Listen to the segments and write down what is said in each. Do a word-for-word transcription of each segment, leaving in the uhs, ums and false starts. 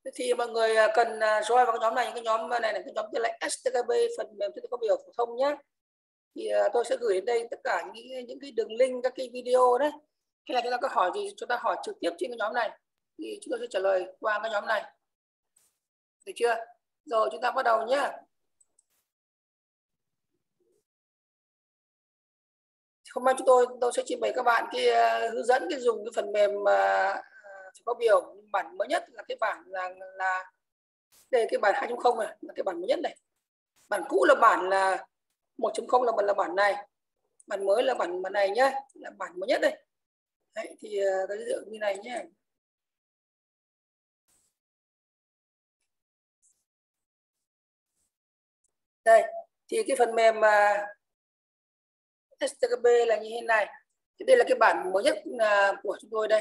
Thì mọi người cần join vào cái nhóm này, cái nhóm này là cái nhóm tên là ét tê ca bê phần mềm tư có biểu phổ thông nhé. Thì tôi sẽ gửi đến đây tất cả những những cái đường link các cái video đấy. Hay là chúng ta có hỏi gì chúng ta hỏi trực tiếp trên cái nhóm này thì chúng tôi sẽ trả lời qua cái nhóm này, được chưa? Rồi chúng ta bắt đầu nhé. Hôm nay chúng tôi tôi sẽ trình bày các bạn cái uh, hướng dẫn cái dùng cái phần mềm uh, có biểu bản mới nhất là cái bản là là đây, cái bản hai chấm không này là cái bản mới nhất này. Bản cũ là bản là một chấm không là bản là bản này, bản mới là bản bản này nhá, là bản mới nhất đây. Đấy, thì uh, giới thiệu như này nhé. Đây thì cái phần mềm uh, ét tê ca bê là như thế này. Thì đây là cái bản mới nhất uh, của chúng tôi đây.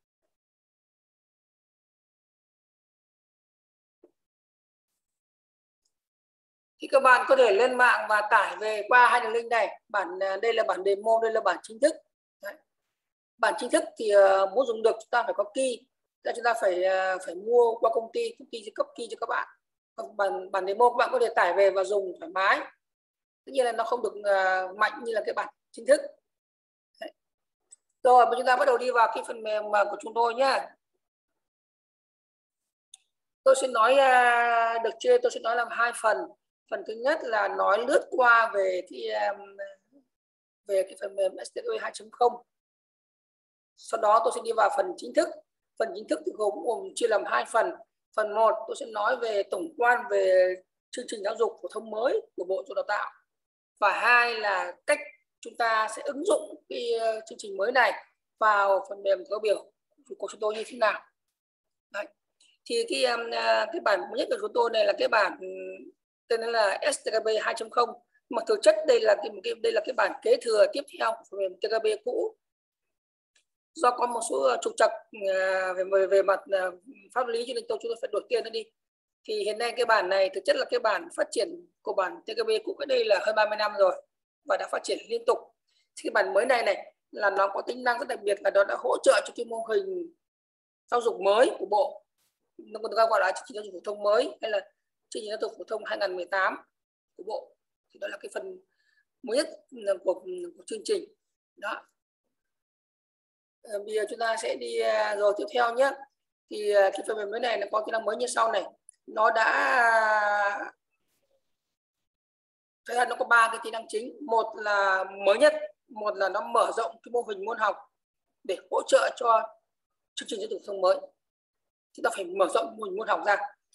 Thì các bạn có thể lên mạng và tải về qua hai đường link này. Bản uh, đây là bản demo, đây là bản chính thức. Đấy. Bản chính thức thì uh, muốn dùng được chúng ta phải có key, là chúng ta phải uh, phải mua qua công ty, công ty sẽ cấp key cho các bạn. Còn bản bản demo các bạn có thể tải về và dùng thoải mái. Tất nhiên là nó không được uh, mạnh như là cái bản chính thức. Đấy. Rồi chúng ta bắt đầu đi vào cái phần mềm của chúng tôi nhé. Tôi sẽ nói uh, được chưa? Tôi sẽ nói làm hai phần. Phần thứ nhất là nói lướt qua về cái um, về cái phần mềm ét tê ca bê hai chấm không. Sau đó tôi sẽ đi vào phần chính thức. Phần chính thức thì gồm gồm chia làm hai phần. Phần một tôi sẽ nói về tổng quan về chương trình giáo dục phổ thông mới của Bộ Giáo dục Đào tạo. Và hai là cách chúng ta sẽ ứng dụng cái chương trình mới này vào phần mềm có biểu của chúng tôi như thế nào. Đấy. Thì cái cái bản mới nhất của chúng tôi này là cái bản tên là ét tê ca bê hai chấm không, mà thực chất đây là cái đây là cái bản kế thừa tiếp theo của phần mềm tê ca bê cũ. Do có một số trục trặc về về mặt pháp lý cho nên tôi chúng tôi phải đổi tiền nó đi. Thì hiện nay cái bản này thực chất là cái bản phát triển của bản tê ca bê cũ cái đây là hơn ba mươi năm rồi và đã phát triển liên tục. Thì cái bản mới này này là nó có tính năng rất đặc biệt là nó đã hỗ trợ cho cái mô hình giáo dục mới của Bộ, nó còn gọi là chương trình giáo dục phổ thông mới hay là chương trình giáo dục phổ thông hai nghìn không trăm mười tám của Bộ. Thì đó là cái phần mới nhất của, của chương trình đó. À, bây giờ chúng ta sẽ đi rồi tiếp theo nhé. Thì cái phần mềm mới này nó có cái năng mới như sau này. Nó đã thế là nó có ba cái tính năng chính. Một là mới nhất, một là nó mở rộng cái mô hình môn học để hỗ trợ cho chương trình giáo dục phổ thông mới. Chúng ta phải mở rộng mô hình môn học ra.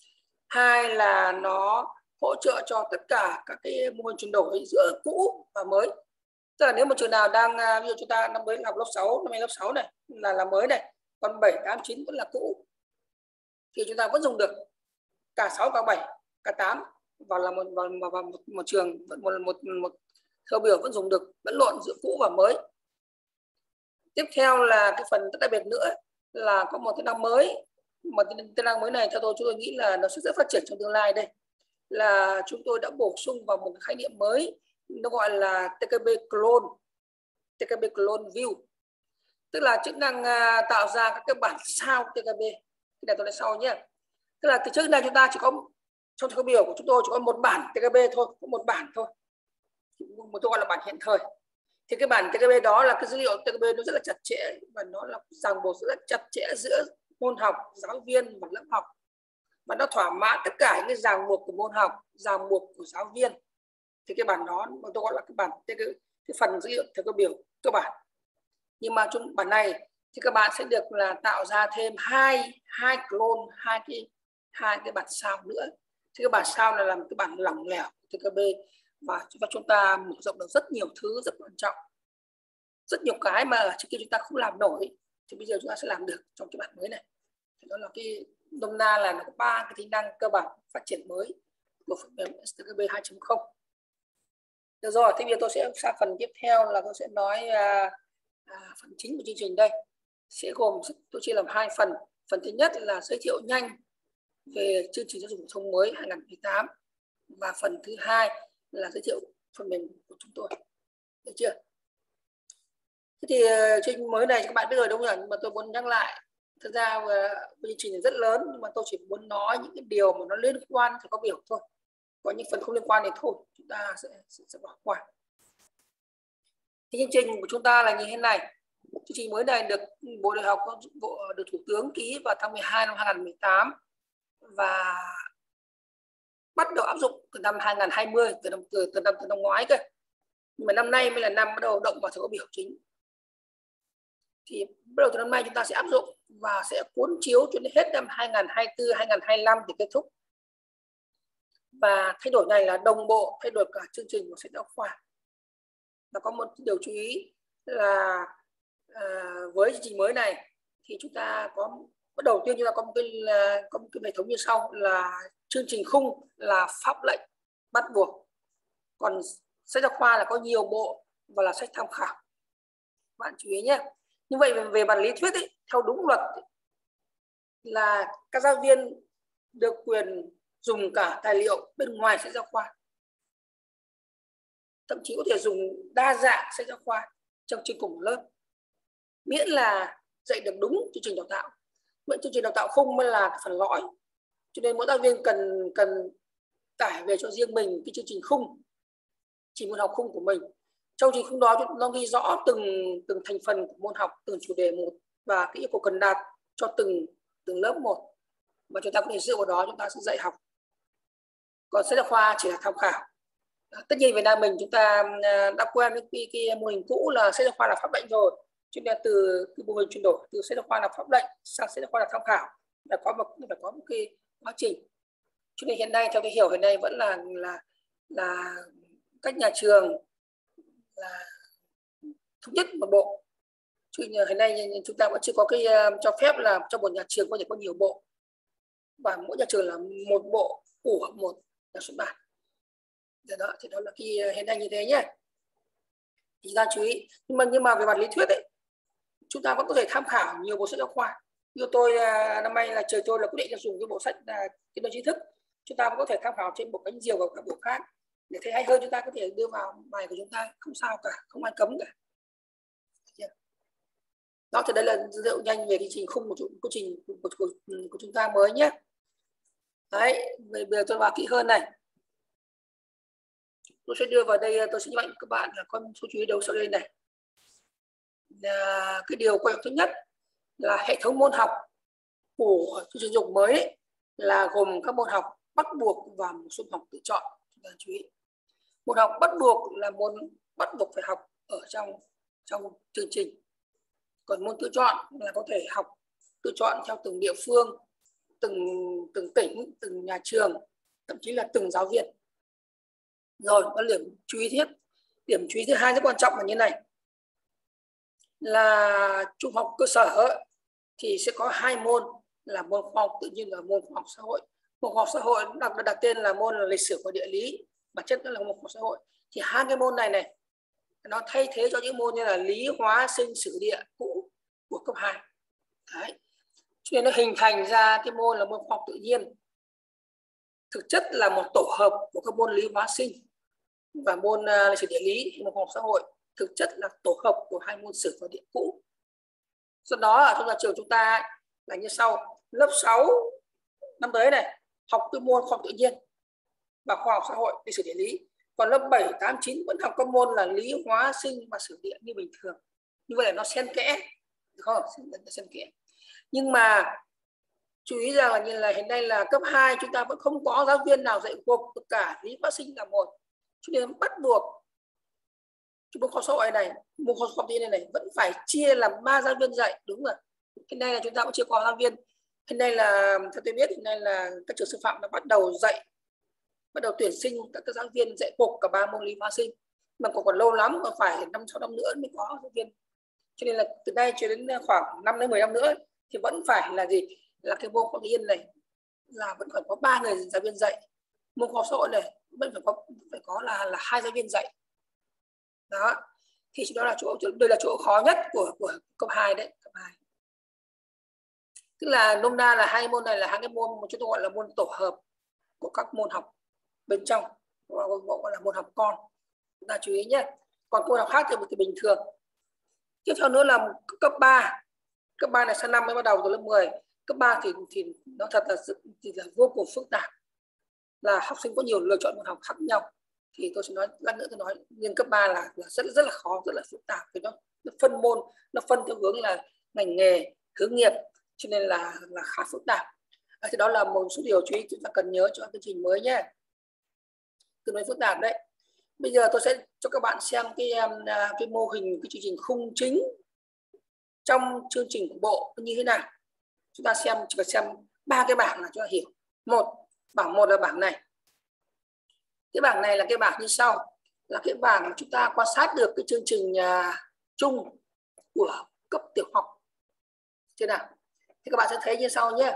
Hai là nó hỗ trợ cho tất cả các cái mô hình chuyển đổi giữa cũ và mới. Tức là nếu một trường nào đang, ví dụ chúng ta năm mới học lớp sáu, năm nay lớp sáu này là là mới này, còn bảy, tám, chín vẫn là cũ, thì chúng ta vẫn dùng được cả sáu, cả bảy, cả tám vào là một vào, vào, vào một, một trường một một một theo biểu vẫn dùng được, vẫn lộn giữa cũ và mới. Tiếp theo là cái phần rất đặc biệt nữa là có một cái năng mới, mà cái năng mới này theo tôi chúng tôi nghĩ là nó sẽ rất phát triển trong tương lai. Đây là chúng tôi đã bổ sung vào một khái niệm mới, nó gọi là tê ca bê clone, tê ca bê clone view, tức là chức năng tạo ra các cái bản sao tê ca bê. Cái này tôi nói sau nhé. Tức là từ trước này chúng ta chỉ có trong cái biểu của chúng tôi chỉ có một bản tê ca bê thôi, có một bản thôi, một tôi gọi là bản hiện thời. Thì cái bản tê ca bê đó là cái dữ liệu tê ca bê nó rất là chặt chẽ và nó là ràng buộc rất là chặt chẽ giữa môn học, giáo viên và lớp học, và nó thỏa mãn tất cả những cái ràng buộc của môn học, ràng buộc của giáo viên. Thì cái bản đó tôi gọi là cái bản cái, cái phần dữ liệu theo cái biểu cơ bản. Nhưng mà trong bản này thì các bạn sẽ được là tạo ra thêm hai hai clone, hai cái hai cái bản sao nữa. Thì cái bản sao là làm cái bản lỏng lẻo tê ca bê và chúng ta mở rộng được rất nhiều thứ rất quan trọng, rất nhiều cái mà trước kia chúng ta không làm nổi thì bây giờ chúng ta sẽ làm được trong cái bản mới này. Thì đó là cái nôm na là nó có ba cái tính năng cơ bản phát triển mới của phần mềm ét tê ca bê hai chấm không. Được rồi, thì bây giờ tôi sẽ sang phần tiếp theo là tôi sẽ nói à, à, phần chính của chương trình đây. Sẽ gồm, tôi chia làm hai phần. Phần thứ nhất là giới thiệu nhanh về chương trình giáo dục phổ thông mới hai nghìn không trăm mười tám. Và phần thứ hai là giới thiệu phần mềm của chúng tôi. Được chưa? Thế thì chương trình mới này các bạn biết rồi đúng không? Nhưng mà tôi muốn nhắc lại Thực ra chương trình này rất lớn, nhưng mà tôi chỉ muốn nói những cái điều mà nó liên quan thì có biểu thôi, có những phần không liên quan thì thôi chúng ta sẽ, sẽ, sẽ bỏ qua. Thì chương trình của chúng ta là như thế này. Chương trình mới này được Bộ Đại học Bộ được Thủ tướng ký vào tháng mười hai năm hai nghìn không trăm mười tám và bắt đầu áp dụng từ năm hai nghìn không trăm hai mươi, từ năm từ, từ năm từ năm ngoái cơ. Nhưng mà năm nay mới là năm bắt đầu động vào thời khóa biểu chính. Thì bắt đầu từ năm nay chúng ta sẽ áp dụng và sẽ cuốn chiếu cho đến hết năm hai nghìn không trăm hai mươi tư hai nghìn không trăm hai mươi lăm thì kết thúc. Và thay đổi này là đồng bộ thay đổi cả chương trình của sách giáo khoa. Và có một điều chú ý là à, với chương trình mới này thì chúng ta có bắt đầu tiên chúng ta có một cái có một cái hệ thống như sau là chương trình khung là pháp lệnh bắt buộc, còn sách giáo khoa là có nhiều bộ và là sách tham khảo. Bạn chú ý nhé. Như vậy về mặt lý thuyết ấy, theo đúng luật ấy, là các giáo viên được quyền dùng cả tài liệu bên ngoài sách giáo khoa, thậm chí có thể dùng đa dạng sách giáo khoa trong chương trình lớp, miễn là dạy được đúng chương trình đào tạo. Vậy chương trình đào tạo khung mới là phần lõi, cho nên mỗi giáo viên cần cần tải về cho riêng mình cái chương trình khung, chỉ môn học khung của mình. Trong chương trình khung đó nó ghi rõ từng từng thành phần của môn học, từng chủ đề một và cái yêu cầu cần đạt cho từng từng lớp một, và chúng ta có thể dựa vào đó chúng ta sẽ dạy học. Còn sách giáo khoa chỉ là tham khảo. Tất nhiên Việt Nam mình chúng ta đã quen với cái, cái mô hình cũ là sách giáo khoa là pháp lệnh rồi, cho nên từ cái mô hình chuyển đổi từ sách giáo khoa là pháp lệnh sang sách giáo khoa là tham khảo là có một phải có một cái quá trình. Cho nên hiện nay theo tôi hiểu hiện nay vẫn là là là các nhà trường là thống nhất một bộ. Chứ hiện nay chúng ta vẫn chưa có cái uh, cho phép là trong một nhà trường có thể có nhiều bộ, và mỗi nhà trường là một bộ của một nhà xuất bản. Đó thì đó là cái hiện nay như thế nhé. Thì ra chú ý, nhưng mà nhưng mà về mặt lý thuyết ấy, chúng ta vẫn có thể tham khảo nhiều bộ sách giáo khoa. Như tôi uh, năm nay là trời tôi là quyết định là dùng cái bộ sách uh, Kiến Thức Tri Thức, chúng ta vẫn có thể tham khảo trên bộ Cánh Diều và các bộ khác để thấy hay hơn, chúng ta có thể đưa vào bài của chúng ta, không sao cả, không ai cấm cả. Đó thì đây là giới thiệu nhanh về cái trình khung của chương trình của, của, của, của chúng ta mới nhé. Đấy, bây giờ tôi vào kỹ hơn này. Tôi sẽ đưa vào đây, tôi sẽ nhấn mạnh các bạn là con số chú ý đầu sau đây này. Là cái điều quan trọng thứ nhất là hệ thống môn học của chương trình giáo dục mới ấy, là gồm các môn học bắt buộc và một số học tự chọn. Chúng ta chú ý. Môn học bắt buộc là môn bắt buộc phải học ở trong trong chương trình. Còn môn tự chọn là có thể học tự chọn theo từng địa phương, từng từng tỉnh, từng nhà trường, thậm chí là từng giáo viên. Rồi, có điểm chú ý thiết. Điểm chú ý thứ hai rất quan trọng là như này. Là trung học cơ sở thì sẽ có hai môn là môn khoa học tự nhiên và môn khoa học xã hội. Môn khoa học xã hội đặt, đặt tên là môn là lịch sử và địa lý, bản chất là môn khoa học xã hội. Thì hai cái môn này này nó thay thế cho những môn như là lý, hóa, sinh, sử, địa cũ của cấp hai. Đấy. Cho nên nó hình thành ra cái môn là môn khoa học tự nhiên. Thực chất là một tổ hợp của các môn lý, hóa, sinh và môn uh, lịch sử, địa lý, môn khoa học xã hội. Thực chất là tổ hợp của hai môn sử và địa cũ. Do đó ở trong nhà trường chúng ta là như sau. Lớp sáu năm tới này học cái môn khoa học tự nhiên và khoa học xã hội, lịch sử, địa lý. Còn lớp bảy, tám, chín vẫn học các môn là lý, hóa, sinh và sử địa như bình thường. Như vậy là nó xen kẽ, được không? Xen kẽ. Nhưng mà chú ý rằng là như là hiện nay là cấp hai chúng ta vẫn không có giáo viên nào dạy gộp tất cả lý, hóa, sinh là một. Cho nên bắt buộc môn khoa học xã hội này, môn khoa học tự nhiên này vẫn phải chia làm ba giáo viên dạy, đúng rồi. Hiện nay là chúng ta cũng chưa có giáo viên. Hiện nay là theo tôi biết hiện nay là các trường sư phạm đã bắt đầu dạy, bắt đầu tuyển sinh các, các giáo viên dạy gộp cả ba môn lý, hóa, sinh, mà còn còn lâu lắm, còn phải năm sáu năm nữa mới có giáo viên. Cho nên là từ nay cho đến khoảng năm đến mười năm nữa thì vẫn phải là gì, là cái môn khoa học tự nhiên này là vẫn phải có ba người giáo viên dạy. Môn khoa học xã hội này vẫn phải có phải có là là hai giáo viên dạy. Đó thì đó là chỗ đây là chỗ khó nhất của của cấp hai đấy, cấp hai. Tức là nôm na là hai môn này là hai cái môn mà chúng tôi gọi là môn tổ hợp của các môn học bên trong, gọi là môn học con. Chúng ta chú ý nhé. Còn môn học khác thì, thì bình thường. Tiếp theo nữa là cấp ba. Cấp ba này sang năm mới bắt đầu từ lớp mười. Cấp ba thì thì nó thật là thì là vô cùng phức tạp, là học sinh có nhiều lựa chọn môn học khác nhau. Thì tôi sẽ nói lát nữa tôi nói, nhưng cấp ba là, là rất rất là khó, rất là phức tạp, vì nó, nó phân môn, nó phân theo hướng là ngành nghề, hướng nghiệp, cho nên là là khá phức tạp. À, thì đó là một số điều chú ý chúng ta cần nhớ cho chương trình mới nhé, tương đối phức tạp đấy. Bây giờ tôi sẽ cho các bạn xem cái cái mô hình cái chương trình khung chính trong chương trình của bộ như thế nào. Chúng ta xem chỉ cần xem ba cái bảng là chúng ta hiểu. Một, bảng một là bảng này. Cái bảng này là cái bảng như sau, là cái bảng mà chúng ta quan sát được cái chương trình uh, chung của cấp tiểu học. Thế nào? Thì các bạn sẽ thấy như sau nhé.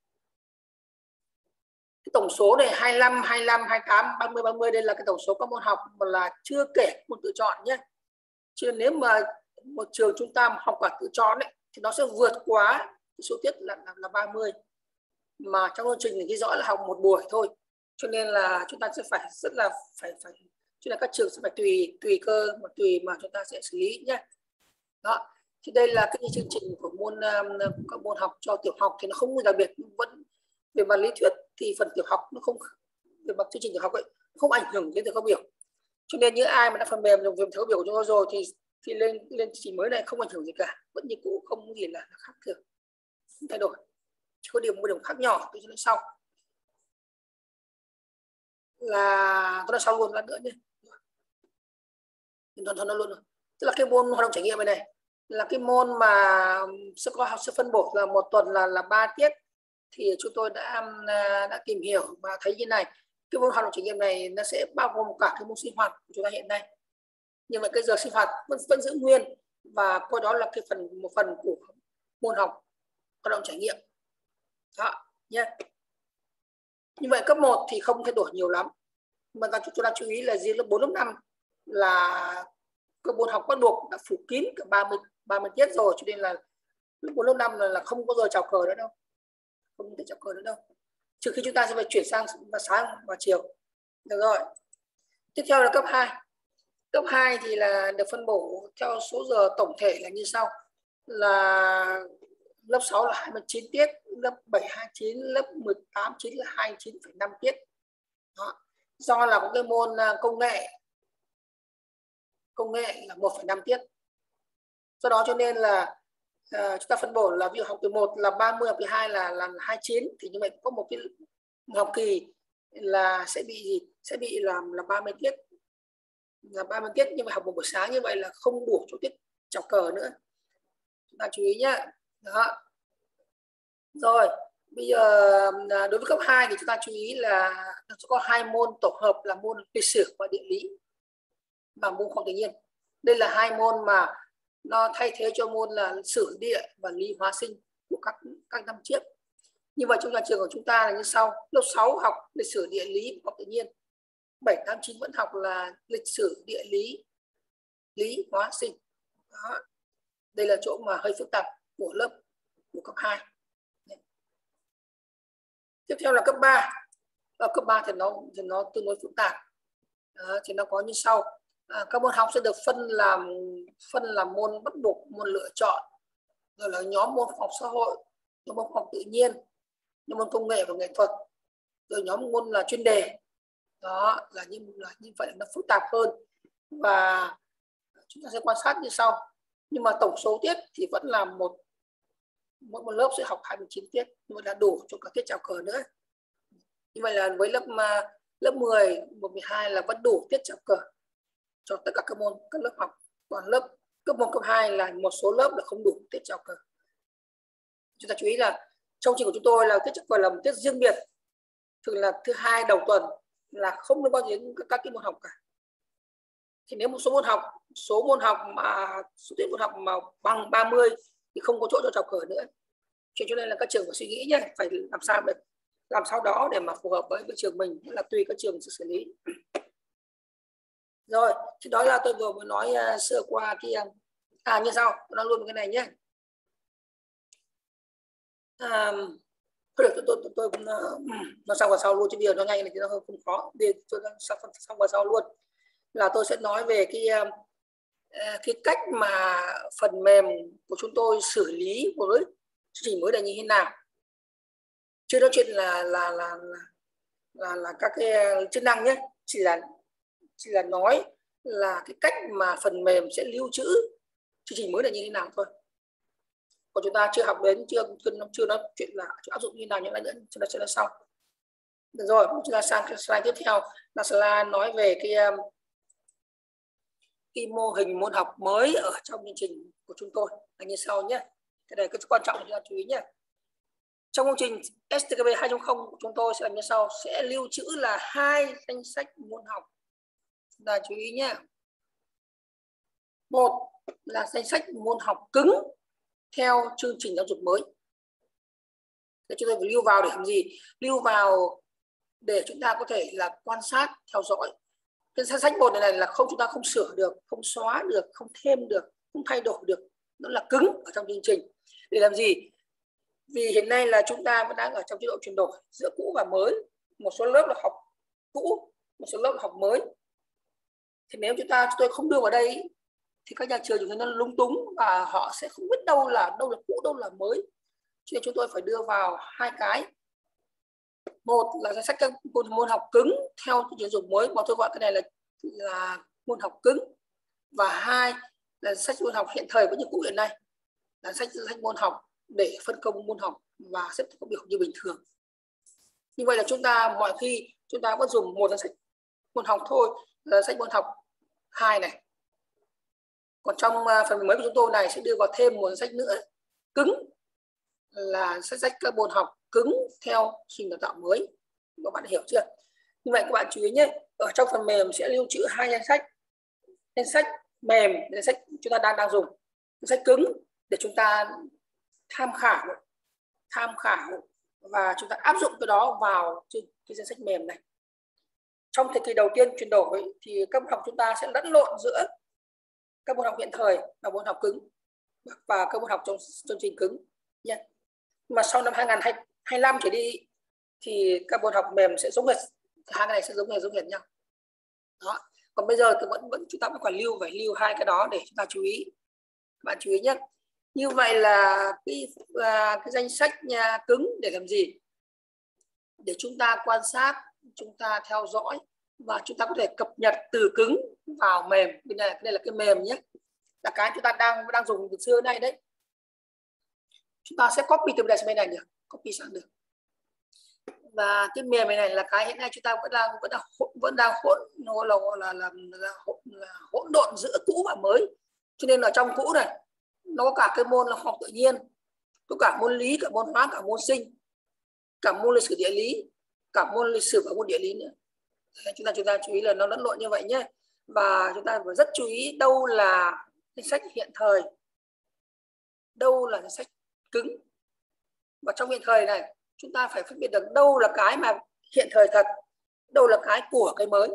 Cái tổng số này hai mươi lăm, hai mươi lăm, hai mươi tám, ba mươi, ba mươi, đây là cái tổng số các môn học mà là chưa kể môn tự chọn nhé. Chứ nếu mà một trường chúng ta học cả tự chọn ấy, thì nó sẽ vượt quá cái số tiết là, là, là ba mươi. Mà trong chương trình thì ghi rõ là học một buổi thôi. Cho nên là chúng ta sẽ phải rất là phải phải cho nên các trường sẽ phải tùy tùy cơ mà tùy mà chúng ta sẽ xử lý nhé. Đó. Thì đây là cái chương trình của môn các môn học cho tiểu học thì nó không đặc biệt, vẫn về mặt lý thuyết thì phần tiểu học nó không, về mặt chương trình tiểu học ấy không ảnh hưởng đến việc khẩu biểu. Cho nên những ai mà đã phần mềm dùng về khẩu biểu của chúng tôi rồi thì thì lên lên chương trình mới này không ảnh hưởng gì cả, vẫn như cũ, không có gì là khác thường, không thay đổi, chỉ có điều một điểm khác nhỏ tôi sẽ nói sau. Là tôi nói sau luôn lát nữa nhé, toàn nó luôn rồi. Tức là cái môn hoạt động trải nghiệm này này là cái môn mà sẽ có học sẽ phân bổ là một tuần là là ba tiết. Thì chúng tôi đã đã tìm hiểu và thấy như này, cái môn hoạt động trải nghiệm này nó sẽ bao gồm cả cái môn sinh hoạt của chúng ta hiện nay, nhưng mà cái giờ sinh hoạt vẫn, vẫn giữ nguyên, và coi đó là cái phần một phần của môn học hoạt động trải nghiệm đó nhé. Như vậy cấp một thì không thay đổi nhiều lắm, mà chúng ta chú ý là riêng lớp bốn, lớp năm là các môn học bắt buộc đã phủ kín cả ba mươi, ba mươi tiết rồi, cho nên là lớp bốn, lớp năm là, là không có giờ chào cờ nữa đâu, không thể chào cờ nữa đâu, trừ khi chúng ta sẽ phải chuyển sang sáng và chiều. Được rồi. Tiếp theo là cấp hai. Cấp hai thì là được phân bổ theo số giờ tổng thể là như sau, là lớp sáu là hai mươi chín tiết, lớp bảy hai mươi chín, lớp mười tám chín là hai mươi chín phẩy năm tiết. Đó. Do là có cái môn công nghệ, công nghệ là một phẩy năm tiết. Do đó cho nên là uh, chúng ta phân bổ là ví dụ học kỳ một là ba mươi, học kỳ hai là là hai mươi chín, thì như vậy có một cái học kỳ là sẽ bị gì? Sẽ bị làm là ba mươi tiết. Là ba mươi tiết, nhưng mà học một buổi sáng như vậy là không đủ cho tiết chào cờ nữa. Chúng ta chú ý nhé. Đó. Rồi, bây giờ đối với cấp hai thì chúng ta chú ý là nó có hai môn tổ hợp là môn lịch sử và địa lý và môn khoa học tự nhiên. Đây là hai môn mà nó thay thế cho môn là sử địa và lý hóa sinh của các các năm trước. Như vậy trong nhà trường của chúng ta là như sau: lớp sáu học lịch sử địa lý và khoa học tự nhiên, bảy tám chín vẫn học là lịch sử địa lý lý hóa sinh. Đó. Đây là chỗ mà hơi phức tạp của lớp của cấp hai. Tiếp theo là cấp ba. Ở cấp ba thì nó thì nó tương đối phức tạp. Đó, thì nó có như sau. À, các môn học sẽ được phân làm phân làm môn bắt buộc, môn lựa chọn, rồi là nhóm môn khoa học xã hội, nhóm môn khoa học tự nhiên, nhóm môn công nghệ và nghệ thuật, rồi nhóm môn là chuyên đề. Đó là như là như vậy, nó phức tạp hơn và chúng ta sẽ quan sát như sau. Nhưng mà tổng số tiết thì vẫn là một mỗi một lớp sẽ học hai mươi chín tiết, nhưng mà là đủ cho cả tiết chào cờ nữa. Như vậy là với lớp lớp mười, một, mười hai là vẫn đủ tiết chào cờ cho tất cả các môn các lớp học. Còn lớp cấp một, cấp hai là một số lớp là không đủ tiết chào cờ. Chúng ta chú ý là trong trình của chúng tôi là tiết chào cờ là một tiết riêng biệt, thường là thứ hai đầu tuần, là không liên quan đến các cái môn học cả. Thì nếu một số môn học số môn học mà số tiết môn học mà bằng ba mươi thì không có chỗ cho chào cờ nữa. Cho nên là các trường phải suy nghĩ nhé, phải làm sao để làm sao đó để mà phù hợp với, với trường mình, là tùy các trường sẽ xử lý. Rồi, thì đó là tôi vừa mới nói uh, sơ qua cái à như sau, tôi nói luôn cái này nhé. À, thôi được, tôi tôi tôi, tôi uh, nó xong vào sau luôn, chứ điều nó nhanh này thì nó không khó. Đi tôi xong xong vào sau luôn, là tôi sẽ nói về cái uh, cái cách mà phần mềm của chúng tôi xử lý với chương trình mới là như thế nào. Chưa nói chuyện là là là là, là, là các cái chức năng nhé, chỉ là chỉ là nói là cái cách mà phần mềm sẽ lưu trữ chương trình mới là như thế nào thôi. Còn chúng ta chưa học đến, chưa chưa, chưa nói chuyện là áp dụng như nào những lại nữa, cho nó cho nó sau. Được rồi, chúng ta sang slide tiếp theo là slide nói về cái cái mô hình môn học mới ở trong chương trình của chúng tôi là như sau nhé. Cái này rất quan trọng chúng ta chú ý nhé. Trong chương trình ét tê ca pê hai chấm không của chúng tôi sẽ làm như sau, sẽ lưu trữ là hai danh sách môn học. Chúng ta chú ý nhé. Một là danh sách môn học cứng theo chương trình giáo dục mới. Để chúng tôi phải lưu vào để làm gì? Lưu vào để chúng ta có thể là quan sát, theo dõi. Cái danh sách một này, này là không, chúng ta không sửa được, không xóa được, không thêm được, không thay đổi được. Nó là cứng ở trong chương trình. Để làm gì? Vì hiện nay là chúng ta vẫn đang ở trong chế độ chuyển đổi giữa cũ và mới. Một số lớp là học cũ, một số lớp là học mới. Thì nếu chúng ta chúng tôi không đưa vào đây thì các nhà trường chúng nó lung túng và họ sẽ không biết đâu là đâu là cũ, đâu là mới. Cho nên chúng tôi phải đưa vào hai cái. Một là danh sách các môn học cứng theo chương trình giáo dục mới, mà tôi gọi cái này là là môn học cứng. Và hai là sách môn học hiện thời vẫn như cũ hiện nay, là sách sách môn học để phân công môn học và xếp công việc như bình thường. Như vậy là chúng ta mọi khi chúng ta vẫn dùng một danh sách môn học thôi, là sách môn học hai này. Còn trong phần mới của chúng tôi này sẽ đưa vào thêm một danh sách nữa cứng, là sách sách các môn học cứng theo trình đào tạo mới. Các bạn hiểu chưa? Như vậy các bạn chú ý nhé, ở trong phần mềm sẽ lưu trữ hai danh sách. Danh sách mềm, danh sách chúng ta đang đang dùng, danh sách cứng để chúng ta tham khảo, tham khảo và chúng ta áp dụng cái đó vào cái danh sách mềm này. Trong thời kỳ đầu tiên chuyển đổi thì các môn học chúng ta sẽ lẫn lộn giữa các môn học hiện thời và môn học cứng và các môn học trong chương trình cứng nhé. Mà sau năm hai nghìn hai mươi lăm trở đi thì các môn học mềm sẽ giống hệt, hai cái này sẽ giống hệt giống hệt nhau. Đó. Còn bây giờ thì vẫn vẫn chúng ta vẫn còn lưu phải lưu hai cái đó để chúng ta chú ý. Các bạn chú ý nhé. Như vậy là cái là cái danh sách nhà cứng để làm gì? Để chúng ta quan sát, chúng ta theo dõi và chúng ta có thể cập nhật từ cứng vào mềm. Cái này, cái này là cái mềm nhé, là cái chúng ta đang đang dùng từ xưa nay đấy. Chúng ta sẽ copy từ đây sang bên này được, copy sang được. Và cái mềm này, này là cái hiện nay chúng ta vẫn đang vẫn đang vẫn đang hỗn nó là là, là, là, hỗn, là hỗn độn giữa cũ và mới. Cho nên là trong cũ này nó có cả cái môn là học tự nhiên, có cả môn lý, cả môn hóa, cả môn sinh, cả môn lịch sử địa lý, cả môn lịch sử và môn địa lý nữa. Chúng ta chúng ta chú ý là nó lẫn lộn như vậy nhé. Và chúng ta phải rất chú ý đâu là danh sách hiện thời, đâu là danh sách cứng. Và trong hiện thời này chúng ta phải phân biệt được đâu là cái mà hiện thời thật, đâu là cái của cái mới.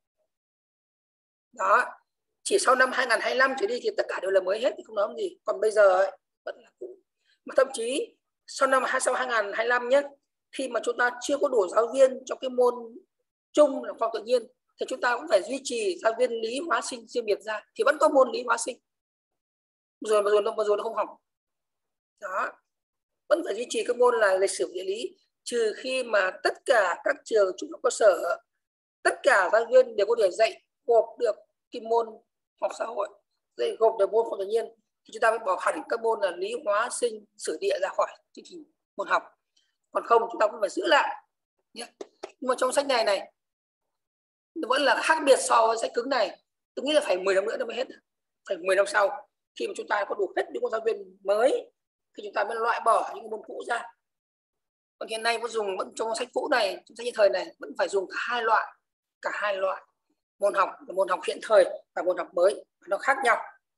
Đó. Chỉ sau năm hai nghìn hai mươi lăm trở đi thì tất cả đều là mới hết thì không nói gì. Còn bây giờ ấy, vẫn là cũ. Mà thậm chí sau năm sau hai nghìn hai mươi lăm nhé, khi mà chúng ta chưa có đủ giáo viên trong cái môn chung là khoa học tự nhiên thì chúng ta cũng phải duy trì giáo viên lý hóa sinh riêng biệt ra, thì vẫn có môn lý hóa sinh. Rồi mà rồi nó mà rồi nó không học. Đó. Vẫn phải duy trì cái môn là lịch sử địa lý, trừ khi mà tất cả các trường trung học cơ sở, tất cả giáo viên đều có thể dạy gộp được cái môn học xã hội, dạy gộp được môn khoa học tự nhiên, thì chúng ta mới bỏ hẳn các môn là lý hóa sinh sử địa ra khỏi chương trình môn học. Còn không chúng ta cũng phải giữ lại nhé. Nhưng mà trong sách này này nó vẫn là khác biệt so với sách cứng này. Tôi nghĩ là phải mười năm nữa nó mới hết, phải mười năm sau khi mà chúng ta có đủ hết những giáo viên mới thì chúng ta mới loại bỏ những môn cũ ra. Còn hiện nay vẫn dùng vẫn trong sách cũ này, trong sách hiện thời này vẫn phải dùng cả hai loại, cả hai loại môn học, môn học hiện thời và môn học mới, nó khác nhau.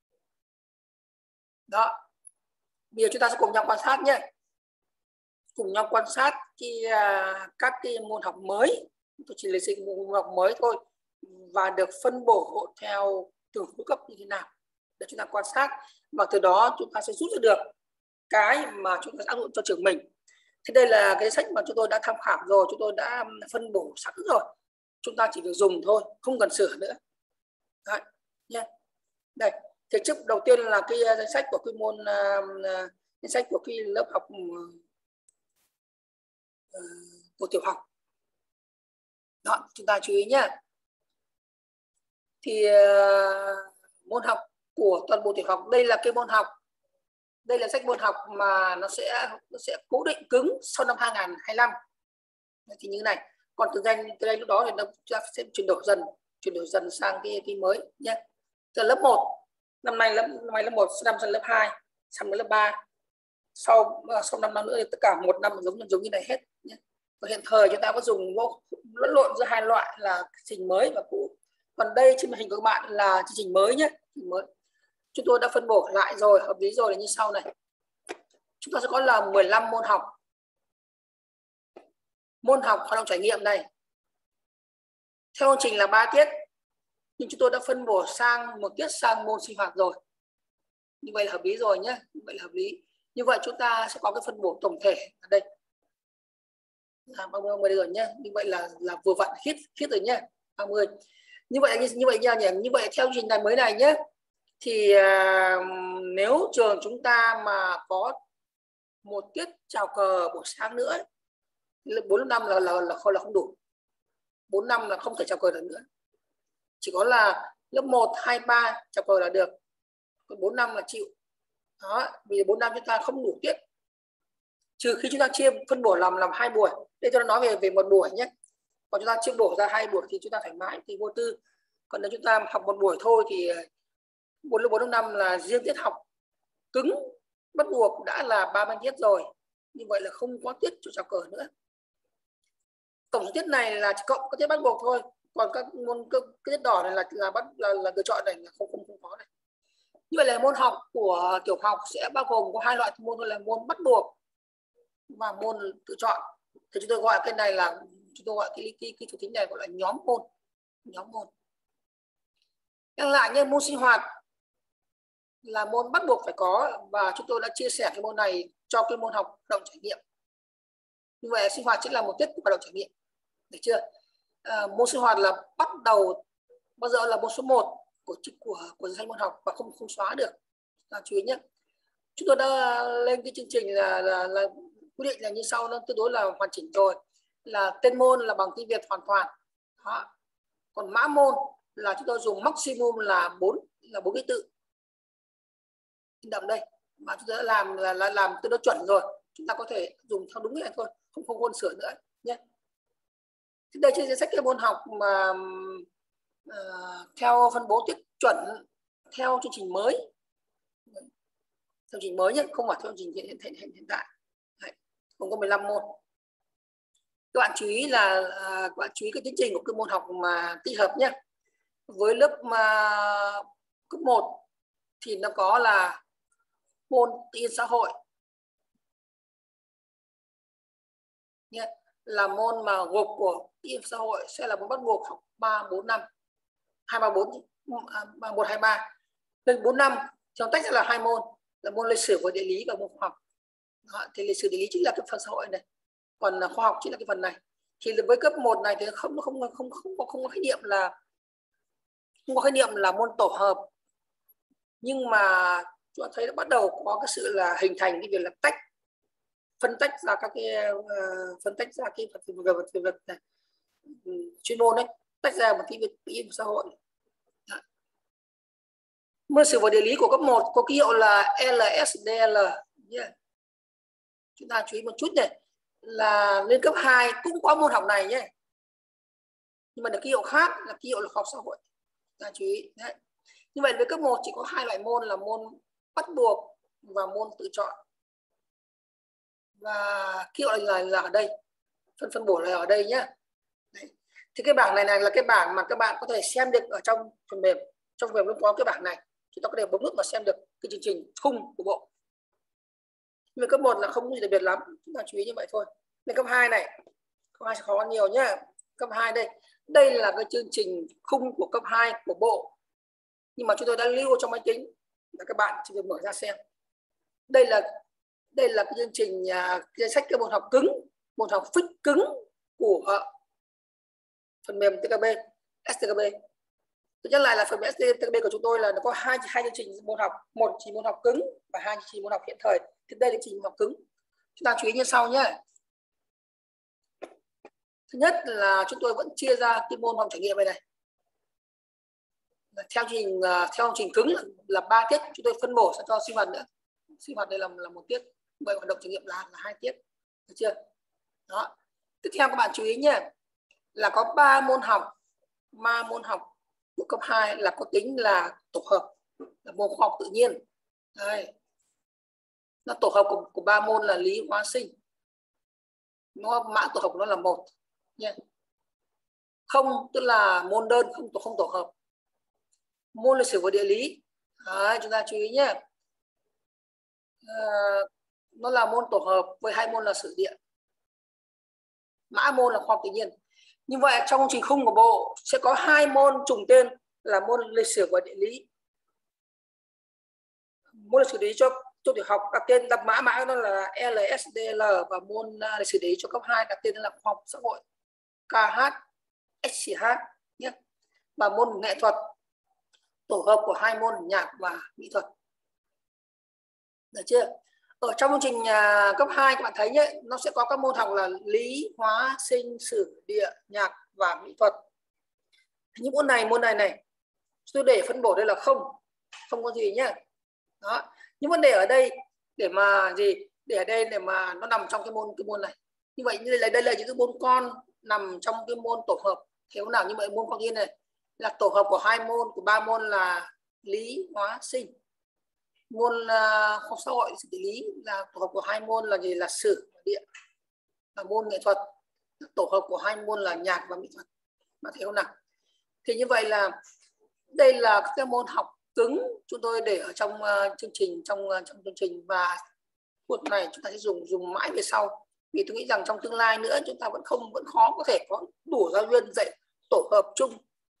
Đó. Bây giờ chúng ta sẽ cùng nhau quan sát nhé, cùng nhau quan sát cái, các cái môn học mới. Tôi chỉ lấy sinh môn học mới thôi và được phân bổ theo từng khối cấp như thế nào để chúng ta quan sát, và từ đó chúng ta sẽ rút ra được cái mà chúng ta áp dụng cho trường mình. Thế đây là cái sách mà chúng tôi đã tham khảo rồi, chúng tôi đã phân bổ sẵn rồi, chúng ta chỉ việc dùng thôi, không cần sửa nữa. Đấy, nhé. Đây Thì trước đầu tiên là cái danh sách của cái môn uh, danh sách của cái lớp học uh, của tiểu học. Đó, chúng ta chú ý nhé. Thì uh, môn học của toàn bộ tiểu học, đây là cái môn học, đây là sách môn học mà nó sẽ nó sẽ cố định cứng sau năm hai nghìn không trăm hai mươi lăm. Thì như thế này. Còn từ đây từ đây lúc đó thì nó sẽ chuyển đổi dần chuyển đổi dần sang cái cái mới nhé. Từ lớp một, năm nay lớp năm nay lớp một, năm sang lớp hai, sang lớp ba, sau sau năm năm nữa thì tất cả một năm giống giống như này hết nhé. Và hiện thời chúng ta có dùng lẫn lộn giữa hai loại là chương trình mới và cũ. Còn đây trên màn hình của các bạn là chương trình mới nhé, mới. Chúng tôi đã phân bổ lại rồi, hợp lý rồi, là như sau này. Chúng ta sẽ có là mười lăm môn học. Môn học hoạt động trải nghiệm này theo chương trình là ba tiết, nhưng chúng tôi đã phân bổ sang một tiết sang môn sinh hoạt rồi. Như vậy là hợp lý rồi nhé, như vậy là hợp lý. Như vậy chúng ta sẽ có cái phân bổ tổng thể ở đây là ba mươi rồi nhé. Như vậy là là vừa vặn khít khít rồi nhé, ba mươi. Như vậy như, như vậy nha nhỉ. Như vậy theo chương trình này mới này nhé, thì uh, nếu trường chúng ta mà có một tiết chào cờ buổi sáng nữa, bốn năm là là là không là không đủ. bốn năm là không thể chào cờ được nữa. Chỉ có là lớp một, hai, ba chào cờ là được. Còn bốn năm là chịu. Đó, vì bốn năm chúng ta không đủ tiết. Trừ khi chúng ta chia phân bổ làm làm hai buổi. Đây tôi đã nói về về một buổi nhé. Còn chúng ta chia bổ ra hai buổi thì chúng ta thoải mái thì vô tư. Còn nếu chúng ta học một buổi thôi thì bốn lớp bốn lớp năm là riêng tiết học cứng bắt buộc đã là ba mươi tiết rồi. Như vậy là không có tiết cho chào cờ nữa. Tổng số tiết này là chỉ cộng các tiết bắt buộc thôi. Còn các môn cái tiết đỏ này là là bắt là, là lựa chọn này là không không không có này. Như vậy là môn học của tiểu học sẽ bao gồm có hai loại môn là môn bắt buộc và môn tự chọn. Thì chúng tôi gọi cái này là chúng tôi gọi cái cái cái thuộc tính này gọi là nhóm môn. Nhóm môn. Nhắc lại như môn sinh hoạt là môn bắt buộc phải có, và chúng tôi đã chia sẻ cái môn này cho cái môn học hoạt động trải nghiệm. Như vậy sinh hoạt chính là một tiết hoạt động trải nghiệm, được chưa? À, môn sinh hoạt là bắt đầu bao giờ là môn số một của của của danh môn học và không không xóa được. À, chú ý nhé. Chúng tôi đã lên cái chương trình là là, là quy định là như sau, nó tương đối là hoàn chỉnh rồi, là tên môn là bằng tiếng Việt hoàn toàn. Đó. Còn mã môn là chúng tôi dùng maximum là bốn là bốn cái tự đậm đây mà chúng ta đã làm là, là làm tương đối chuẩn rồi, chúng ta có thể dùng theo đúng cái này thôi, không không hôn sửa nữa nhé. Thì đây trên danh sách cái môn học mà uh, theo phân bố tiết chuẩn theo chương trình mới, theo chương trình mới nhé, không phải theo chương trình hiện, hiện, hiện, hiện tại. Đấy, cũng có mười lăm môn. Các bạn chú ý là uh, các bạn chú ý cái tiến trình của cái môn học mà tích hợp nhé. Với lớp mà cấp một thì nó có là môn tự nhiên xã hội nhé, là môn mà gộp của tự nhiên xã hội sẽ là môn bắt buộc học ba bốn năm, hai ba bốn, ba một hai ba. Lên bốn năm thì tách ra là hai môn là môn lịch sử và địa lý và môn khoa học. Đó, thì lịch sử địa lý chính là cái phần xã hội này, còn là khoa học chính là cái phần này. Thì với cấp một này thì không không không không không có không có khái niệm là không có khái niệm là môn tổ hợp, nhưng mà chúng ta thấy nó bắt đầu có cái sự là hình thành cái việc là tách phân tách ra các cái uh, phân tách ra cái vật về vật về vật này chuyên môn đấy, tách ra một cái việc tự nhiên xã hội. Môn sử và địa lý của cấp một có ký hiệu là L S D L. Yeah. Chúng ta chú ý một chút này là lên cấp hai cũng có môn học này nhé, nhưng mà được ký hiệu khác là ký hiệu là khoa học xã hội. Ta chú ý đấy. Như vậy với cấp một chỉ có hai loại môn là môn bắt buộc và môn tự chọn, và ký hiệu là, là ở đây, phân phân bổ là ở đây nhé. Đấy. Thì cái bảng này này là cái bảng mà các bạn có thể xem được ở trong phần mềm, trong phần mềm nó có cái bảng này, chúng ta có thể bấm nút mà xem được cái chương trình khung của bộ. Nhưng cấp một là không có gì đặc biệt lắm, chúng ta chú ý như vậy thôi. Nên cấp hai này, cấp hai sẽ khó nhiều nhé. Cấp hai đây, đây là cái chương trình khung của cấp hai của bộ, nhưng mà chúng tôi đã lưu trong máy tính và các bạn chỉ việc mở ra xem. Đây là đây là cái chương trình uh, danh sách cái môn học cứng, môn học fix cứng của phần mềm tê ca bê, ét tê ca bê. Tôi nhắc lại là phần ét tê bê của chúng tôi là nó có hai hai chương trình môn học, một chương trình môn học cứng và hai chương trình môn học hiện thời. Thì đây là chương trình môn học cứng. Chúng ta chú ý như sau nhé. Thứ nhất là chúng tôi vẫn chia ra cái môn học trải nghiệm này này. Theo chương trình theo chương trình cứng là, là ba tiết, chúng tôi phân bổ cho sinh hoạt nữa. Sinh hoạt đây là là một tiết, vậy hoạt động trải nghiệm là là hai tiết, được chưa? Đó. Tiếp theo các bạn chú ý nhé, là có ba môn học, ba môn học của cấp hai là có tính là tổ hợp, là môn khoa học tự nhiên. Đây. Nó tổ hợp của, của ba môn là lý, hóa, sinh. Nó mã tổ hợp của nó là một nhé. Không tức là môn đơn, không tổ không tổ hợp. Môn lịch sử và địa lý. Đấy, chúng ta chú ý nhé. À, nó là môn tổ hợp với hai môn là sử địa. Mã môn là khoa học tự nhiên. Như vậy trong chương trình khung của bộ sẽ có hai môn trùng tên là môn lịch sử và địa lý. Môn lịch sử địa lý cho cho tiểu học đặt tên đặt mã mã nó là L S D L, và môn uh, lịch sử địa lý cho cấp hai đặt tên là khoa học xã hội K H S H nhé. Và môn nghệ thuật tổ hợp của hai môn nhạc và mỹ thuật. Được chưa? Ở trong chương trình uh, cấp hai các bạn thấy nhé, nó sẽ có các môn học là lý, hóa, sinh, sử, địa, nhạc và mỹ thuật. Những môn này, môn này này, tôi để phân bổ đây là không, không có gì nhé. Đó. Nhưng vấn đề ở đây để mà gì? Để ở đây để mà nó nằm trong cái môn cái môn này. Như vậy như đây, đây là những cái môn con nằm trong cái môn tổ hợp. Thế nào như vậy môn khoa học này là tổ hợp của hai môn, của ba môn là lý, hóa, sinh. Môn uh, khoa học xã hội địa lý là tổ hợp của hai môn là gì? Là sử và địa. Và môn nghệ thuật tổ hợp của hai môn là nhạc và mỹ thuật. Mà thấy không nào? Thì như vậy là đây là các môn học cứng chúng tôi để ở trong uh, chương trình trong uh, trong chương trình, và cuộc này chúng ta sẽ dùng dùng mãi về sau, vì tôi nghĩ rằng trong tương lai nữa chúng ta vẫn không vẫn khó có thể có đủ giáo viên dạy tổ hợp chung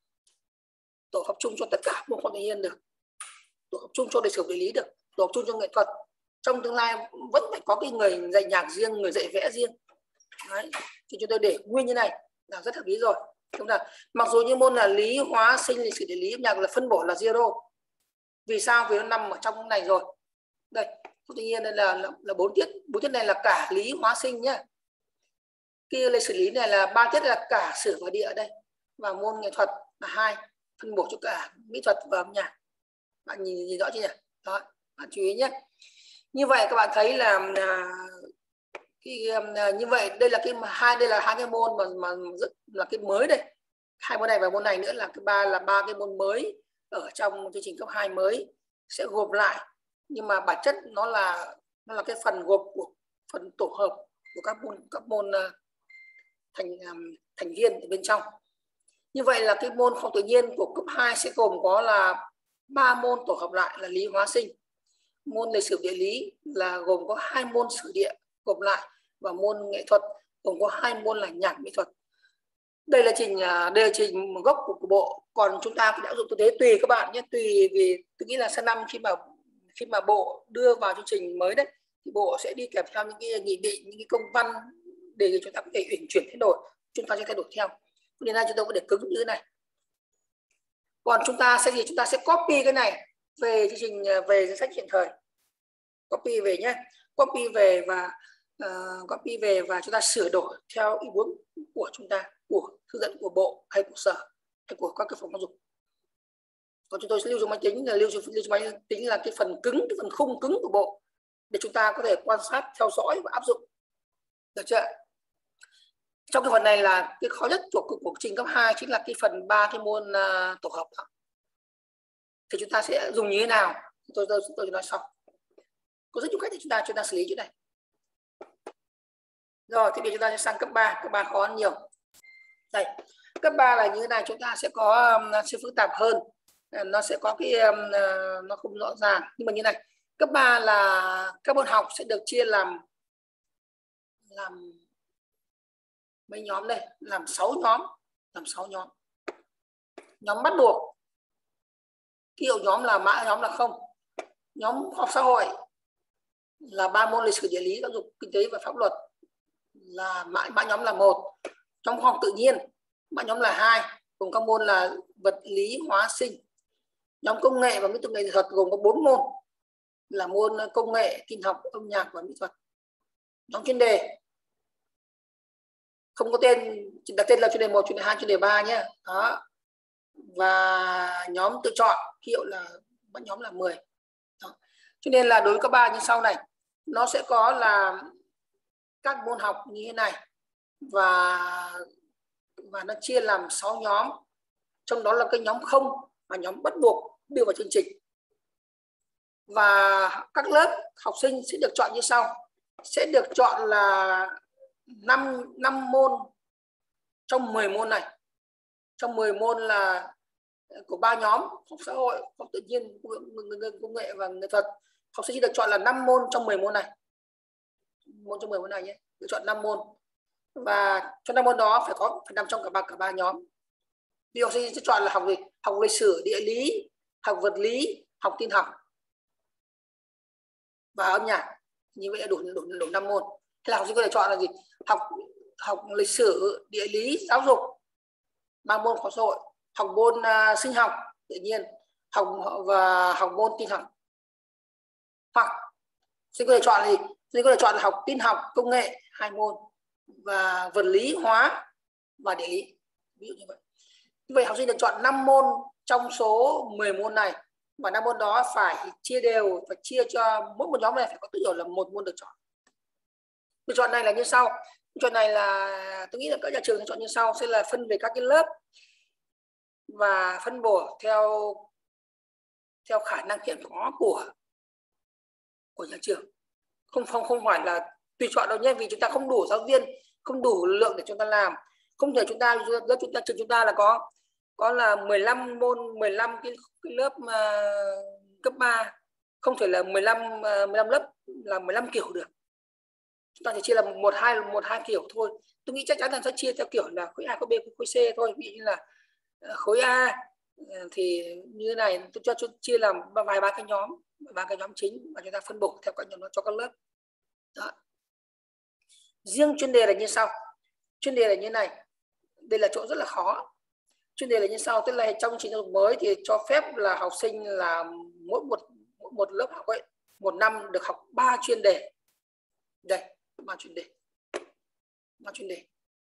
tổ hợp chung cho tất cả môn khoa học tự nhiên được, tổ hợp chung cho lịch sử địa lý được, tổ hợp chung cho nghệ thuật. Trong tương lai vẫn phải có cái người dạy nhạc riêng, người dạy vẽ riêng. Đấy. Thì chúng tôi để nguyên như này là rất hợp lý rồi. Đúng là mặc dù như môn là lý, hóa, sinh, lịch sử địa lý, nhạc là phân bổ là zero. Vì sao? Vì nó nằm ở trong này rồi. Đây, tự nhiên đây là là bốn tiết, bốn tiết này là cả lý, hóa, sinh nhé. Kia lịch sử lý này là ba tiết là cả sử và địa ở đây, và môn nghệ thuật là hai, phân bổ cho cả mỹ thuật và âm nhạc. Bạn nhìn, nhìn rõ chưa nhỉ? Đó, bạn chú ý nhé. Như vậy các bạn thấy là, là cái, như vậy đây là cái hai đây là hai cái môn mà mà rất là cái mới đây. Hai môn này và môn này nữa là cái ba là ba cái môn mới ở trong chương trình cấp hai mới sẽ gộp lại, nhưng mà bản chất nó là nó là cái phần gộp của phần tổ hợp của các môn các môn thành thành viên ở bên trong. Như vậy là cái môn khoa học tự nhiên của cấp hai sẽ gồm có là ba môn tổ hợp lại là lý, hóa, sinh. Môn lịch sử địa lý là gồm có hai môn sử địa gộp lại, và môn nghệ thuật gồm có hai môn là nhạc, mỹ thuật. Đây là trình đây là trình gốc của, của bộ, còn chúng ta cũng áp dụng thực tế tùy các bạn nhé, tùy vì tôi nghĩ là sang năm khi mà khi mà bộ đưa vào chương trình mới đấy thì bộ sẽ đi kèm theo những cái nghị định, những cái công văn để chúng ta có thể uyển chuyển thay đổi, chúng ta sẽ thay đổi theo. Nên là chúng tôi có để cứng như thế này. Còn chúng ta sẽ gì? Chúng ta sẽ copy cái này về chương trình, về danh sách hiện thời, copy về nhé, copy về và uh, copy về và chúng ta sửa đổi theo ý muốn của chúng ta, của hướng dẫn của bộ hay của sở hay của các cái phòng giáo dục. Còn chúng tôi sẽ lưu trong máy tính, là lưu trong lưu trong máy tính là cái phần cứng, cái phần khung cứng của bộ để chúng ta có thể quan sát, theo dõi và áp dụng. Được chưa? Trong cái phần này là cái khó nhất của của, của trình cấp hai chính là cái phần ba cái môn uh, tổ hợp đó. Thì chúng ta sẽ dùng như thế nào? Tôi tôi tôi nói sau. Có rất nhiều cách để chúng ta chúng ta xử lý chuyện này. Rồi, thì bây giờ chúng ta sẽ sang cấp ba, cấp ba khó hơn nhiều. Đây, cấp ba là như thế này, chúng ta sẽ có um, sẽ phức tạp hơn. Nó sẽ có cái um, uh, nó không rõ ràng, nhưng mà như này, cấp ba là các môn học sẽ được chia làm làm mấy nhóm đây, làm sáu nhóm, làm sáu nhóm. Nhóm bắt buộc. Ký hiệu nhóm là mã nhóm là không. Nhóm khoa học xã hội là ba môn lịch sử, địa lý, giáo dục, kinh tế và pháp luật là mã mã nhóm là một. Trong khoa học tự nhiên mã nhóm là hai. gồm các môn là vật lý, hóa sinh. Nhóm công nghệ và mỹ thuật nghệ thuật gồm có bốn môn là môn công nghệ, tin học, âm nhạc và mỹ thuật. Nhóm chuyên đề không có tên, đặt tên là chuyên đề một, chuyên đề hai, chuyên đề ba nhé. Đó. Và nhóm tự chọn hiệu là bắt nhóm là mười. Đó. Cho nên là đối với các ba như sau này, nó sẽ có là các môn học như thế này, và và nó chia làm sáu nhóm, trong đó là cái nhóm không và nhóm bắt buộc đưa vào chương trình. Và các lớp học sinh sẽ được chọn như sau, sẽ được chọn là năm năm môn trong mười môn này. Trong mười môn là của ba nhóm, học xã hội, học tự nhiên, công nghệ và nghệ thuật. Học sinh được chọn là năm môn trong mười môn này. Môn trong mười môn này nhé, được chọn năm môn. Và trong năm môn đó phải có phải nằm trong cả ba cả ba nhóm. Thì học sinh sẽ chọn là học gì? Học lịch sử, địa lý, học vật lý, học tin học và âm nhạc. Như vậy là đủ đủ đủ năm môn. Thế là học sinh có thể chọn là gì? Học học lịch sử, địa lý, giáo dục, ba môn khoa xã hội, học môn uh, sinh học, tự nhiên, học và học môn tin học. Hoặc sinh có thể chọn gì? Sinh có thể chọn là học tin học, công nghệ hai môn và vật lý, hóa và địa lý. Ví dụ như vậy. Như vậy học sinh được chọn năm môn trong số mười môn này, và năm môn đó phải chia đều, phải chia cho mỗi một nhóm này phải có tối thiểu là một môn được chọn. Lựa chọn này là như sau. Lựa chọn này là tôi nghĩ là các nhà trường sẽ chọn như sau, sẽ là phân về các cái lớp và phân bổ theo theo khả năng hiện có của của nhà trường. Không không không phải là tùy chọn đâu nhé, vì chúng ta không đủ giáo viên, không đủ lượng để chúng ta làm. Không thể chúng ta lớp chúng ta trường chúng ta là có có là mười lăm môn, mười lăm cái, cái lớp uh, cấp ba, không thể là mười lăm uh, mười lăm lớp là mười lăm kiểu được. Chúng ta chỉ chia là một hai một hai kiểu thôi. Tôi nghĩ chắc chắn là sẽ chia theo kiểu là khối A, khối B, khối C thôi. Ví dụ như là khối A thì như thế này, tôi cho, cho chia làm vài ba cái nhóm, ba cái nhóm chính và chúng ta phân bổ theo các nhóm cho các lớp. Đó. Riêng chuyên đề là như sau. Chuyên đề là như này. Đây là chỗ rất là khó. Chuyên đề là như sau, tức là trong trình giáo dục mới thì cho phép là học sinh là mỗi một mỗi một lớp học ấy, một năm được học ba chuyên đề. Đây, ba chuyên đề. ba chuyên đề.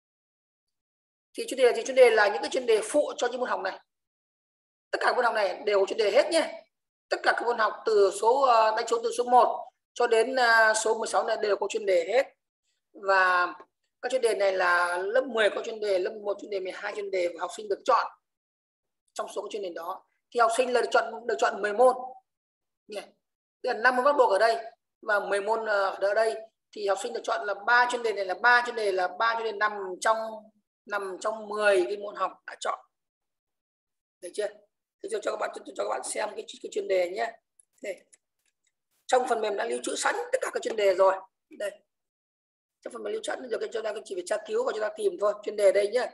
Thì chuyên đề là gì? Chuyên đề là những cái chuyên đề phụ cho những môn học này. Tất cả môn học này đều có chuyên đề hết nhé. Tất cả các môn học từ số đánh số từ số một cho đến số mười sáu này đều có chuyên đề hết. Và các chuyên đề này là lớp mười có chuyên đề, lớp một chuyên đề, mười hai chuyên đề, và học sinh được chọn trong số các chuyên đề đó. Thì học sinh là được chọn được chọn mười môn. Tức là năm môn bắt buộc ở đây và mười môn ở đây, thì học sinh được chọn là ba chuyên đề này là ba chuyên đề là ba chuyên đề nằm trong nằm trong mười cái môn học đã chọn. Được chưa? Thế cho các bạn cho, cho các bạn xem cái, cái chuyên đề nhé. Đây. Trong phần mềm đã lưu trữ sẵn tất cả các chuyên đề rồi. Đây. Trong phần mềm lưu sẵn rồi, chúng ta chỉ phải tra cứu và chúng ta tìm thôi. Chuyên đề đây nhé.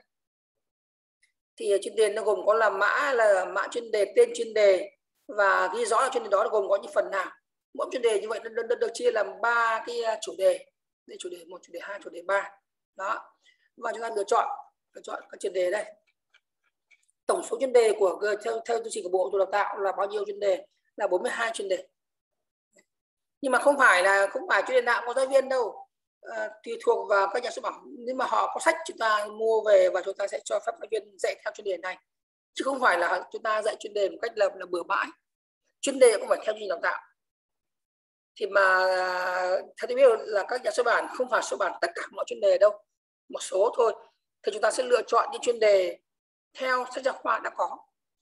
Thì chuyên đề nó gồm có là mã là mã chuyên đề, tên chuyên đề và ghi rõ là chuyên đề đó gồm có những phần nào. Mỗi chuyên đề như vậy nó được chia làm ba cái chủ đề. Đây chủ đề một, chủ đề hai, chủ đề ba. Đó. Và chúng ta lựa chọn lựa chọn các chuyên đề đây. Tổng số chuyên đề của theo theo chương trình của Bộ Giáo dục Đào tạo là bao nhiêu chuyên đề? Là bốn mươi hai chuyên đề. Nhưng mà không phải là không phải chuyên đề nào có giáo viên đâu. À, tùy thuộc vào các nhà xuất bản. Nhưng mà họ có sách chúng ta mua về và chúng ta sẽ cho phép giáo viên dạy theo chuyên đề này. Chứ không phải là chúng ta dạy chuyên đề một cách là, là bừa bãi. Chuyên đề cũng phải theo chương trình đào tạo. Thì mà theo tôi biết là các nhà xuất bản không phải xuất bản tất cả mọi chuyên đề đâu. Một số thôi. Thì chúng ta sẽ lựa chọn những chuyên đề theo sách giáo khoa đã có.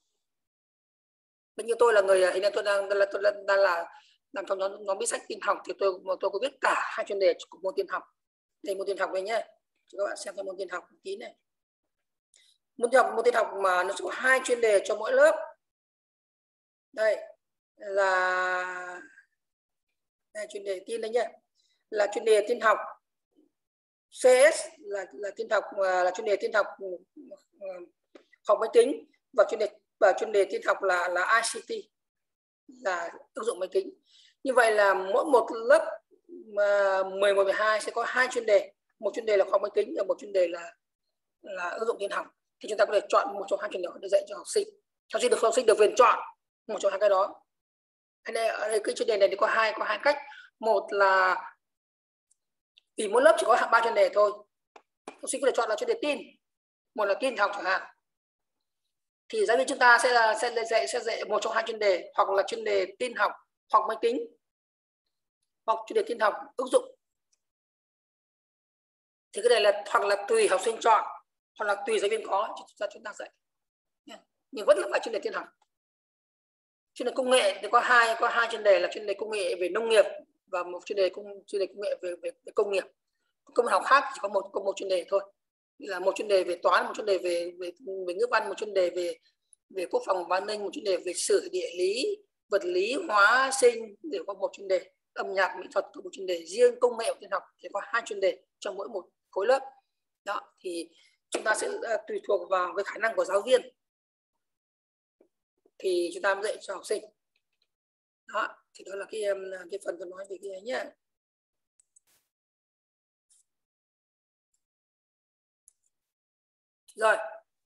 Như tôi là người hiện nay tôi đang là tôi đang, đang là làm trong nhóm, nhóm biết sách tin học, thì tôi tôi có biết cả hai chuyên đề của môn tin học. Đây môn tin học đây nhé, cho các bạn xem theo môn tin học một tí này. Môn tin học môn tin học mà nó có hai chuyên đề cho mỗi lớp. Đây là đây, chuyên đề tin đấy nhé, là chuyên đề tin học xê ét là là tin học là chuyên đề tin học học máy tính, và chuyên đề và chuyên đề tin học là là i xê tê là ứng dụng máy tính. Như vậy là mỗi một lớp mười một, mười hai sẽ có hai chuyên đề, một chuyên đề là khoa học máy tính và một chuyên đề là là ứng dụng tin học. thì chúng ta có thể chọn một trong hai chuyên đề để dạy cho học sinh. Học sinh được học sinh được quyền chọn một trong hai cái đó. Ở đây, ở đây cái chuyên đề này thì có hai có hai cách. Một là vì mỗi lớp chỉ có ba chuyên đề thôi, học sinh có thể chọn là chuyên đề tin, một là tin học chẳng hạn, thì giáo viên chúng ta sẽ là sẽ dạy sẽ dạy một trong hai chuyên đề, hoặc là chuyên đề tin học hoặc máy tính, hoặc chuyên đề tin học ứng dụng. Thì cái này là hoặc là tùy học sinh chọn, hoặc là tùy giáo viên có chúng ta chúng ta dạy, nhưng vẫn là phải chuyên đề tin học. Chuyên đề công nghệ thì có hai có hai chuyên đề là chuyên đề công nghệ về nông nghiệp và một chuyên đề công chuyên đề công nghệ về, về, về công nghiệp. Công học khác chỉ có một có một chuyên đề thôi, là một chuyên đề về toán, một chuyên đề về về, về ngữ văn, một chuyên đề về về quốc phòng và an ninh, một chuyên đề về sử, địa lý, vật lý, hóa sinh, đều có một chuyên đề. Âm nhạc, mỹ thuật có một chuyên đề riêng. Công nghệ và tin học thì có hai chuyên đề trong mỗi một khối lớp. Đó thì chúng ta sẽ uh, tùy thuộc vào cái khả năng của giáo viên thì chúng ta mới dạy cho học sinh. Đó thì đó là cái cái phần tôi nói về cái này nhé. Rồi,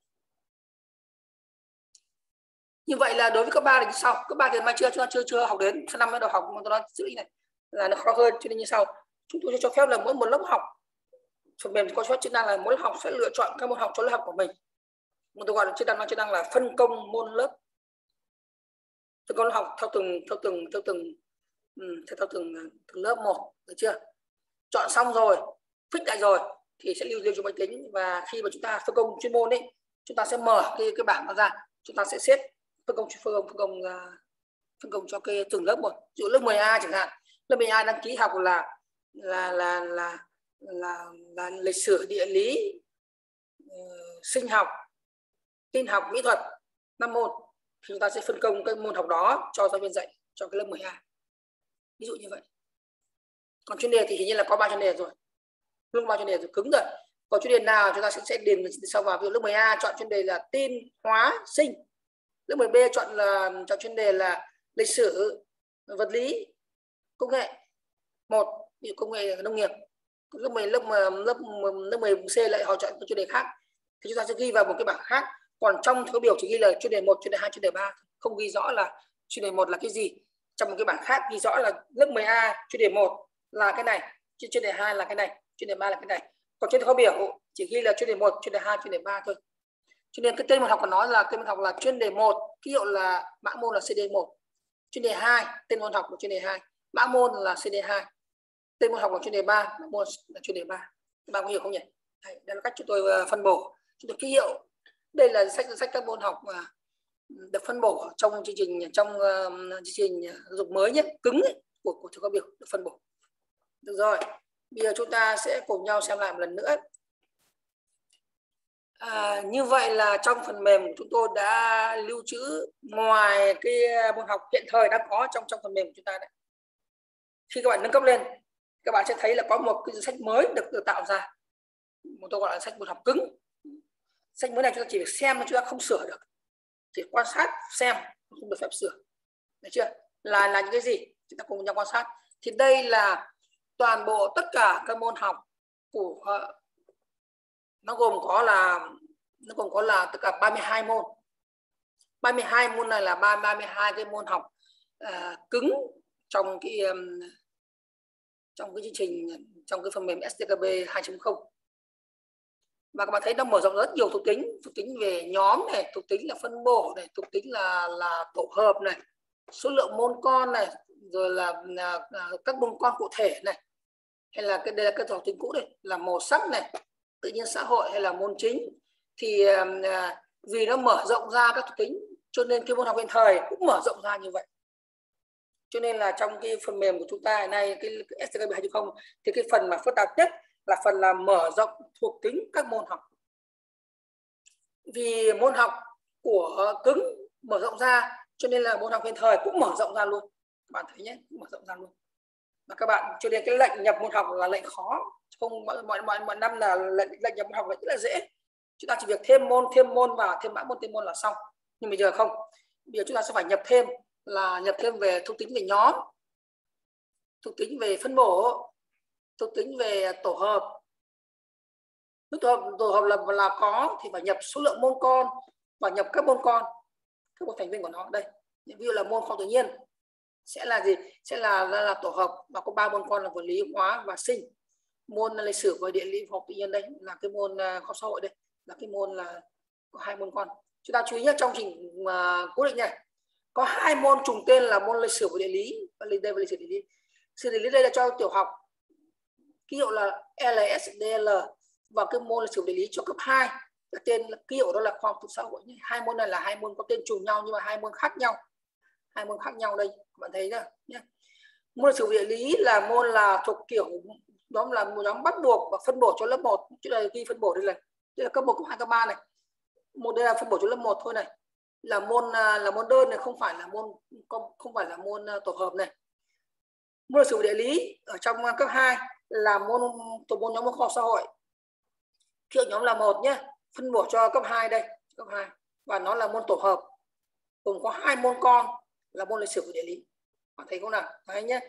như vậy là đối với cấp ba thì như sau. Cấp ba thì mai chưa chưa chưa chưa học đến, sang năm mới đầu học, mà tôi nói chữ này là nó khó hơn, cho nên như sau. Chúng tôi cho phép là mỗi một lớp học, phần mềm có chức năng là mỗi lớp học sẽ lựa chọn các môn học cho lớp học của mình. Mà tôi gọi là chức năng chức năng là phân công môn lớp. Tôi có học theo từng theo từng theo từng theo, theo từng, từng lớp một, được chưa? Chọn xong rồi, fix lại rồi thì sẽ lưu lưu cho máy tính, và khi mà chúng ta phân công chuyên môn ấy, chúng ta sẽ mở cái cái bảng nó ra, chúng ta sẽ xếp phân công phân công phân công phân công cho cái từng lớp một. Ví dụ lớp mười A chẳng hạn, lớp mười A đăng ký học là là là là là, là lịch sử, địa lý, uh, sinh học, tin học, mỹ thuật, năm môn, thì chúng ta sẽ phân công cái môn học đó cho giáo viên dạy cho cái lớp mười A, ví dụ như vậy. Còn chuyên đề thì hình như là có ba chuyên đề rồi, luôn ba chuyên đề rồi, cứng rồi. Còn chuyên đề nào chúng ta sẽ sẽ điền sau vào. Ví dụ lớp mười A chọn chuyên đề là tin, hóa, sinh. Lớp mười B chọn là chọn chuyên đề là lịch sử, vật lý, công nghệ một, ví dụ công nghệ nông nghiệp. Lớp mười lớp lớp lớp mười C lại họ chọn chuyên đề khác, thì chúng ta sẽ ghi vào một cái bảng khác. Còn trong cái biểu chỉ ghi là chuyên đề một, chuyên đề hai, chuyên đề ba, không ghi rõ là chuyên đề một là cái gì. Trong một cái bảng khác ghi rõ là lớp mười A chuyên đề một là cái này, chuyên đề hai là cái này, chuyên đề ba là cái này. Còn trên kho biểu chỉ ghi là chuyên đề một, chuyên đề hai, chuyên đề ba thôi. Cho nên cái tên môn học của nó là tên môn học là chuyên đề một, ký hiệu là mã môn là C D một. Chuyên đề hai, tên môn học là chuyên đề hai, mã môn là C D hai. Tên môn học là chuyên đề ba, mã môn là chuyên đề ba. Các bạn có hiểu không nhỉ? Đây, đây là cách chúng tôi phân bổ, chúng tôi ký hiệu. Đây là sách sách các môn học mà được phân bổ trong chương trình trong uh, chương trình giáo dục mới nhất, cứng ấy, của của trường cao biểu được phân bổ. Được rồi, bây giờ chúng ta sẽ cùng nhau xem lại một lần nữa. À, như vậy là trong phần mềm của chúng tôi đã lưu trữ ngoài cái môn học hiện thời đang có trong trong phần mềm của chúng ta đấy. Khi các bạn nâng cấp lên, các bạn sẽ thấy là có một cái danh sách mới được, được tạo ra, một tôi gọi là sách môn học cứng. Sách mới này chúng ta chỉ việc xem, chúng ta không sửa được, chỉ quan sát xem, không được phép sửa, được chưa? Là là những cái gì chúng ta cùng nhau quan sát. Thì đây là toàn bộ tất cả các môn học của nó gồm có là nó gồm có là tất cả ba mươi hai môn. ba mươi hai môn này là ba mươi hai cái môn học uh, cứng trong cái um, trong cái chương trình, trong cái phần mềm S T K B hai chấm không. Và các bạn thấy nó mở rộng rất nhiều thuộc tính, thuộc tính về nhóm này, thuộc tính là phân bổ này, thuộc tính là là tổ hợp này, số lượng môn con này, rồi là, là, là các môn con cụ thể này, hay là cái đây là cái thuộc tính cũ đây là màu sắc này, tự nhiên xã hội hay là môn chính. Thì uh, vì nó mở rộng ra các thuộc tính cho nên cái môn học hiện thời cũng mở rộng ra như vậy. Cho nên là trong cái phần mềm của chúng ta hiện nay, cái, cái S T K B hai chấm không, thì cái phần mà phức tạp nhất là phần là mở rộng thuộc tính các môn học. Vì môn học của cứng mở rộng ra cho nên là môn học hiện thời cũng mở rộng ra luôn. Các bạn thấy nhé, mở rộng ra luôn. Và các bạn cho nên cái lệnh nhập môn học là lệnh khó. Không mọi mọi mọi, mọi năm là lệnh, lệnh nhập môn học là rất là dễ. Chúng ta chỉ việc thêm môn thêm môn vào, thêm mã môn thêm môn là xong. Nhưng bây giờ không. Bây giờ chúng ta sẽ phải nhập thêm là nhập thêm về thuộc tính về nhóm, thuộc tính về phân bổ, thuộc tính về tổ hợp, Lúc tổ hợp, tổ hợp là là có thì phải nhập số lượng môn con và nhập các môn con, các môn thành viên của nó đây. Ví dụ là môn khoa học tự nhiên sẽ là gì, sẽ là là, là tổ hợp và có ba môn con là vật lý, hóa và sinh. Môn lịch sử và địa lý khoa học tự nhiên đây là cái môn uh, khoa học xã hội, đây là cái môn là có hai môn con. Chúng ta chú ý nhé, trong trình uh, cố định này có hai môn trùng tên là môn lịch sử và địa lý, và đây là lịch sử địa lý. Sử địa lý đây là cho tiểu học, ký hiệu là L S D L, và cái môn lịch sử địa lý cho cấp hai là tên ký hiệu đó là khoa học xã hội. Hai môn này là hai môn có tên trùng nhau nhưng mà hai môn khác nhau, hai môn khác nhau đây các bạn thấy nhé. Môn lịch sử địa lý là môn là thuộc kiểu đó là một nhóm bắt buộc và phân bổ cho lớp một, chứ là ghi phân bổ đây là đây là cấp một, cấp hai, cấp ba này. Một đây là phân bổ cho lớp một thôi này, là môn là môn đơn này, không phải là môn không phải là môn tổ hợp này. Môn lịch sử địa lý ở trong cấp hai là môn thuộc môn nhóm môn khoa học xã hội, kiểu nhóm là một nhé, phân bổ cho cấp hai đây, cấp hai, và nó là môn tổ hợp gồm có hai môn con là môn lịch sử và địa lý. Bạn thấy không nào? Đấy nhé.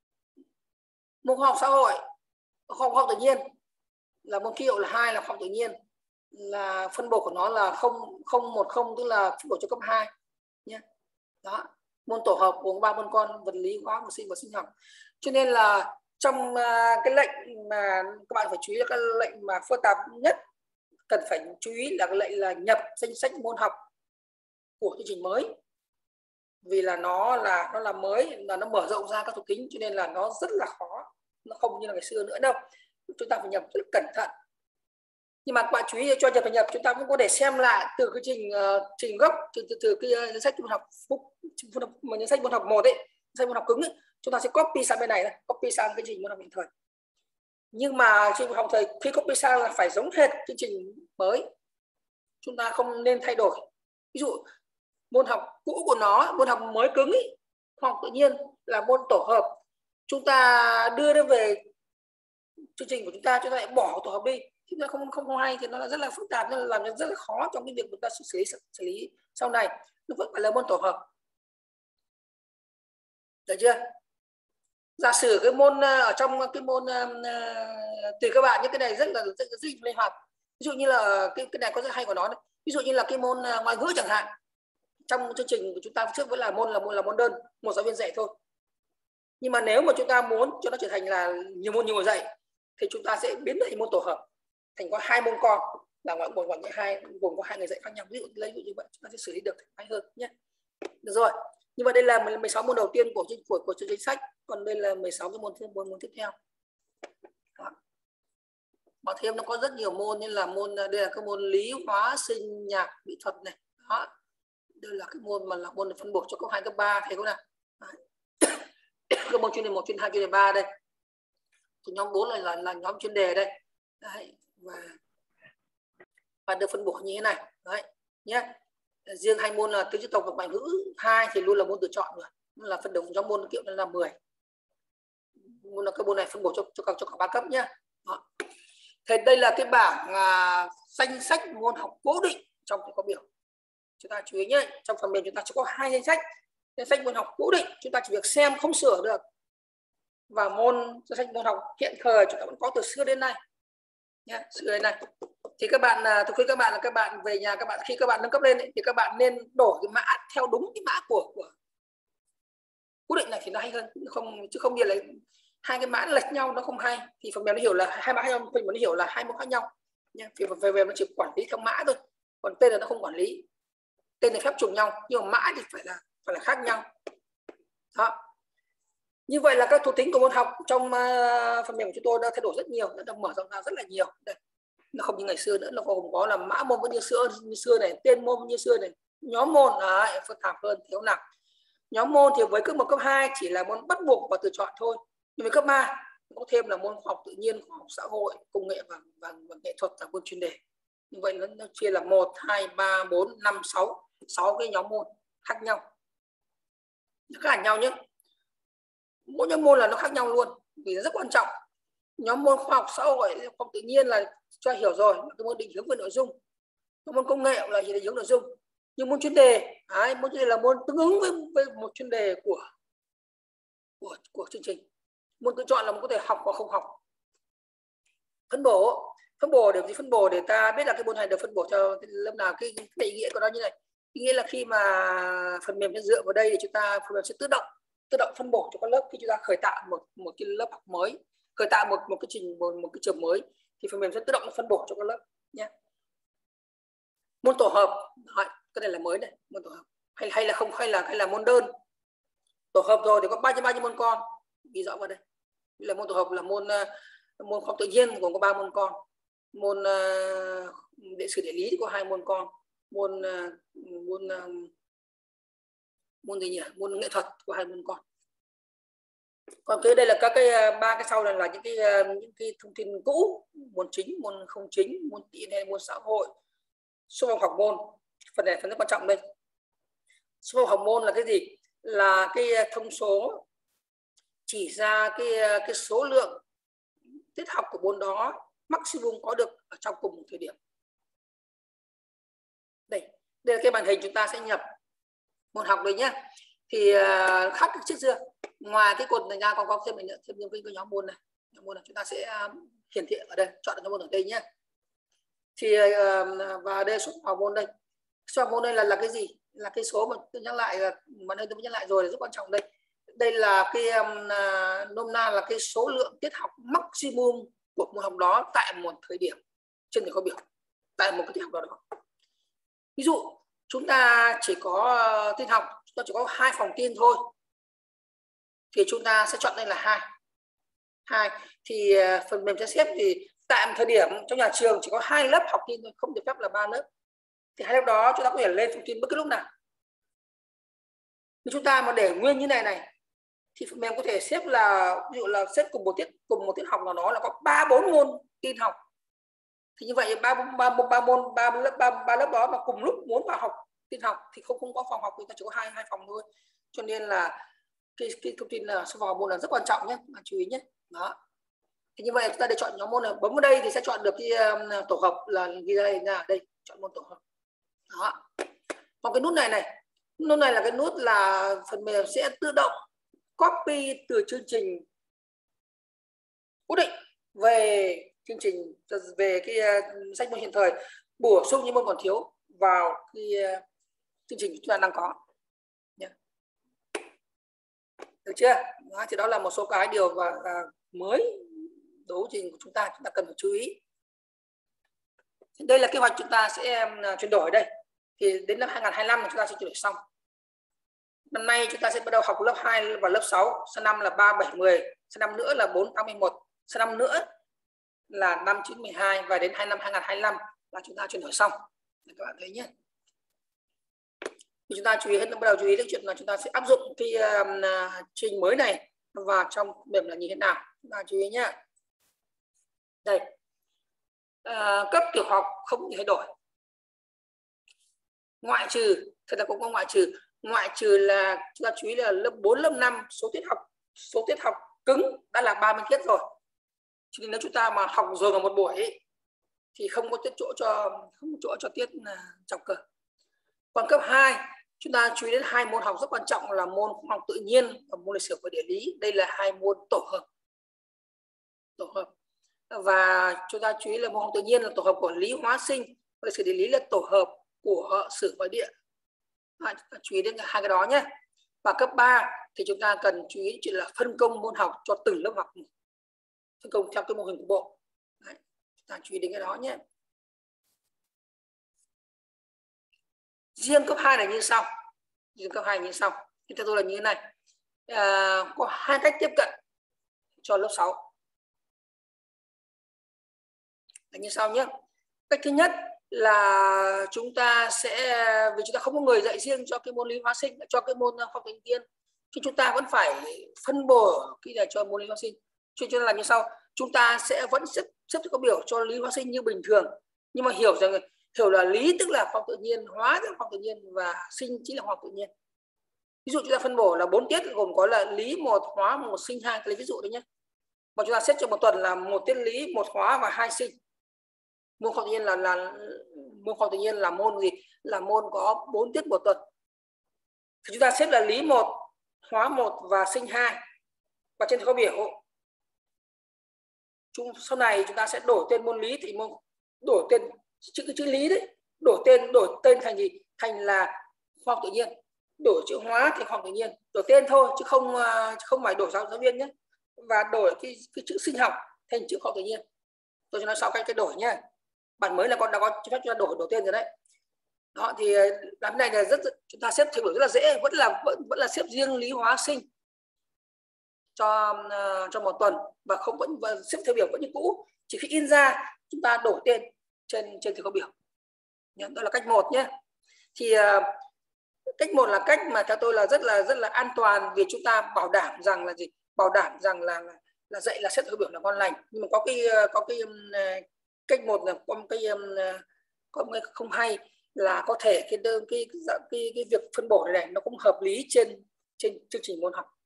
Môn khoa học xã hội, khoa học tự nhiên là môn ký hiệu là hai là khoa học tự nhiên, là phân bổ của nó là không không một không, tức là phân bổ cho cấp hai nhé. Đó. Môn tổ hợp gồm ba môn con vật lý, hóa và sinh và sinh học. Cho nên là trong cái lệnh mà các bạn phải chú ý là cái lệnh mà phức tạp nhất cần phải chú ý là cái lệnh là nhập danh sách môn học của chương trình mới, vì là nó là nó là mới, là nó mở rộng ra các thuộc tính, cho nên là nó rất là khó, nó không như là ngày xưa nữa đâu. Chúng ta phải nhập rất cẩn thận. Nhưng mà các bạn chú ý cho nhập phải nhập, chúng ta cũng có thể xem lại từ cái trình uh, trình gốc, từ, từ, từ cái danh sách môn học phúc mà danh sách môn học một ấy, danh sách môn học cứng ấy, chúng ta sẽ copy sang bên này, này copy sang cái trình môn học hiện thời. Nhưng mà chương trình học thời khi copy sang là phải giống hệt chương trình mới, chúng ta không nên thay đổi. Ví dụ môn học cũ của nó, môn học mới cứng ấy, khoa học tự nhiên là môn tổ hợp, chúng ta đưa nó về chương trình của chúng ta, chúng ta lại bỏ tổ hợp đi, chúng ta không không hay thì nó là rất là phức tạp, nó làm rất là khó trong cái việc chúng ta xử lý xử lý sau này. Nó vẫn phải là môn tổ hợp, được chưa? Giả sử cái môn ở trong cái môn tùy các bạn, những cái này rất là rất là linh hoạt. Ví dụ như là cái cái này có rất hay của nó đấy. Ví dụ như là cái môn ngoại ngữ chẳng hạn, trong chương trình của chúng ta trước vẫn là môn là môn là môn đơn, một giáo viên dạy thôi. Nhưng mà nếu mà chúng ta muốn cho nó trở thành là nhiều môn nhiều người dạy thì chúng ta sẽ biến thành môn tổ hợp, thành có hai môn con là ngoại ngữ ngoại ngữ hai, gồm có hai người dạy khác nhau. Ví dụ lấy ví dụ như vậy chúng ta sẽ xử lý được hay hơn nhé. Được rồi. Như vậy đây là mười sáu môn đầu tiên của của của chương trình sách, còn đây là mười sáu cái môn thêm môn, môn tiếp theo. Đó. Mà thêm nó có rất nhiều môn, nên là môn đây là các môn lý, hóa, sinh, nhạc, mỹ thuật này. Đó. Đây là cái môn mà là môn phân bổ cho cấp hai, cấp ba, thấy không nào? Các môn chuyên đề một, chuyên hai, chuyên đề ba đây. Thì nhóm bốn là, là là nhóm chuyên đề đây. Đấy, và và được phân bổ như thế này. Đấy, nhé. Riêng hai môn là tiếng dân tộc và ngoại ngữ hai thì luôn là môn tự chọn rồi, là phân đồng nhóm môn kiểu nên là mười. Môn là các môn này phân bổ cho cho cả cho cả ba cấp nhé. Đó. Thế đây là cái bảng à, danh sách môn học cố định trong cái có biểu. Chúng ta chú ý nhé, trong phần mềm chúng ta chỉ có hai danh sách. Danh sách môn học cố định chúng ta chỉ việc xem không sửa được, và môn danh sách môn học hiện thời chúng ta vẫn có từ xưa đến nay nhé, xưa đến nay. Thì các bạn tôi khuyên các bạn là các bạn về nhà, các bạn khi các bạn nâng cấp lên ấy, thì các bạn nên đổi cái mã theo đúng cái mã của của cố định này thì nó hay hơn, không chứ không như là hai cái mã lệch nhau nó không hay, thì phần mềm nó hiểu là hai mã khác nhau, phần mềm nó hiểu là hai môn khác nhau nha. Thì phần mềm nó chỉ quản lý theo mã thôi, còn tên là nó không quản lý, tên là phép trùng nhau nhưng mà mã thì phải là phải là khác nhau. Đó. Như vậy là các thuộc tính của môn học trong uh, phần mềm của chúng tôi đã thay đổi rất nhiều, đã được mở rộng ra rất là nhiều. Đây, nó không như ngày xưa nữa, nó gồm có là mã môn vẫn như xưa như xưa này, tên môn như xưa này, nhóm môn đấy, phức tạp hơn thiếu nặng. Nhóm môn thì với cấp một, cấp hai chỉ là môn bắt buộc và tự chọn thôi, nhưng với cấp ba có thêm là môn khoa học tự nhiên, khoa học xã hội, công nghệ và, và, và nghệ thuật là môn chuyên đề. Như vậy nó, nó chia là một, hai, ba, bốn, năm, sáu, sáu cái nhóm môn khác nhau, nó khác nhau nhé. Mỗi nhóm môn là nó khác nhau luôn, vì nó rất quan trọng. Nhóm môn khoa học xã hội, khoa học tự nhiên là cho hiểu rồi, cái môn định hướng về nội dung. Cái môn công nghệ là định hướng nội dung. Nhưng môn chuyên đề, đấy, môn chuyên đề là môn tương ứng với, với một chuyên đề của, của của chương trình. Môn tự chọn là một có thể học hoặc không học. Phân bổ Phân bổ để gì? Phân bổ để ta biết là cái môn này được phân bổ cho lớp nào. Cái, cái ý nghĩa của nó như này, ý nghĩa là khi mà phần mềm sẽ dựa vào đây thì chúng ta phần mềm sẽ tự động tự động phân bổ cho các lớp. Khi chúng ta khởi tạo một một cái lớp học mới, khởi tạo một một cái trình một, một cái trường mới thì phần mềm sẽ tự động phân bổ cho các lớp nhé. Môn tổ hợp, cái này là mới này, môn tổ hợp hay hay là không hay là hay là môn đơn. Tổ hợp rồi thì có bao nhiêu bao nhiêu môn con, ghi rõ vào đây. Là môn tổ hợp là môn môn khoa học tự nhiên gồm có ba môn con, môn uh, địa sử địa lý thì có hai môn con, môn uh, môn uh, môn gì nhỉ, môn nghệ thuật có hai môn con. Còn cái đây là các cái ba cái sau này là những cái những cái thông tin cũ, môn chính, môn không chính, môn tin hay môn xã hội. Số học môn, phần này phần rất quan trọng đây. Số học môn là cái gì? Là cái thông số chỉ ra cái cái số lượng tiết học của môn đó maximum có được ở trong cùng một thời điểm. Đây, đây là cái màn hình chúng ta sẽ nhập môn học đấy nhé. Thì uh, khác trước xưa, ngoài cái cột này ra còn có thêm nữa, thêm những cái nhóm môn này, nhóm môn này chúng ta sẽ uh, hiển thị ở đây, chọn nhóm môn ở đây nhé. Thì uh, và đây số học môn đây, số học môn đây là là cái gì? Là cái số mà tôi nhắc lại, mà đây tôi nhắc lại rồi, là rất quan trọng đây. Đây là cái um, uh, nôm na là cái số lượng tiết học maximum của môn học đó tại một thời điểm trên thể có biểu, tại một cái tiết học đó, đó. Ví dụ chúng ta chỉ có uh, tin học, chúng ta chỉ có hai phòng tin thôi, thì chúng ta sẽ chọn đây là hai. Hai thì uh, phần mềm sẽ xếp thì tại một thời điểm trong nhà trường chỉ có hai lớp học tin thôi, không được phép là ba lớp. Thì hai lớp đó chúng ta có thể lên thông tin bất cứ lúc nào. Nếu chúng ta mà để nguyên như này này thì phần mềm có thể xếp là ví dụ là xếp cùng một tiết cùng một tiết học nào đó là có ba bốn môn tin học. Thì như vậy ba ba ba môn ba lớp ba, ba lớp đó mà cùng lúc muốn vào học tin học thì không không có phòng học, người ta chỉ có hai hai phòng thôi. Cho nên là cái, cái thông tin là số vào môn là rất quan trọng nhé, mà chú ý nhé. Đó. Thì như vậy chúng ta để chọn nhóm môn này, bấm vào đây thì sẽ chọn được cái um, tổ hợp là ghi đây nha, đây chọn môn tổ hợp. Đó. Còn cái nút này này, nút này là cái nút là phần mềm sẽ tự động copy từ chương trình cố định về chương trình về cái uh, sách môn hiện thời, bổ sung những môn còn thiếu vào cái uh, chương trình chúng ta đang có. Yeah. Được chưa? Đó, thì đó là một số cái điều và uh, mới đấu trình của chúng ta chúng ta cần phải chú ý. Đây là kế hoạch chúng ta sẽ um, chuyển đổi đây. Thì đến năm hai nghìn không trăm hai mươi lăm chúng ta sẽ chuyển đổi xong. Năm nay chúng ta sẽ bắt đầu học lớp hai và lớp sáu, sang năm là ba, bảy, mười, sang năm nữa là bốn, tám, mười một, sang năm nữa là năm, chín, mười hai và đến hai năm hai nghìn không trăm hai mươi lăm là chúng ta chuyển đổi xong. Để các bạn thấy nhé. Thì chúng ta chú ý hết, bắt đầu chú ý đến chuyện là chúng ta sẽ áp dụng cái uh, trình mới này vào trong mềm là như thế nào. Chúng ta chú ý nhé. Đây. Uh, cấp tiểu học không thay đổi. Ngoại trừ, thật là cũng có ngoại trừ. Ngoại trừ là chúng ta chú ý là lớp bốn, lớp năm số tiết học số tiết học cứng đã là ba mươi tiết rồi. Cho nên nếu chúng ta mà học rồi vào một buổi ấy, thì không có tiết chỗ cho không có chỗ cho tiết chọc cơ. Còn cấp hai chúng ta chú ý đến hai môn học rất quan trọng là môn khoa học tự nhiên và môn lịch sử và địa lý. Đây là hai môn tổ hợp. Tổ hợp. Và chúng ta chú ý là môn học tự nhiên là tổ hợp của lý hóa sinh, lịch sử địa lý là tổ hợp của sử và địa. À, chú ý đến hai cái đó nhé. Và cấp ba thì chúng ta cần chú ý chuyện là phân công môn học cho từng lớp học, phân công theo cái mô hình của bộ. Đấy, chúng ta chú ý đến cái đó nhé. Riêng cấp hai là như sau. Riêng cấp hai như sau. Thì theo tôi là như thế này. À, có hai cách tiếp cận cho lớp sáu. Là như sau nhé. Cách thứ nhất là chúng ta sẽ, vì chúng ta không có người dạy riêng cho cái môn lý hóa sinh, cho cái môn khoa học tự nhiên, thì chúng ta vẫn phải phân bổ cái này cho môn lý hóa sinh. Cho nên là như sau, chúng ta sẽ vẫn xếp xếp có biểu cho lý hóa sinh như bình thường, nhưng mà hiểu rằng hiểu là lý tức là khoa học tự nhiên, hóa tức là khoa học tự nhiên và sinh chính là khoa học tự nhiên. Ví dụ chúng ta phân bổ là bốn tiết gồm có là lý một, hóa một, sinh hai, lấy ví dụ đấy nhé. Và chúng ta xếp cho một tuần là một tiết lý, một hóa và hai sinh. Môn khoa học tự nhiên là là môn khoa học tự nhiên là môn gì? Là môn có bốn tiết một tuần. Thì chúng ta xếp là lý một, hóa một và sinh hai. Và trên có biểu chúng sau này chúng ta sẽ đổi tên môn lý thì môn đổi tên chữ chữ lý đấy, đổi tên đổi tên thành gì, thành là khoa học tự nhiên. Đổi chữ hóa thì khoa học tự nhiên, đổi tên thôi chứ không không phải đổi giáo giáo viên nhé. Và đổi cái, cái chữ sinh học thành chữ khoa học tự nhiên. Tôi cho nói sau cách cái đổi nhé. Bản mới là con đã có cho phép chúng ta đổi đổi tên rồi đấy. Đó thì làm này là rất chúng ta xếp thay đổi rất là dễ, vẫn là vẫn, vẫn là xếp riêng lý hóa sinh cho uh, cho một tuần và không vẫn và xếp theo biểu vẫn như cũ, chỉ khi in ra chúng ta đổi tên trên trên thư khóa biểu. Đó là cách một nhé. Thì uh, cách một là cách mà theo tôi là rất là rất là an toàn, vì chúng ta bảo đảm rằng là gì, bảo đảm rằng là là, là dạy là xếp theo biểu là ngon lành. Nhưng mà có cái có cái um, cách một là có cái um, có cái không hay là có thể cái đơn cái cái, cái cái việc phân bổ này, này nó cũng hợp lý trên trên chương trình môn học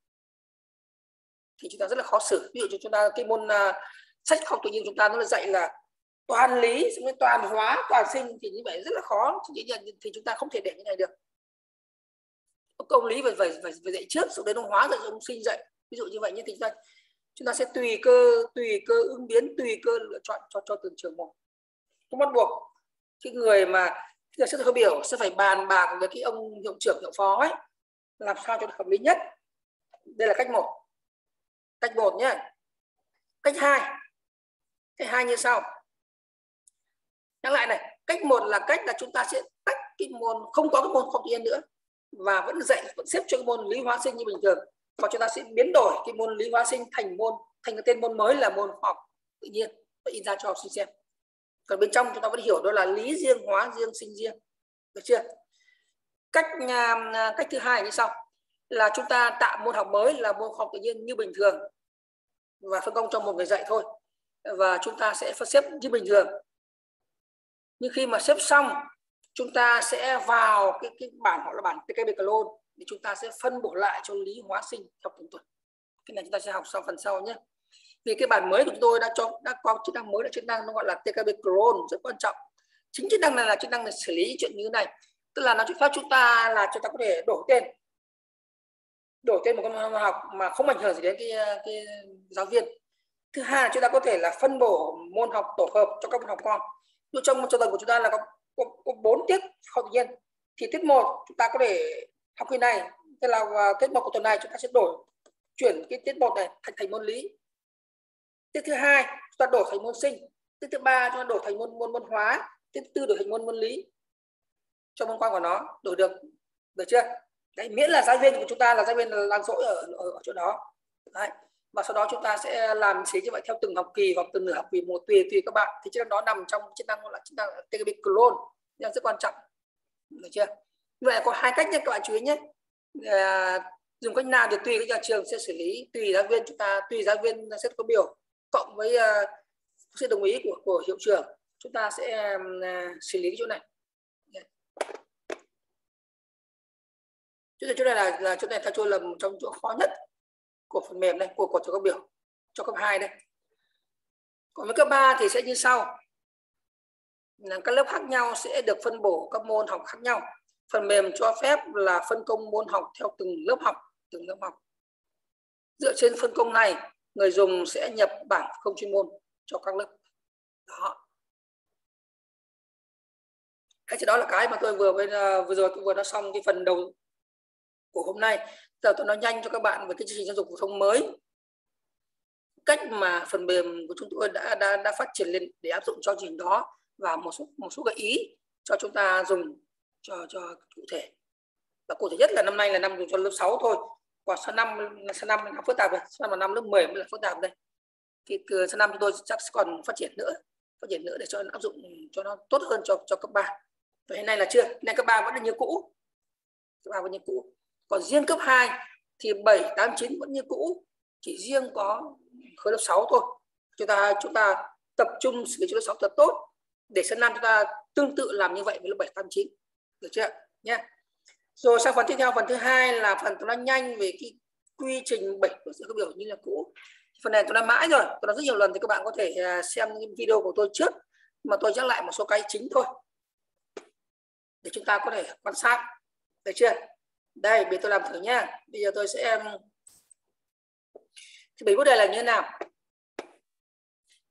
thì chúng ta rất là khó xử. Ví dụ chúng ta cái môn uh, sách khoa học tự nhiên chúng ta nó là dạy là toàn lý, toàn hóa, toàn sinh thì như vậy rất là khó, thì chúng ta không thể để như này được. Công lý phải phải phải, phải dạy trước, sau đấy nó hóa dạy ông sinh dạy, ví dụ như vậy. Như thì chúng ta chúng ta sẽ tùy cơ tùy cơ ứng biến, tùy cơ lựa chọn cho cho từng trường một. Không bắt buộc cái người mà người sẽ thư biểu sẽ phải bàn bạc với cái ông hiệu trưởng hiệu phó ấy làm sao cho nó hợp lý nhất. Đây là cách một. Cách một nhé. Cách hai. Cách hai như sau. Nhắc lại này, cách một là cách là chúng ta sẽ tách cái môn, không có cái môn khoa học tự nhiên nữa và vẫn dạy, vẫn xếp cho cái môn lý hóa sinh như bình thường, và chúng ta sẽ biến đổi cái môn lý hóa sinh thành môn thành cái tên môn mới là môn khoa học tự nhiên và in ra cho học sinh xem. Còn bên trong chúng ta vẫn hiểu đó là lý riêng, hóa riêng, sinh riêng, được chưa? Cách cách thứ hai như sau là chúng ta tạo môn học mới là môn khoa học tự nhiên như bình thường và phân công cho một người dạy thôi, và chúng ta sẽ phân xếp như bình thường. Nhưng khi mà xếp xong chúng ta sẽ vào cái, cái bản họ là bản tê ca bê clone thì chúng ta sẽ phân bổ lại cho lý hóa sinh theo từng tuần. Cái này chúng ta sẽ học sau phần sau nhé. Vì cái bản mới của chúng tôi đã cho đã có chức năng mới là chức năng nó gọi là tê ca bê clone, rất quan trọng. Chính chức năng này là chức năng để xử lý chuyện như thế này, tức là nó cho phép chúng ta là chúng ta có thể đổi tên đổi tên một con môn học mà không ảnh hưởng gì đến cái, cái giáo viên. Thứ hai là chúng ta có thể là phân bổ môn học tổ hợp cho các môn học con. Như trong trong tuần của chúng ta là có có bốn tiết học tự nhiên, thì tiết một chúng ta có thể học kỳ này, tức là tiết một của tuần này chúng ta sẽ đổi chuyển cái tiết một này thành thành môn lý. Tiết thứ hai chúng ta đổi thành môn sinh. Tiết thứ ba chúng ta đổi thành môn môn môn hóa. Tiết thứ tư đổi thành môn môn lý cho môn quan của nó, đổi được, được chưa? Đấy, miễn là giáo viên của chúng ta là giáo viên làm dỗi ở, ở, ở chỗ đó. Đấy. Và sau đó chúng ta sẽ làm xí như vậy theo từng học kỳ hoặc từng nửa học kỳ một, tùy tùy các bạn. Thì chức năng đó nằm trong chức năng là chức năng tê ca bê clone, nhưng rất quan trọng, được chưa? Như vậy là có hai cách nhé các bạn chú ý nhé. À, dùng cách nào thì tùy các nhà trường sẽ xử lý, tùy giáo viên chúng ta, tùy giáo viên sẽ có biểu cộng với uh, sự đồng ý của của hiệu trưởng, chúng ta sẽ uh, xử lý cái chỗ này. Chỗ này chỗ này là, là chỗ này theo tôi là một trong chỗ khó nhất của phần mềm này, của của cho cấp biểu cho cấp hai đây. Còn với cấp ba thì sẽ như sau, là các lớp khác nhau sẽ được phân bổ các môn học khác nhau. Phần mềm cho phép là phân công môn học theo từng lớp học, từng lớp học. Dựa trên phân công này, người dùng sẽ nhập bảng không chuyên môn cho các lớp. Đó. Cái đó là cái mà tôi vừa bên vừa rồi tôi vừa nói xong cái phần đầu của hôm nay. Giờ tôi nói nhanh cho các bạn về cái chương trình giáo dục phổ thông mới, cách mà phần mềm của chúng tôi đã đã, đã phát triển lên để áp dụng cho chương trình đó, và một số một số gợi ý cho chúng ta dùng cho cho cụ thể. Và cụ thể nhất là năm nay là năm dùng cho lớp sáu thôi, còn sang năm sang năm là phức tạp rồi, sang năm là năm lớp mười mới là phức tạp đây. Thì từ sang năm chúng tôi chắc sẽ còn phát triển nữa, phát triển nữa để cho áp dụng cho nó tốt hơn cho cho cấp ba. Và hiện nay là chưa, hiện nay cấp ba vẫn là như cũ, cấp ba vẫn như cũ. Còn riêng cấp hai thì bảy, tám, chín vẫn như cũ, chỉ riêng có khối lớp sáu thôi. Chúng ta chúng ta tập trung xử lý cho lớp sáu thật tốt để sang năm chúng ta tương tự làm như vậy với lớp bảy, tám, chín, được chưa nhé? Rồi sang phần tiếp theo, phần thứ hai là phần tôi nói nhanh về cái quy trình bảy của các biểu như là cũ. Phần này tôi nói mãi rồi, tôi nói rất nhiều lần, thì các bạn có thể xem những video của tôi trước, mà tôi nhắc lại một số cái chính thôi để chúng ta có thể quan sát, được chưa? Đây, bây giờ tôi làm thử nhá. Bây giờ tôi sẽ thì bảy bước này là như thế nào?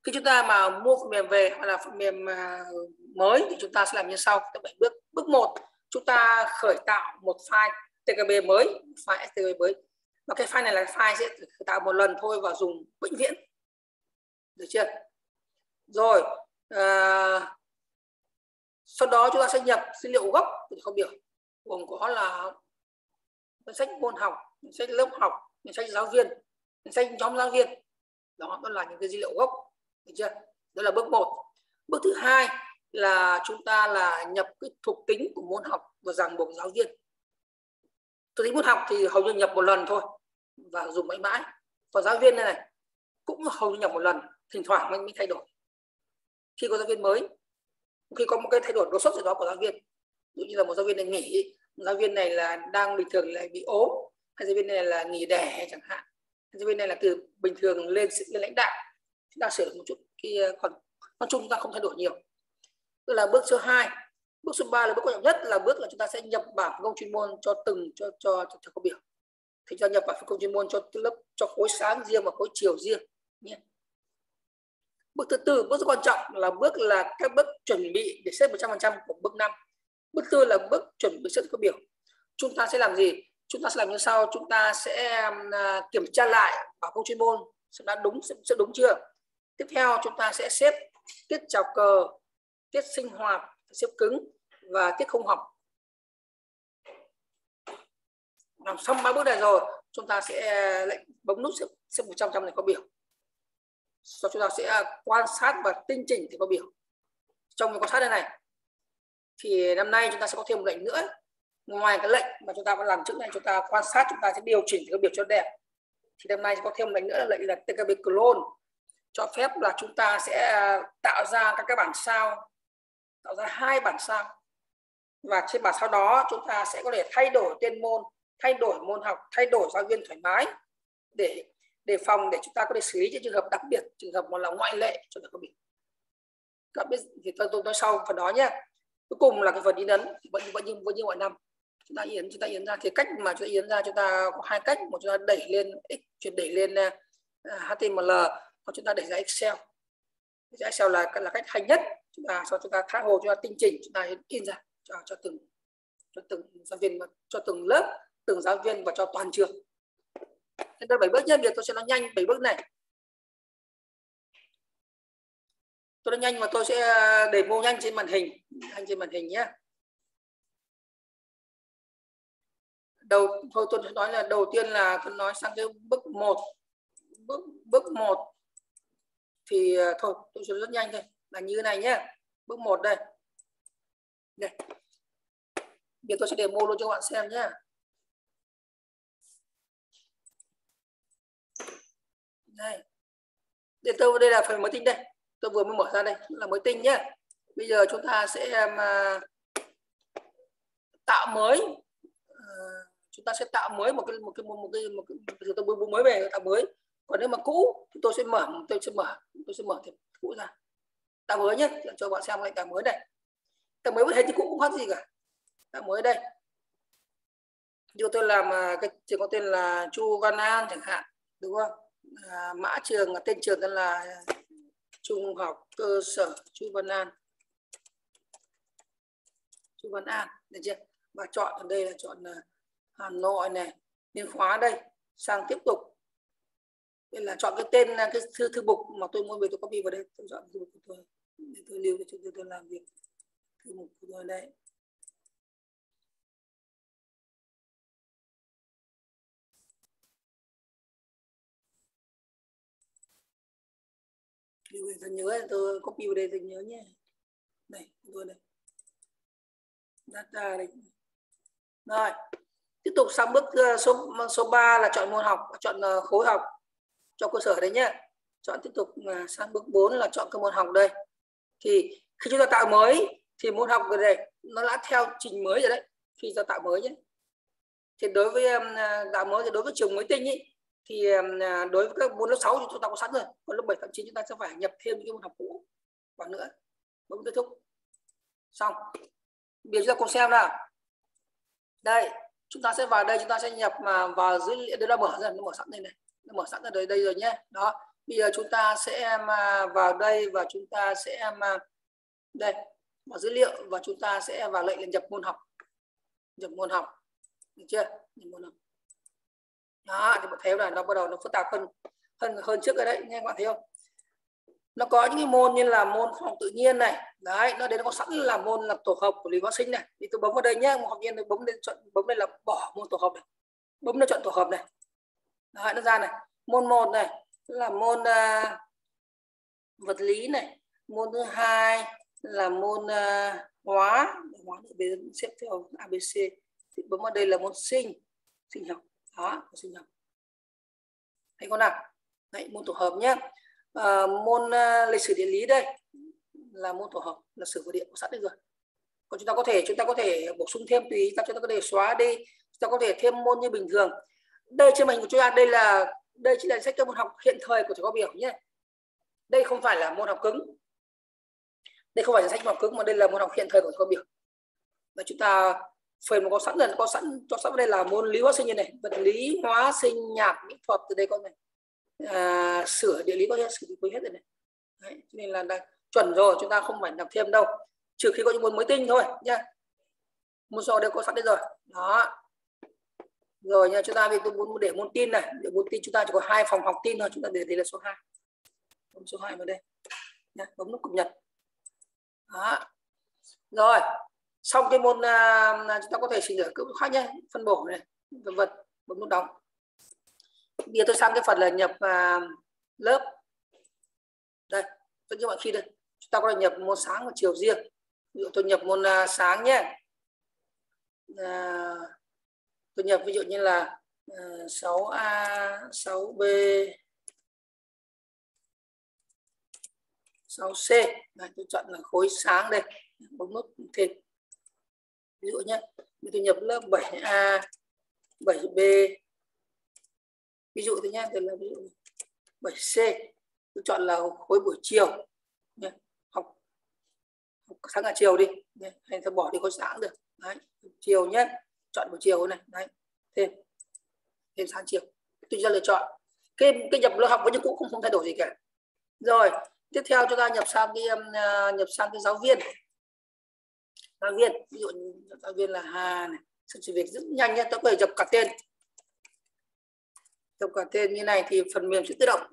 Khi chúng ta mà mua phần mềm về hoặc là phần mềm mới thì chúng ta sẽ làm như sau. bảy bước. Bước một, chúng ta khởi tạo một file tê ca pê mới, file ét tê pê mới. Và cái file này là file sẽ khởi tạo một lần thôi và dùng vĩnh viễn. Được chưa? Rồi, à, sau đó chúng ta sẽ nhập dữ liệu gốc của khẩu biểu, gồm có là danh sách môn học, danh sách lớp học, danh sách giáo viên, danh sách nhóm giáo viên. Đó, đó là những cái dữ liệu gốc. Được chưa? Đó là bước một. Bước thứ hai là chúng ta là nhập cái thuộc tính của môn học và ràng buộc giáo viên. Thuộc tính môn học thì hầu như nhập một lần thôi và dùng mãi mãi. Còn giáo viên này, này cũng hầu như nhập một lần, thỉnh thoảng mới, mới thay đổi. Khi có giáo viên mới, khi có một cái thay đổi đột xuất gì đó của giáo viên, ví dụ như là một giáo viên này nghỉ, một giáo viên này là đang bình thường lại bị ốm, hay giáo viên này là nghỉ đẻ chẳng hạn, hay giáo viên này là từ bình thường lên lên lãnh đạo, chúng ta sửa được một chút. Khi còn nói chung chúng ta không thay đổi nhiều. Tức là bước số hai. Bước số ba là bước quan trọng nhất, là bước là chúng ta sẽ nhập bảng phân công chuyên môn cho từng cho cho cho, cho khối biểu. Thì cho nhập bảng phân công chuyên môn cho lớp, cho khối sáng riêng và khối chiều riêng nhé. Bước thứ tư, bước rất quan trọng là bước là các bước chuẩn bị để xếp một trăm phần trăm của bước năm. Bước tư là bước chuẩn bị xếp khối biểu. Chúng ta sẽ làm gì? Chúng ta sẽ làm như sau. Chúng ta sẽ uh, kiểm tra lại bảng phân công chuyên môn sẽ đã đúng sẽ, sẽ đúng chưa. Tiếp theo chúng ta sẽ xếp tiết chào cờ, tiết sinh hoạt, xếp cứng và tiết không học. Làm xong ba bước này rồi, chúng ta sẽ lệnh bấm nút xếp, xếp một trăm phần trăm này có biểu. Sau chúng ta sẽ quan sát và tinh chỉnh thì có biểu. Trong cái quan sát đây này thì năm nay chúng ta sẽ có thêm một lệnh nữa. Ngoài cái lệnh mà chúng ta vẫn làm trước này, chúng ta quan sát, chúng ta sẽ điều chỉnh thì có biểu cho đẹp. Thì năm nay có thêm một lệnh nữa là lệnh là tê ca pê clone, cho phép là chúng ta sẽ tạo ra các cái bản sao, tạo ra hai bản sao, và trên bản sao đó chúng ta sẽ có thể thay đổi tên môn, thay đổi môn học, thay đổi giáo viên thoải mái để đề phòng, để chúng ta có thể xử lý những trường hợp đặc biệt, trường hợp mà là ngoại lệ cho được có bị. Các biết thì tôi tôi nói sau phần đó nhé. Cuối cùng là cái phần in ấn vẫn vẫn như vẫn như mọi năm, chúng ta in chúng ta in ra thì cách mà chúng ta in ra chúng ta có hai cách. Một, chúng ta đẩy lên x, chuyển đẩy lên uh, hát tê em lờ, hoặc chúng ta đẩy ra Excel. Excel là là cách hay nhất. Chúng ta sau chúng ta thả hồ, chúng ta tinh chỉnh, chúng ta in ra cho cho từng cho từng giáo viên, cho từng lớp, từng giáo viên và cho toàn trường. Thế đây bảy bước nhé, việc tôi sẽ nói nhanh bảy bước này. Tôi nói nhanh và tôi sẽ demo nhanh trên màn hình, nhanh trên màn hình nhé. Đầu thôi tôi sẽ nói là đầu tiên là tôi nói sang cái bước một. Bước bước một thì thôi tôi sẽ rất nhanh thôi, là như thế này nhé. Bước một đây. Đây. Bây giờ tôi sẽ demo luôn cho các bạn xem nhé. Đây. Để tôi đây là phần mới tinh đây. Tôi vừa mới mở ra đây là mới tinh nhé. Bây giờ chúng ta sẽ um, tạo mới. Uh, chúng ta sẽ tạo mới một cái một cái một cái một cái, một cái tôi vừa mới về tạo mới. Còn nếu mà cũ thì tôi sẽ mở tôi sẽ mở tôi sẽ mở thì cũ ra. Tạo mới nhé, cho bạn xem lại tạo mới này. Tạo mới với hình thì cũ không khác gì cả. Tạo mới đây. Như tôi làm cái trường có tên là Chu Văn An chẳng hạn, đúng không? À, mã trường, tên trường tên là Trung học cơ sở Chu Văn An. Chu Văn An, được chưa? Và chọn ở đây là chọn Hà Nội này, liên khóa đây, sang tiếp tục. Đây là chọn cái tên cái thư thư mục mà tôi muốn về, tôi copy vào đây, tôi chọn thư mục của tôi để tôi lưu cho tôi, tôi làm việc thư mục của tôi đây. Lưu về dần nhớ, tôi copy vào đây dần nhớ nhé. Đây, tôi đây. Data đây. Rồi. Tiếp tục sang bước số số ba là chọn môn học, chọn khối học cho cơ sở đấy nhé. Chọn tiếp tục sang bước bốn là chọn cái môn học đây. Thì khi chúng ta tạo mới thì môn học này nó đã theo trình mới rồi đấy. Khi ta tạo mới nhé. Thì đối với tạo mới thì đối với trường mới tinh ý, thì đối với các môn lớp sáu thì chúng ta có sẵn rồi. Còn lớp bảy thậm chí chúng ta sẽ phải nhập thêm những môn học cũ vào nữa. Bấm kết thúc. Xong. Bây giờ chúng ta cùng xem nào. Đây, chúng ta sẽ vào đây, chúng ta sẽ nhập mà vào dữ liệu, đây là mở ra, nó mở sẵn đây này, nó mở sẵn ở đây đây rồi nhé. Đó, Bây giờ chúng ta sẽ mà vào đây và chúng ta sẽ mà đây vào dữ liệu và chúng ta sẽ vào lệnh là nhập môn học. Nhập môn học. Được chưa? Nhập môn học. Đó, thì bạn thấy là nó bắt đầu nó phức tạp hơn hơn hơn trước rồi đấy, nghe các bạn thấy không? Nó có những cái môn như là môn khoa học tự nhiên này, đấy, nó đến nó có sẵn là môn là tổ hợp của lý hóa sinh này. Thì tôi bấm vào đây nhé, một học viên bấm lên chọn bấm đây là bỏ môn tổ hợp này, bấm nó chọn tổ hợp này, đấy, nó ra này. Môn một này là môn uh, vật lý này, môn thứ hai là môn uh, hóa, hóa để xếp theo a bê xê. Thì bấm vào đây là môn sinh, sinh học, đó, sinh học. Thấy không nào? Đấy, môn tổ hợp nhé. À, môn uh, lịch sử địa lý đây là môn tổ hợp, là sử và địa có sẵn đây rồi. Còn chúng ta có thể chúng ta có thể bổ sung thêm tùy, chúng ta có thể xóa đi, chúng ta có thể thêm môn như bình thường. Đây trên màn của chúng ta đây là đây chỉ là sách cho môn học hiện thời của thầy có biểu nhé. Đây không phải là môn học cứng, đây không phải là sách môn học cứng mà đây là môn học hiện thời của thầy có biểu. Và chúng ta phần mà có sẵn rồi, có sẵn cho sẵn đây là môn lý hóa sinh như này, vật lý, hóa sinh, nhạc, mỹ thuật, từ đây có này. À, sửa địa lý có hết, sửa địa lý hết rồi này. Đấy, nên là đây, chuẩn rồi, chúng ta không phải nhập thêm đâu, trừ khi có những môn mới tinh thôi nhá. Môn số đây có sẵn đây rồi, đó. Rồi nha, chúng ta tôi muốn để môn tin này, để môn tin chúng ta chỉ có hai phòng học tin thôi, chúng ta để đây là số hai, bấm số hai vào đây, nha, bấm nút cập nhật. Đó. Rồi, xong cái môn uh, chúng ta có thể chỉnh sửa cỡ khác nhé, phân bổ này, vân vân, bấm nút đóng. Bây giờ tôi sang cái phần là nhập uh, lớp. Đây, tất nhiên mọi khi đây, chúng ta có thể nhập môn sáng và chiều riêng. Ví dụ tôi nhập môn uh, sáng nhé. Uh, tôi nhập ví dụ như là uh, sáu A, sáu B, sáu C. Đây, tôi chọn là khối sáng đây, bấm nút thêm. Ví dụ nhé, tôi nhập lớp bảy A, bảy B. Ví dụ thế nhé, đây là ví dụ bảy C. Tôi chọn là khối buổi chiều nhé. Học, học sáng cả chiều đi nhé. Hay tôi bỏ đi khối sáng được. Đấy, chiều nhé, chọn buổi chiều này, đấy, thêm thêm sáng chiều, tùy ra lựa chọn. Cái cái nhập lớp học với như cũ không không thay đổi gì cả. Rồi tiếp theo chúng ta nhập sang cái uh, nhập sang cái giáo viên. Giáo viên ví dụ như giáo viên là Hà này, sự việc rất nhanh nhé, tôi có thể nhập cả tên, nhập cả tên như này thì phần mềm sẽ tự động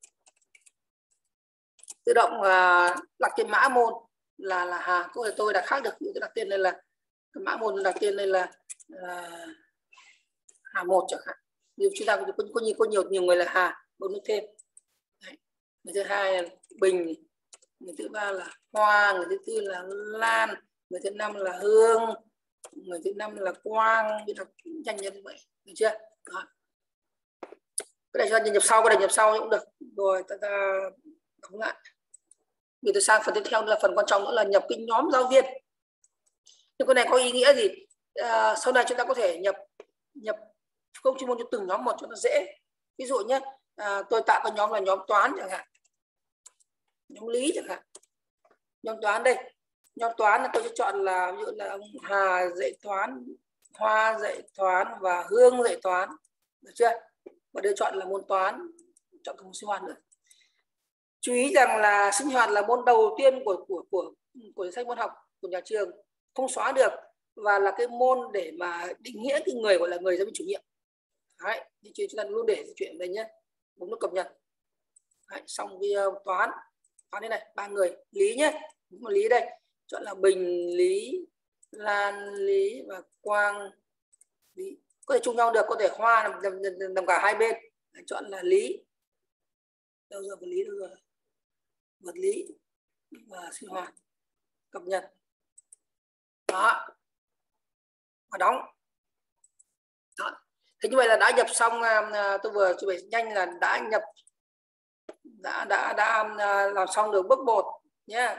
tự động uh, đặt cái mã môn là là Hà, có thể tôi đặt khác được, tôi đặt tên đây là cái mã môn đặt tên đây là uh, Hà một chẳng hạn. Nếu chúng ta có, có nhiều có nhiều nhiều người là Hà, bấm nút thêm. Đấy. Người thứ hai là Bình, người thứ ba là Hoa, người thứ tư là Lan, người thứ năm là Hương, người thứ năm là Quang. Như đọc nhanh như vậy, được chưa? Đó. Cái này cho nhập sau, cái này nhập sau cũng được. Rồi ta ta đóng lại. Bây giờ tôi sang phần tiếp theo là phần quan trọng nữa là nhập cái nhóm giáo viên. Nhưng cái này có ý nghĩa gì? À, sau này chúng ta có thể nhập nhập công chuyên môn cho từng nhóm một cho nó dễ. Ví dụ nhé, à, tôi tạo cái nhóm là nhóm toán chẳng hạn, nhóm lý chẳng hạn. Nhóm toán đây, nhóm toán là tôi sẽ chọn là ví dụ là ông Hà dạy toán, Hoa dạy toán và Hương dạy toán, được chưa? Và đây chọn là môn toán, chọn môn sinh hoạt nữa. Chú ý rằng là sinh hoạt là môn đầu tiên của của của của sách môn học của nhà trường, không xóa được, và là cái môn để mà định nghĩa cái người gọi là người giáo viên chủ nhiệm. Đấy, thì chúng ta luôn để chuyện đây nhé, bấm nút cập nhật. Đấy, xong cái uh, toán, toán đây này, ba người, lý nhé, một lý đây, chọn là Bình lý, Lan lý và Quang lý, có thể chung nhau được, có thể Hoa làm, làm, làm, làm cả hai bên. Đấy, chọn là lý, đâu rồi vật lý đâu rồi, vật lý và sinh hoạt, cập nhật. Đó, và đóng. Đó. Thế như vậy là đã nhập xong, tôi vừa chuẩn bị nhanh là đã nhập đã đã đã làm xong được bước một nhé.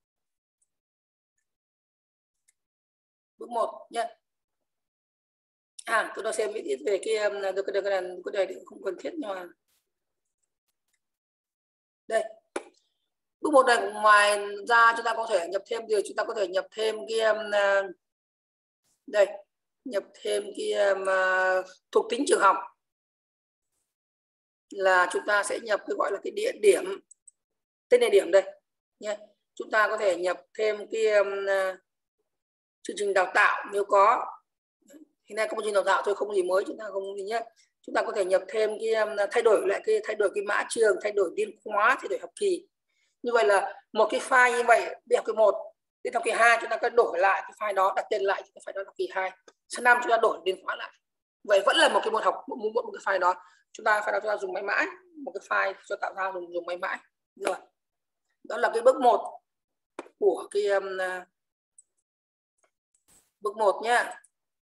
Bước một nhé. À, tôi đã xem ít về cái được cái cái này cái này không cần thiết, nhưng mà đây bước một này, ngoài ra chúng ta có thể nhập thêm điều, chúng ta có thể nhập thêm cái đây, nhập thêm cái um, thuộc tính trường học. là chúng ta sẽ nhập cái gọi là cái địa điểm, tên địa điểm đây nhé. Chúng ta có thể nhập thêm cái um, chương trình đào tạo nếu có. Hiện nay có một chương trình đào tạo thôi, không có gì mới, chúng ta không gì nhé. Chúng ta có thể nhập thêm cái um, thay đổi lại cái thay đổi cái mã trường, thay đổi biên khóa, thay đổi học kỳ. Như vậy là một cái file như vậy, đi học kỳ một, đến học kỳ hai chúng ta có đổi lại cái file đó, đặt tên lại cái file đó học kỳ hai. Sang năm chúng ta đổi biên khóa lại. Vậy vẫn là một cái môn học, một, một, một cái file đó. Chúng ta file đó chúng ta dùng mãi mãi, một cái file cho tạo ra dùng dùng mãi mãi. Rồi. Đó là cái bước một của cái um, bước một nhá.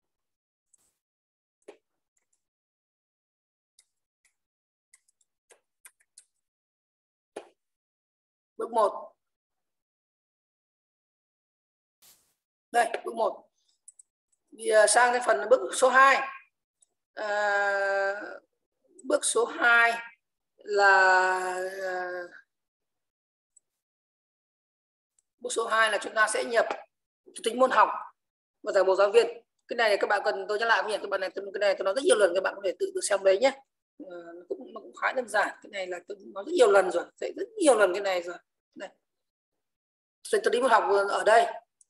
Bước một. Đây, bước một. Thì sang cái phần bước số hai. À, bước số hai là bước số hai là chúng ta sẽ nhập tính môn học và giảng buộc giáo viên. Cái này các bạn cần tôi nhắc lại với các bạn này, cái này tôi nói rất nhiều lần, các bạn có thể tự, tự xem đấy nhé. À, cũng, cũng khá đơn giản. Cái này là tôi nói rất nhiều lần rồi, dạy rất nhiều lần cái này rồi. Đây. Tôi tính môn học ở đây.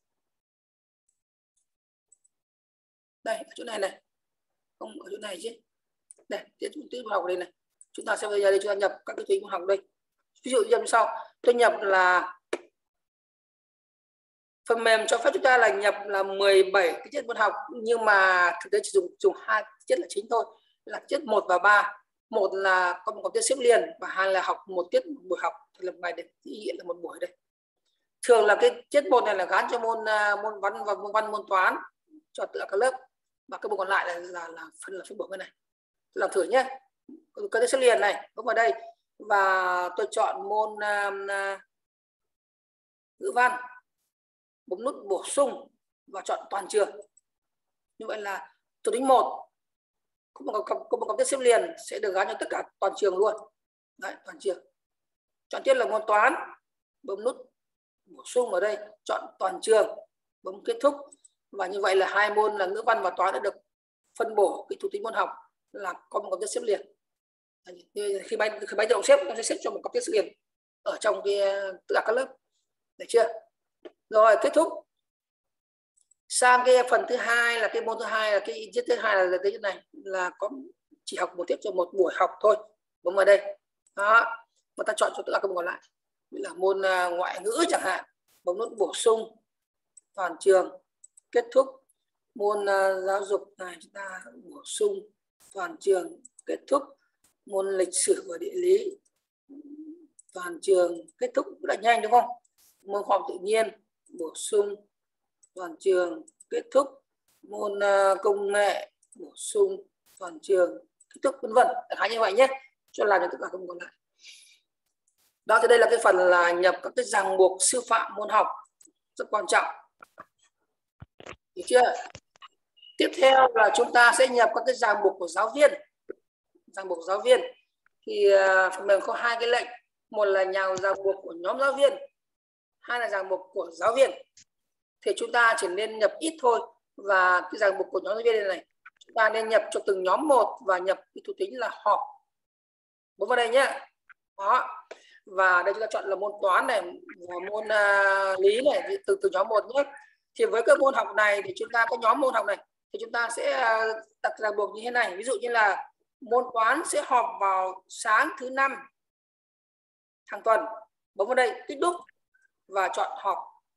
Đây, ở chỗ này này. Không, ở chỗ này chứ. Đây, tính môn học ở đây này. Chúng ta sẽ bây giờ đây chúng ta nhập các cái tính môn học đây. Ví dụ như sau, tôi nhập là phần mềm cho phép chúng ta là nhập là mười bảy cái tiết môn học, nhưng mà thực tế chỉ dùng dùng hai tiết là chính thôi, là tiết một và ba. Một là có một tiết xếp liền và hai là học một tiết một buổi học, thì là ngày ý nghĩa là một buổi đây. Thường là cái tiết một này là gắn cho môn môn văn và môn văn môn toán cho tất cả các lớp, và cái môn còn lại là là, là phần là phân bổ cái này. Tôi làm thử nhé. Cái tiết xếp liền này bấm vào đây và tôi chọn môn uh, ngữ văn, bấm nút bổ sung và chọn toàn trường. Như vậy là thuộc tính một có một có một tiết xếp liền sẽ được gắn cho tất cả toàn trường luôn. Đấy, toàn trường. Chọn tiết là môn toán, bấm nút bổ sung ở đây, chọn toàn trường, bấm kết thúc, và như vậy là hai môn là ngữ văn và toán đã được phân bổ cái thuộc tính môn học là có một tiết xếp liền. Khi máy khi máy tự động xếp nó sẽ xếp cho một tiết xếp liền ở trong cái tất cả các lớp. Được chưa? Rồi, kết thúc. Sang cái phần thứ hai là cái môn thứ hai là cái tiết thứ hai là cái này là có chỉ học một tiết cho một buổi học thôi. Bấm vào đây. Đó. Và ta chọn cho tất cả các môn còn lại. Như là môn uh, ngoại ngữ chẳng hạn. Bấm nút bổ sung toàn trường, kết thúc. Môn uh, giáo dục này chúng ta bổ sung toàn trường, kết thúc. Môn lịch sử và địa lý toàn trường, kết thúc. Rất là nhanh đúng không? Môn khoa học tự nhiên bổ sung toàn trường, kết thúc. Môn uh, công nghệ bổ sung toàn trường, kết thúc, vân vân. Đại khái như vậy nhé, cho làm cho tất cả các môn còn lại. Đó, thì đây là cái phần là nhập các cái ràng buộc sư phạm môn học rất quan trọng. Được chưa? Tiếp theo là chúng ta sẽ nhập các cái ràng buộc của giáo viên. Ràng buộc giáo viên thì uh, phần mềm có hai cái lệnh, một là nhà ràng buộc của nhóm giáo viên, hai là ràng buộc của giáo viên. Thì chúng ta chỉ nên nhập ít thôi, và cái ràng buộc của nhóm giáo viên này, này chúng ta nên nhập cho từng nhóm một và nhập cái thuộc tính là họp. Bấm vào đây nhé. Đó. Và đây chúng ta chọn là môn toán này và môn uh, lý này từ từ nhóm một nhé. Thì với các môn học này thì chúng ta có nhóm môn học này thì chúng ta sẽ uh, đặt ràng buộc như thế này. Ví dụ như là môn toán sẽ họp vào sáng thứ năm hàng tuần. Bấm vào đây, tích đúc và chọn họp.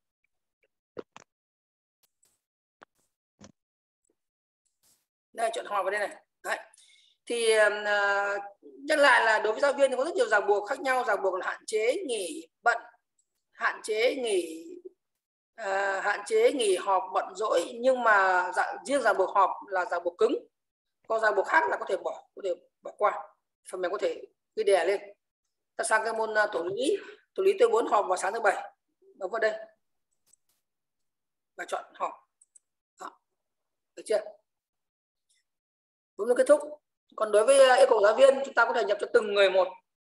Đây, chọn họp vào đây này. Đấy. Thì uh, nhắc lại là đối với giáo viên thì có rất nhiều ràng buộc khác nhau. Ràng buộc là hạn chế nghỉ bận, hạn chế nghỉ uh, hạn chế nghỉ họp bận rỗi, nhưng mà dạng, riêng ràng buộc họp là ràng buộc cứng. Còn ràng buộc khác là có thể bỏ có thể bỏ qua, phần mềm có thể ghi đè lên. Ta sang cái môn uh, tổ lý. Tổ lý tôi muốn họp vào sáng thứ bảy. Bấm vào đây và chọn họp. Đó. Được chưa? Bấm vào kết thúc. Còn đối với yêu cầu giáo viên chúng ta có thể nhập cho từng người một.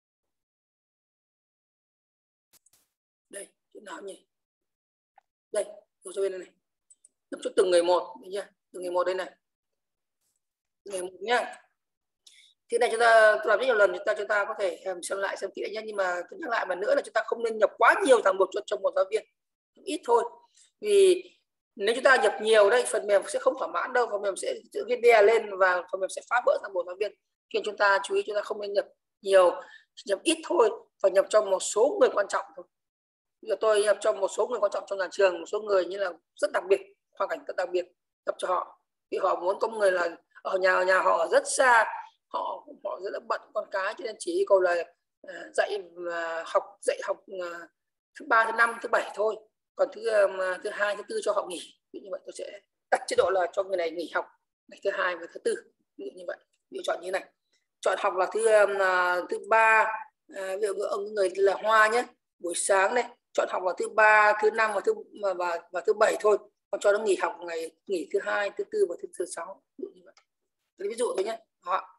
Đây, chỗ nào nhỉ? Đây, yêu giáo viên này này. Nhập cho từng người một, được chưa? Từng người một đây này. Từng người một nhá. Thì này chúng ta tôi làm rất nhiều lần, chúng ta chúng ta có thể xem lại xem kỹ nhé, nhưng mà tôi nhắc lại một nữa là chúng ta không nên nhập quá nhiều ràng buộc cho, cho một giáo viên, ít thôi. Vì nếu chúng ta nhập nhiều đấy, phần mềm sẽ không thỏa mãn đâu, phần mềm sẽ tự viết đè lên và phần mềm sẽ phá vỡ ràng buộc giáo viên. Khi chúng ta chú ý chúng ta không nên nhập nhiều, nhập ít thôi, và nhập cho một số người quan trọng thôi. Bây giờ tôi nhập cho một số người quan trọng trong nhà trường, một số người như là rất đặc biệt, hoàn cảnh rất đặc biệt, nhập cho họ. Vì họ muốn có người là ở nhà nhà họ rất xa, họ họ rất là bận con cái, cho nên chỉ yêu cầu là uh, dạy uh, học dạy học uh, thứ ba, thứ năm, thứ bảy thôi. Còn thứ um, thứ hai, thứ tư cho họ nghỉ. Ví dụ như vậy tôi sẽ đặt chế độ là cho người này nghỉ học ngày thứ hai và thứ tư. Ví dụ như vậy, ví dụ chọn như này. Chọn học là thứ um, thứ ba, uh, ví dụ ông người là Hoa nhé, buổi sáng này chọn học vào thứ ba, thứ năm và thứ và, và thứ bảy thôi, còn cho nó nghỉ học ngày nghỉ thứ hai, thứ tư và thứ, thứ sáu. Ví dụ như vậy. Ví dụ thôi nhé. Đó.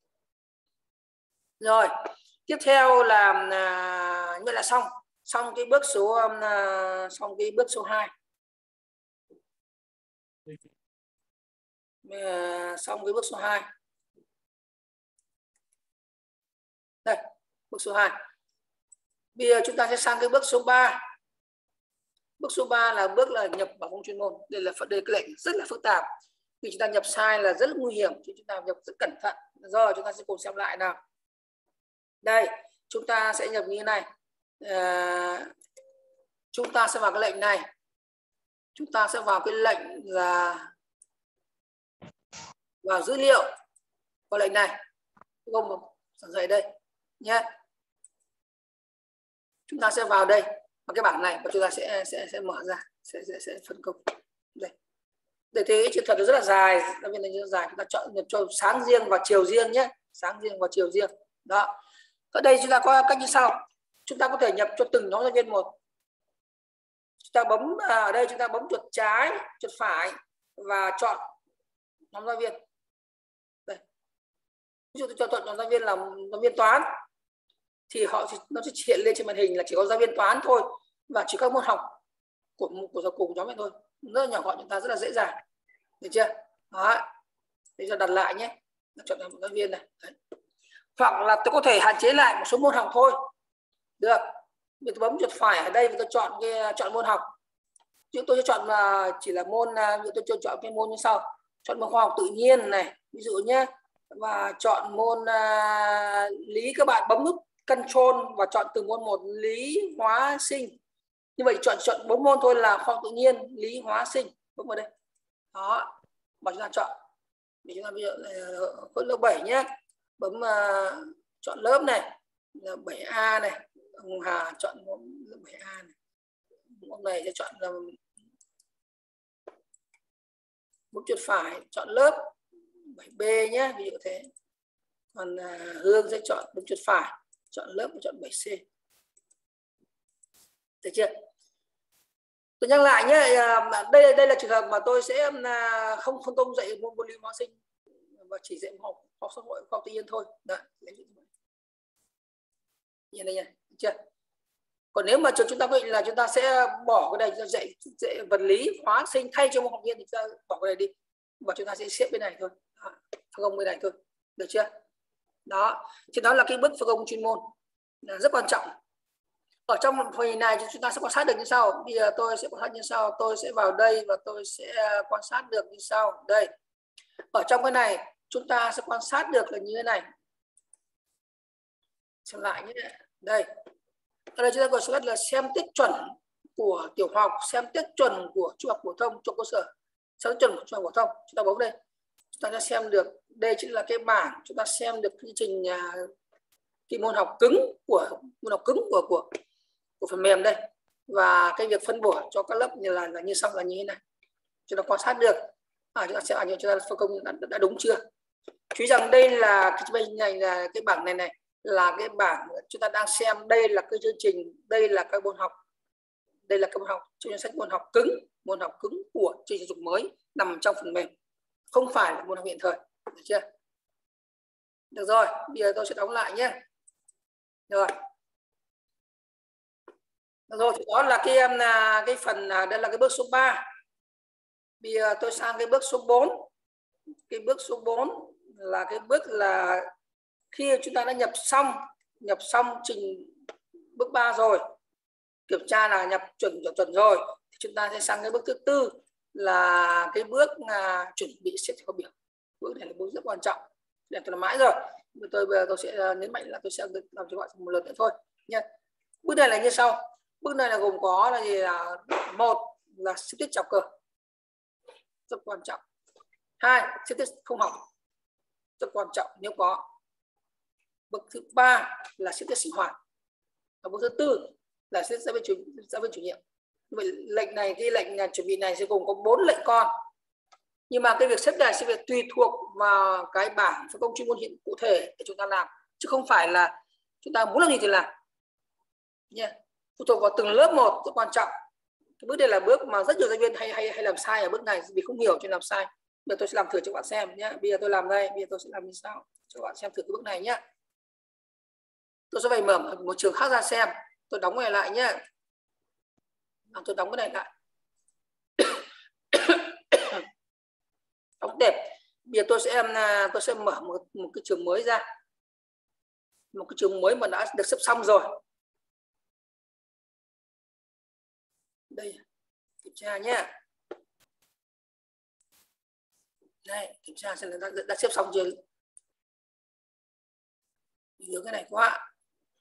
Rồi tiếp theo là à, như là xong xong cái bước số à, xong cái bước số hai, à, xong cái bước số hai đây, bước số hai. Bây giờ chúng ta sẽ sang cái bước số ba. Bước số ba là bước là nhập bảo môn chuyên môn. Đây là đây cái lệnh rất là phức tạp, vì chúng ta nhập sai là rất là nguy hiểm, chứ chúng ta nhập rất cẩn thận. Rồi chúng ta sẽ cùng xem lại nào. Đây chúng ta sẽ nhập như thế này, à, chúng ta sẽ vào cái lệnh này, chúng ta sẽ vào cái lệnh là vào dữ liệu, vào lệnh này, gồm một giảng dạy đây nhé. Chúng ta sẽ vào đây vào cái bảng này và chúng ta sẽ sẽ sẽ mở ra, sẽ sẽ, sẽ phân công đây. Để thế chiến thuật nó rất là dài, giáo viên này rất là dài, chúng ta chọn nhập cho sáng riêng và chiều riêng nhé, sáng riêng và chiều riêng. Đó. Ở đây chúng ta có cách như sau, chúng ta có thể nhập cho từng nhóm giáo viên một. Chúng ta bấm ở đây, chúng ta bấm chuột trái, chuột phải và chọn nhóm giáo viên. Đây. Ví dụ tôi cho chọn nhóm giáo viên là giáo viên toán, thì họ nó sẽ hiện lên trên màn hình là chỉ có giáo viên toán thôi và chỉ các môn học của của của, của nhóm này thôi, rất là nhỏ gọn, chúng ta rất là dễ dàng, được chưa? Đó. Bây giờ đặt lại nhé, chọn một giáo viên này. Đấy. Hoặc là tôi có thể hạn chế lại một số môn học thôi, được. Tôi bấm chuột phải ở đây và tôi chọn cái chọn môn học. Chứ tôi sẽ chọn mà chỉ là môn, tôi cho chọn cái môn như sau, chọn môn khoa học tự nhiên này, ví dụ nhé, và chọn môn uh, lý. Các bạn bấm nút Control và chọn từ môn một, lý, hóa, sinh. Như vậy chọn chọn bốn môn thôi là khoa học tự nhiên, lý, hóa, sinh. Bấm vào đây. Đó, và chúng ta chọn. Để chúng ta bây giờ là khối lớp bảy nhé. Bấm uh, chọn lớp này, là bảy A này. Ông Hà chọn lớp bảy A này. Hôm này sẽ chọn là bấm chuột phải chọn lớp bảy B nhé, ví dụ thế. Còn uh, Hương sẽ chọn bấm chuột phải chọn lớp và chọn bảy C. Được chưa? Tôi nhắc lại nhé, đây đây là trường hợp mà tôi sẽ không phân công dạy môn lý hóa sinh và chỉ dạy học học xã hội, khoa học tự nhiên thôi. Đấy, như này nha, được chưa? Còn nếu mà chúng ta quyết định là chúng ta sẽ bỏ cái này dạy, dạy vật lý, hóa sinh thay cho môn học viên thì chúng ta bỏ cái này đi và chúng ta sẽ xếp bên này thôi, phân công bên này thôi, được chưa? Đó, thì đó là cái bước phân công chuyên môn là rất quan trọng. Ở trong phần này chúng ta sẽ quan sát được như sau. Bây giờ tôi sẽ quan sát như sau, tôi sẽ vào đây và tôi sẽ quan sát được như sau. Đây, ở trong cái này chúng ta sẽ quan sát được là như thế này. Xem lại nhé. Đây, ở đây chúng ta có số là xem tiết chuẩn của tiểu học, xem tiết chuẩn của trung học phổ thông, trung cơ sở, xem tiết chuẩn của trung học phổ thông. Chúng ta bấm đây, chúng ta sẽ xem được. Đây chính là cái bảng chúng ta xem được quy trình cái môn học cứng của môn học cứng của của của phần mềm đây, và cái việc phân bổ cho các lớp như là, là như sau là như thế này. Chúng ta quan sát được, à, chúng ta sẽ ảnh chúng ta phân công đã, đã đúng chưa. Chú ý rằng đây là cái này là cái bảng này này là cái bảng chúng ta đang xem. Đây là cái chương trình, đây là các môn học, đây là các môn học trong danh sách môn học cứng, môn học cứng của chương trình giáo dục mới nằm trong phần mềm, không phải là môn học hiện thời, được chưa? Được rồi, bây giờ tôi sẽ đóng lại nhé. Rồi. Rồi, đó là cái cái phần, đây là cái bước số ba. Bây giờ tôi sang cái bước số bốn. Cái bước số bốn là cái bước là khi chúng ta đã nhập xong nhập xong trình bước ba rồi, kiểm tra là nhập chuẩn chuẩn chuẩn rồi, thì chúng ta sẽ sang cái bước thứ tư là cái bước là chuẩn bị xếp theo biểu. Bước này là bước rất quan trọng, để tôi làm mãi rồi. Tôi bây giờ tôi sẽ nhấn mạnh là tôi sẽ làm cho bạn một lần nữa thôi nha. Bước này là như sau. Bước này là gồm có là gì, là một là xếp tiết chào cờ, rất quan trọng. Hai, xếp tiết không học, rất quan trọng nếu có. Bước thứ ba là xếp tiết sinh hoạt. Và bước thứ tư là xếp giáo viên chủ, giáo viên chủ nhiệm. Vậy lệnh này, cái lệnh là chuẩn bị này sẽ gồm có bốn lệnh con. Nhưng mà cái việc xếp này sẽ phải tùy thuộc vào cái bảng phân công chuyên môn hiện cụ thể để chúng ta làm, chứ không phải là chúng ta muốn làm gì thì làm nha. Phụ thuộc vào từng lớp một, rất quan trọng. Cái bước đây là bước mà rất nhiều giáo viên hay hay hay làm sai ở bước này vì không hiểu cho làm sai. Bây giờ tôi sẽ làm thử cho bạn xem nhé. Bây giờ tôi làm đây, bây giờ tôi sẽ làm như sau cho bạn xem thử cái bước này nhé. Tôi sẽ phải mở một trường khác ra xem. Tôi đóng cái này lại nhé. Tôi đóng cái này lại. Đóng đẹp. Bây giờ tôi sẽ tôi sẽ mở một, một cái trường mới ra, một cái trường mới mà đã được xếp xong rồi. Đây, kiểm tra nhé. Đây, kiểm tra xem là đã, đã xếp xong chưa. Nhớ cái này quá.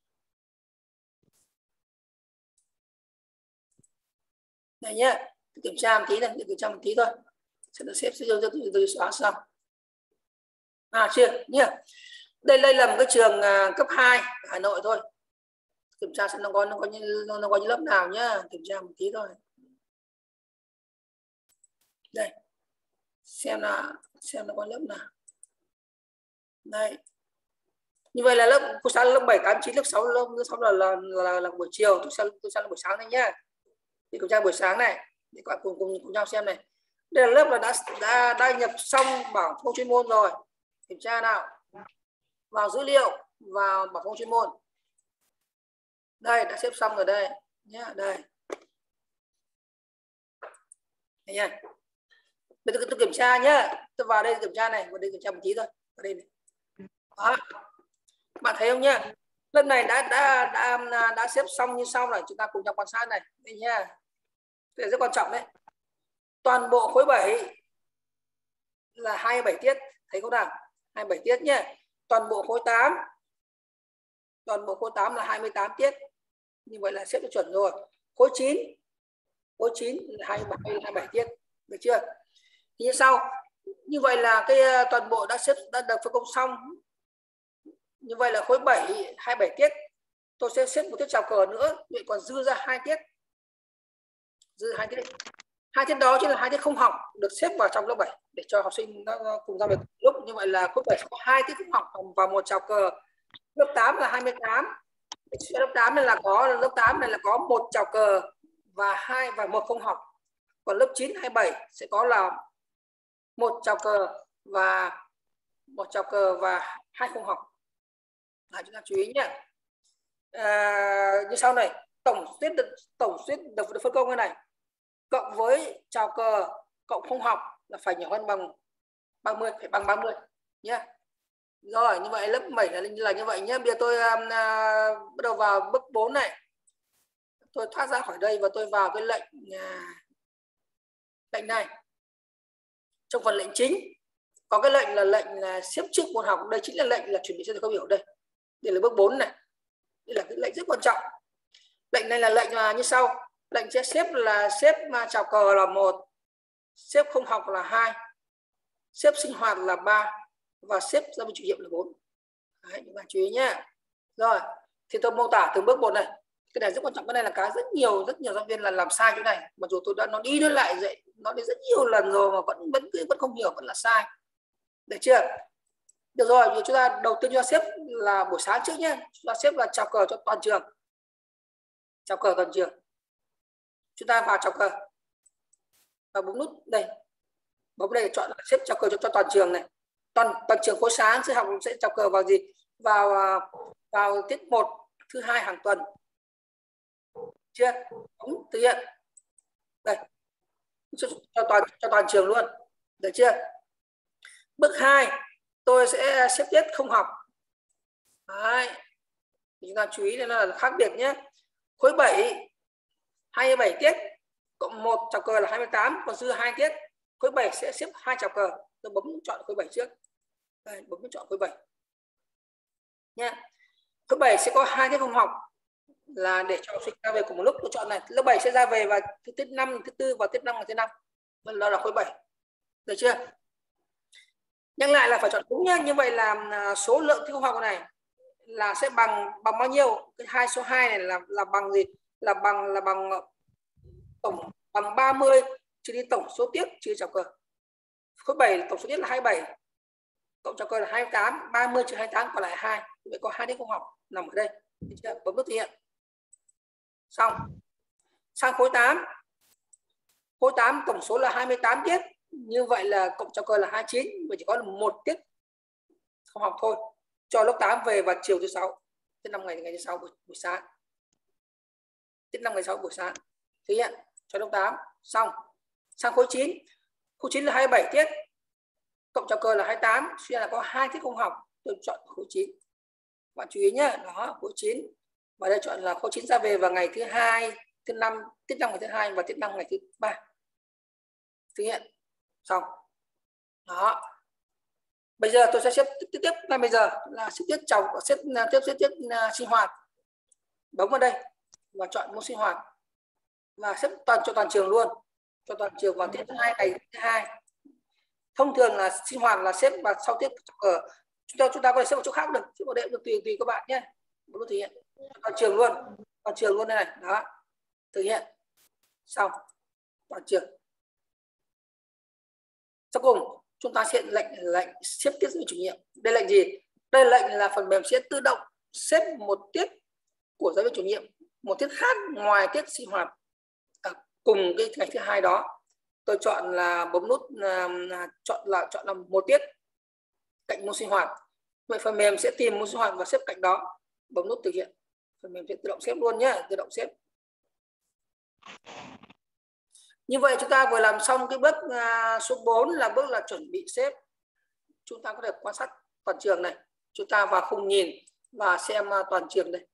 Đây nhé, kiểm tra một tí này, kiểm tra một tí thôi. Sẽ được xếp từ từ từ xóa xong. À chưa nhé. Đây đây là một cái trường cấp hai ở Hà Nội thôi. Kiểm tra xem nó có nó có như nó có như lớp nào nhá, kiểm tra một tí thôi. Đây. Xem là xem nó có lớp nào. Đây. Như vậy là lớp cô sáng lớp bảy, tám, chín, lớp sáu, lớp sáu là là, là, là, là buổi chiều, tôi sang tôi sang là buổi sáng này nhá. Thì kiểm tra buổi sáng này để các bạn cùng cùng cùng nhau xem này. Đây là lớp là đã đã đã nhập xong bảng phân chuyên môn rồi. Kiểm tra nào. Vào dữ liệu, vào bảng phân chuyên môn. Đây đã xếp xong rồi đây nhá, đây. Đây nha. Bây giờ tôi kiểm tra nhá. Tôi vào đây kiểm tra này, vào đây kiểm tra một tí thôi. Vào đây này. Đó. Bạn thấy không nhá? Lớp này đã đã đã đã, đã xếp xong như sau này, chúng ta cùng nhau quan sát này. Đây nha. Cái này rất quan trọng đấy. Toàn bộ khối bảy là hai mươi bảy tiết, thấy không nào? hai mươi bảy tiết nhé. Toàn bộ khối tám, toàn bộ khối tám là hai mươi tám tiết. Như vậy là xếp được chuẩn rồi. Khối chín, khối chín là hai mươi bảy, hai mươi bảy tiết, được chưa? Thì như sau, như vậy là cái toàn bộ đã xếp đã được phân công xong. Như vậy là khối bảy hai mươi bảy tiết, tôi sẽ xếp một tiết chào cờ nữa, vậy còn dư ra hai tiết. Dư hai tiết. Hai tiết đó chính là hai tiết không học được xếp vào trong lớp bảy để cho học sinh nó cùng ra được lúc. Như vậy là khối bảy có hai tiết không học và một chào cờ. Lớp tám là hai mươi tám. Lớp tám này là có lớp tám này là có một chào cờ và hai và một không học. Còn lớp chín hai mươi bảy sẽ có là một chào cờ và một chào cờ và hai không học. Là chúng ta chú ý nhé. À, như sau này, tổng tiết được tổng tiết được, được phân công cái này cộng với chào cờ cộng không học là phải nhỏ hơn bằng ba mươi, phải bằng ba mươi nhé. Rồi, như vậy lớp bảy là, là như vậy nhé. Bây giờ tôi uh, bắt đầu vào bước bốn này. Tôi thoát ra khỏi đây và tôi vào cái lệnh uh, lệnh này. Trong phần lệnh chính có cái lệnh là lệnh là xếp trước môn học. Đây chính là lệnh là chuẩn bị cho thầy có biểu đây. Đây là bước bốn này. Đây là cái lệnh rất quan trọng. Lệnh này là lệnh là như sau. Lệnh sẽ xếp là xếp chào cờ là một, xếp không học là hai, xếp sinh hoạt là ba và xếp giáo viên chủ nhiệm là bốn. Đấy, các bạn chú ý nhé. Rồi, thì tôi mô tả từng bước một này. Cái này rất quan trọng, cái này là cái rất nhiều rất nhiều giáo viên là làm sai chỗ này. Mặc dù tôi đã nó đi nó lại dạy nó đi rất nhiều lần rồi mà vẫn vẫn vẫn không hiểu, vẫn là sai. Được chưa? Được rồi, thì chúng ta đầu tiên cho xếp là buổi sáng trước nhé. Chúng ta xếp là chào cờ cho toàn trường. Chào cờ toàn trường. Chúng ta vào chào cờ và bấm nút đây, bấm đây chọn xếp chào cờ cho, cho toàn trường này. Toàn toàn trường khối sáng sẽ học sẽ chào cờ vào gì? Vào vào tiết một thứ hai hàng tuần. Chưa? Đúng, thực hiện. Đây. Cho, cho toàn cho toàn trường luôn. Được chưa? Bước hai, tôi sẽ xếp tiết không học. Đấy. Chúng ta chú ý là khác biệt nhé. Khối bảy hai mươi bảy tiết cộng một chào cờ là hai mươi tám, còn dư hai tiết. Khối bảy sẽ xếp hai chào cờ. Tôi bấm chọn khối bảy trước. Đây, bấm chọn khối bảy nha. Khối bảy sẽ có hai tiết không học là để cho học sinh ra về cùng một lúc. Tôi chọn này, lớp bảy sẽ ra về vào tiết năm, thứ tư và tiết năm và tiết năm. Đó là khối bảy. Được chưa? Nhắc lại là phải chọn đúng nhá. Như vậy là số lượng tiết không học này là sẽ bằng bằng bao nhiêu? Cái hai số hai này là là bằng gì? Là bằng là bằng tổng bằng ba mươi trừ đi tổng số tiết trừ chào cờ. Khối bảy tổng số tiết là hai mươi bảy, cộng chào cờ là hai mươi tám, ba mươi trừ hai mươi tám còn lại hai. Vậy có hai tiết không học nằm ở đây. Được chưa? Bấm nút thực hiện. Xong. Sang khối tám. Khối tám tổng số là hai mươi tám tiết. Như vậy là cộng chào cờ là hai mươi chín, vậy chỉ có một tiết không học thôi. Cho lớp tám về vào chiều thứ sáu, tiết năm ngày ngày thứ sáu buổi, buổi sáng. Tiết năm ngày sáu buổi sáng. Thực hiện cho lớp tám. Xong. Sang khối chín. Khối chín là hai mươi bảy tiết. Cộng chào cờ là hai mươi tám, suy ra là có hai tiết không học. Tôi chọn khối chín. Bạn chú ý nhé, đó, khối chín. Và đây chọn là khối chín ra về vào ngày thứ hai, thứ năm, tiết năm ngày thứ hai và tiết năm ngày thứ ba. Thực hiện. Xong. Đó. Bây giờ tôi sẽ xếp tiếp tiếp ngay bây giờ là xếp tiết chào xếp tiếp xếp tiết uh, sinh hoạt. Bấm vào đây và chọn môn sinh hoạt và xếp toàn cho toàn trường luôn, cho toàn trường vào tiết hai ngày thứ hai. Thông thường là sinh hoạt là xếp vào sau tiết ở chúng ta chúng ta có thể xếp một chỗ khác được, chứ một đệm được tùy tùy các bạn nhé. Bấm thực hiện toàn trường luôn, toàn trường luôn đây này, đó, thực hiện. Xong. Toàn trường. Sau cùng chúng ta sẽ lệnh lệnh xếp tiết giáo viên chủ nhiệm. Đây lệnh gì? Đây lệnh là phần mềm sẽ tự động xếp một tiết của giáo viên chủ nhiệm, một tiết khác ngoài tiết sinh hoạt à, cùng cái ngày thứ hai đó. Tôi chọn là bấm nút uh, chọn là chọn là một tiết cạnh môn sinh hoạt. Vậy phần mềm sẽ tìm môn sinh hoạt và xếp cạnh đó. Bấm nút thực hiện. Phần mềm sẽ tự động xếp luôn nhé, tự động xếp. Như vậy chúng ta vừa làm xong cái bước uh, số bốn là bước là chuẩn bị xếp. Chúng ta có thể quan sát toàn trường này. Chúng ta vào khung nhìn và xem uh, toàn trường đây.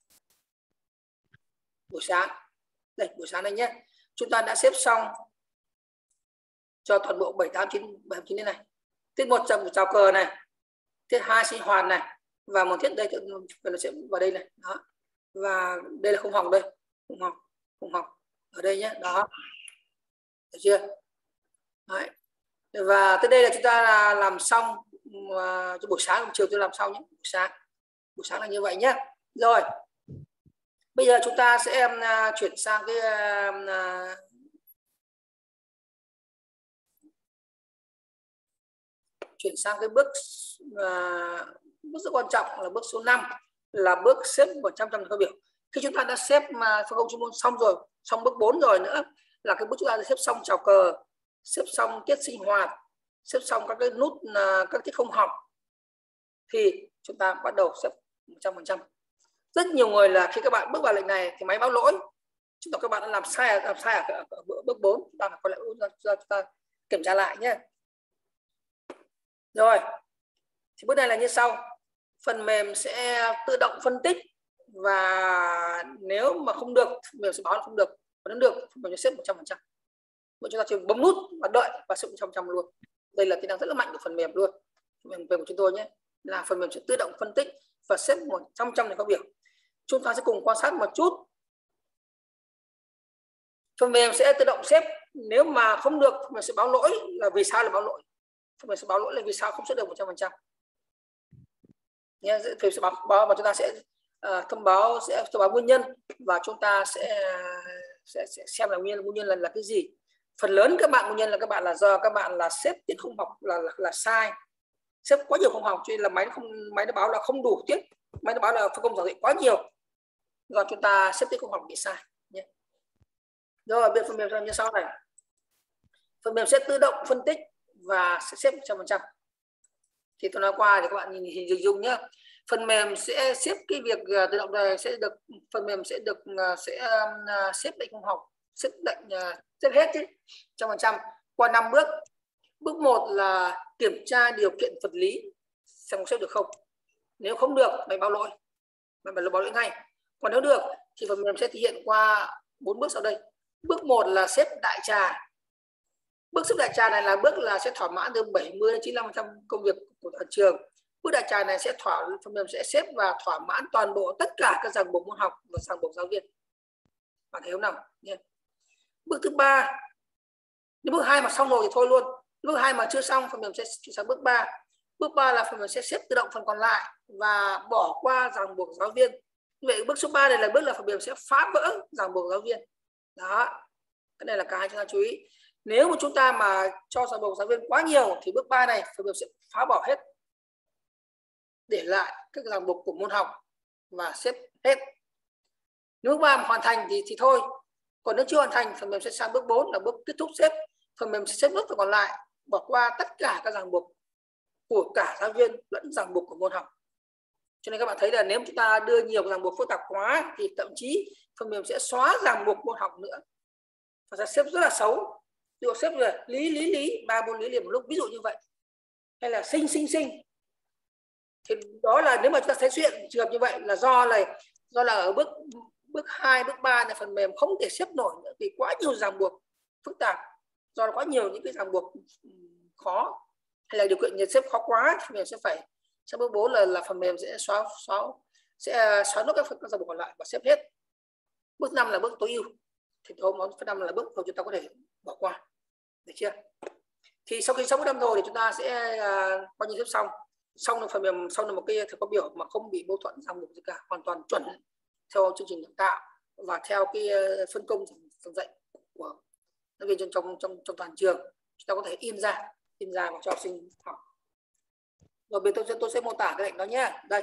Buổi sáng. Đây, buổi sáng này nhé. Chúng ta đã xếp xong cho toàn bộ bảy, tám, chín, bảy, chín này. Tiết một chào cờ này. Tiết hai sinh hoạt này. Và một tiết đây nó sẽ vào đây này. Đó. Và đây là không học đây. Không học. Không học. Ở đây nhé. Đó. Được chưa? Đấy. Và tới đây là chúng ta là làm xong uh, buổi sáng, chiều tôi làm xong nhé. Buổi sáng. Buổi sáng là như vậy nhé. Rồi. Bây giờ chúng ta sẽ uh, chuyển sang cái uh, chuyển sang cái bước uh, bước rất quan trọng là bước số năm, là bước xếp một trăm phần trăm khối biểu. Khi chúng ta đã xếp mà phân công chuyên môn xong rồi, xong bước bốn rồi nữa là cái bước chúng ta đã xếp xong chào cờ, xếp xong tiết sinh hoạt, xếp xong các cái nút uh, các tiết không học, thì chúng ta bắt đầu xếp một trăm phần trăm. Rất nhiều người là khi các bạn bước vào lệnh này thì máy báo lỗi, chúng ta các bạn đã làm sai làm sai ở, ở bước bốn, chúng ta phải quay lại chúng ta kiểm tra lại nhé. Rồi, thì bước này là như sau. Phần mềm sẽ tự động phân tích và nếu mà không được, phần mềm sẽ báo là không được. Còn nếu được, phần mềm sẽ xếp một trăm phần trăm. Vậy chúng ta chỉ bấm nút và đợi và xếp một trăm phần trăm luôn. Đây là kỹ năng rất là mạnh của phần mềm luôn. Phần mềm của chúng tôi nhé, là phần mềm sẽ tự động phân tích và xếp một trăm phần trăm này các biểu. Chúng ta sẽ cùng quan sát một chút. Phần mềm sẽ tự động xếp, nếu mà không được phần mềm sẽ báo lỗi là vì sao là báo lỗi. Phần mềm sẽ báo lỗi là vì sao không xếp được một trăm phần trăm. Nhé, phần sẽ báo, báo và chúng ta sẽ uh, thông báo sẽ thông báo nguyên nhân và chúng ta sẽ sẽ, sẽ xem là nguyên nguyên nhân là, là cái gì. Phần lớn các bạn nguyên nhân là các bạn là do các bạn là xếp tiết không học là, là là sai, xếp quá nhiều không học cho nên là máy không máy nó báo là không đủ tiết, máy nó báo là phân công giảng dạy quá nhiều, do chúng ta xếp tiết không học bị sai nhé. Rồi bên phần mềm như sau này, phần mềm sẽ tự động phân tích và sẽ xếp một trăm phần trăm. Thì tôi nói qua thì các bạn nhìn hình dung nhé. Phần mềm sẽ xếp cái việc tự động này sẽ được, phần mềm sẽ được sẽ xếp lệnh không học, xếp lệnh xếp hết chứ trăm phần trăm qua năm bước. Bước một là kiểm tra điều kiện vật lý xem xếp được không. Nếu không được mày báo lỗi, mày phải báo lỗi ngay. Còn nếu được thì phần mềm sẽ thực hiện qua bốn bước sau đây. Bước một là xếp đại trà. Bước xếp đại trà này là bước là sẽ thỏa mãn từ bảy mươi đến chín mươi lăm phần trăm công việc của toàn trường. Bước đại trà này sẽ thỏa phần mềm sẽ xếp và thỏa mãn toàn bộ tất cả các ràng buộc môn học và ràng buộc giáo viên. Bạn thấy không nào? Yeah. Bước thứ ba, nếu bước hai mà xong rồi thì thôi luôn. Bước hai mà chưa xong, phần mềm sẽ chuyển sang bước ba. Bước ba là phần mềm sẽ xếp tự động phần còn lại và bỏ qua ràng buộc giáo viên. Vậy bước số ba này là bước là phần mềm sẽ phá vỡ ràng buộc giáo viên. Đó, cái này là cái chúng ta chú ý. Nếu mà chúng ta mà cho ràng buộc giáo viên quá nhiều thì bước ba này phần mềm sẽ phá bỏ hết, để lại các ràng buộc của môn học và xếp hết. Nếu bước ba mà hoàn thành thì thì thôi. Còn nếu chưa hoàn thành, phần mềm sẽ sang bước bốn là bước kết thúc xếp. Phần mềm sẽ xếp nốt phần còn lại, bỏ qua tất cả các ràng buộc của cả giáo viên lẫn ràng buộc của môn học. Cho nên các bạn thấy là nếu chúng ta đưa nhiều ràng buộc phức tạp quá thì thậm chí phần mềm sẽ xóa ràng buộc môn học nữa và sẽ xếp rất là xấu. Ví dụ xếp rồi lý lý lý ba môn lý liền một lúc, ví dụ như vậy, hay là sinh sinh sinh, thì đó là nếu mà chúng ta thấy chuyện trường hợp như vậy là do là do là ở bước bước hai, bước ba là phần mềm không thể xếp nổi nữa vì quá nhiều ràng buộc phức tạp, do quá nhiều những cái ràng buộc khó, hay là điều kiện nhiệt xếp khó quá, phần mềm sẽ phải sang bước bốn là là phần mềm sẽ xóa xóa sẽ xóa nốt các các ràng buộc còn lại và xếp hết. Bước năm là bước tối ưu, thì hôm đó năm là bước mà chúng ta có thể bỏ qua, được chưa? Thì sau khi xong bước năm rồi thì chúng ta sẽ uh, coi như xếp xong, xong là phần mềm xong là một cái thầy có biểu mà không bị mâu thuẫn ràng buộc gì cả, hoàn toàn chuẩn theo chương trình đào tạo và theo cái phân công giảng dạy của giáo viên trong trong trong toàn trường. Chúng ta có thể in ra in ra và cho học sinh học. Rồi bên tôi sẽ tôi sẽ mô tả cái lệnh đó nhé. Đây,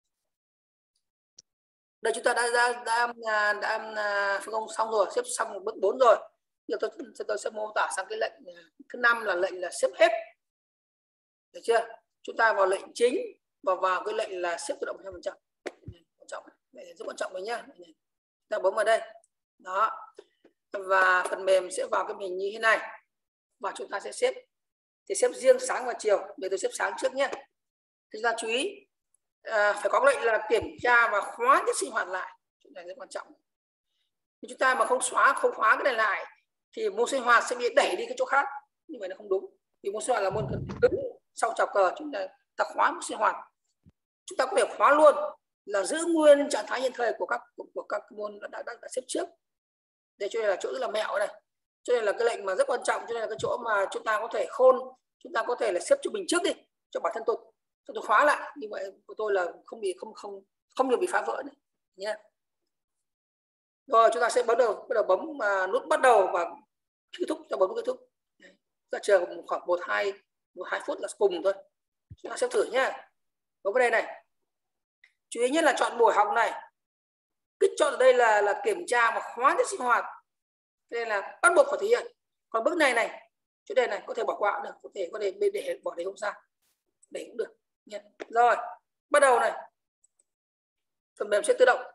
đây chúng ta đã đã đã đã, đã, đã phân công xong rồi, xếp xong bước bốn rồi. Giờ tôi, tôi sẽ mô tả sang cái lệnh thứ năm là lệnh là xếp hết, được chưa? Chúng ta vào lệnh chính và vào cái lệnh là xếp tự động một trăm phần trăm. Quan trọng này, rất quan trọng đấy nhá. Ta bấm vào đây, đó, và phần mềm sẽ vào cái hình như thế này và chúng ta sẽ xếp, thì xếp riêng sáng và chiều. Để tôi xếp sáng trước nhé. Chúng ta chú ý à, phải có lệnh là kiểm tra và khóa cái sinh hoạt lại, chuyện này rất quan trọng. Nếu chúng ta mà không xóa không khóa cái này lại thì môn sinh hoạt sẽ bị đẩy đi cái chỗ khác, như vậy là không đúng. Vì môn sinh hoạt là môn cứng, sau chào cờ chúng ta ta khóa môn sinh hoạt. Chúng ta có thể khóa luôn là giữ nguyên trạng thái hiện thời của các của, của các môn đã, đã, đã, đã xếp trước. Để cho nên là chỗ rất là mẹo này. Cho nên là cái lệnh mà rất quan trọng, cho nên là cái chỗ mà chúng ta có thể khôn, chúng ta có thể là xếp cho mình trước đi, cho bản thân tôi, cho tôi khóa lại, như vậy của tôi là không bị không không không được bị phá vỡ này nhé. Rồi chúng ta sẽ bắt đầu bắt đầu bấm uh, nút bắt đầu và kết thúc, cho bấm kết thúc. Ra trường khoảng một hai một hai phút là cùng thôi. Chúng ta sẽ thử nhé. Bấm vào đây này. Chú ý nhất là chọn buổi học này. Kích chọn ở đây là là kiểm tra và khóa tiết sinh hoạt. Đây là bắt buộc phải thực hiện. Còn bước này này, chỗ đây này có thể bỏ qua được, có thể có thể để, để bỏ đấy không sao, để cũng được nhé. Rồi bắt đầu này, phần mềm sẽ tự động.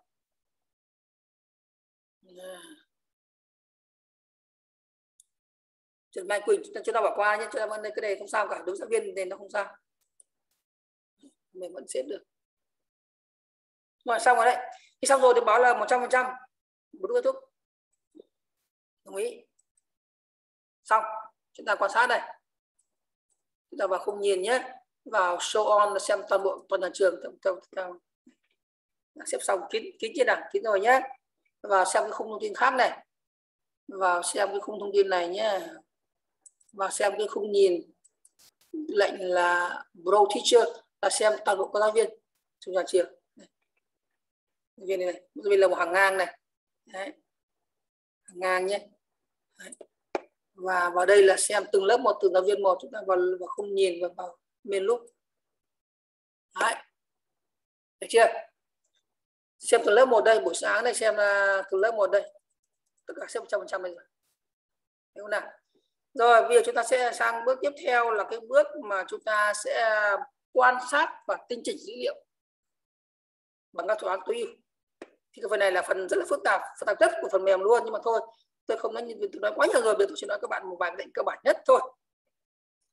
Trần Mai Quỳnh chúng ta bỏ qua nhé, chúng ta vẫn đây, cái này không sao cả, đúng giáo viên nên nó không sao, mình vẫn xếp được. Rồi xong rồi đấy, khi xong rồi thì báo là một trăm phần trăm đúng kết thúc, đồng ý. Xong, chúng ta quan sát này, chúng ta vào khung nhìn nhé, vào show on xem toàn bộ toàn nhà trường theo, theo, theo. Xếp xong kín kín chưa nào, kín rồi nhé. Vào xem cái khung thông tin khác này, vào xem cái khung thông tin này nhé, vào xem cái khung nhìn lệnh là Pro Teacher là xem toàn bộ các giáo viên trong nhà trường. Giáo viên này, giáo viên là một hàng ngang này, đấy, hàng ngang nhé. Đấy. Và vào đây là xem từng lớp một, từng giáo viên một, chúng ta vào vào khung nhìn và vào main loop. Đấy, được chưa? Xem từng lớp một đây, buổi sáng này xem là từng lớp một đây, tất cả xem một trăm phần trăm bây giờ. Thấy không nào? Rồi bây giờ chúng ta sẽ sang bước tiếp theo là cái bước mà chúng ta sẽ quan sát và tinh chỉnh dữ liệu bằng các thủ đoạn tối ưu. Thì cái phần này là phần rất là phức tạp, phức tạp nhất của phần mềm luôn, nhưng mà thôi tôi không nói, tôi nói quá nhiều rồi, bây giờ tôi sẽ nói các bạn một vài lệnh cơ bản nhất thôi.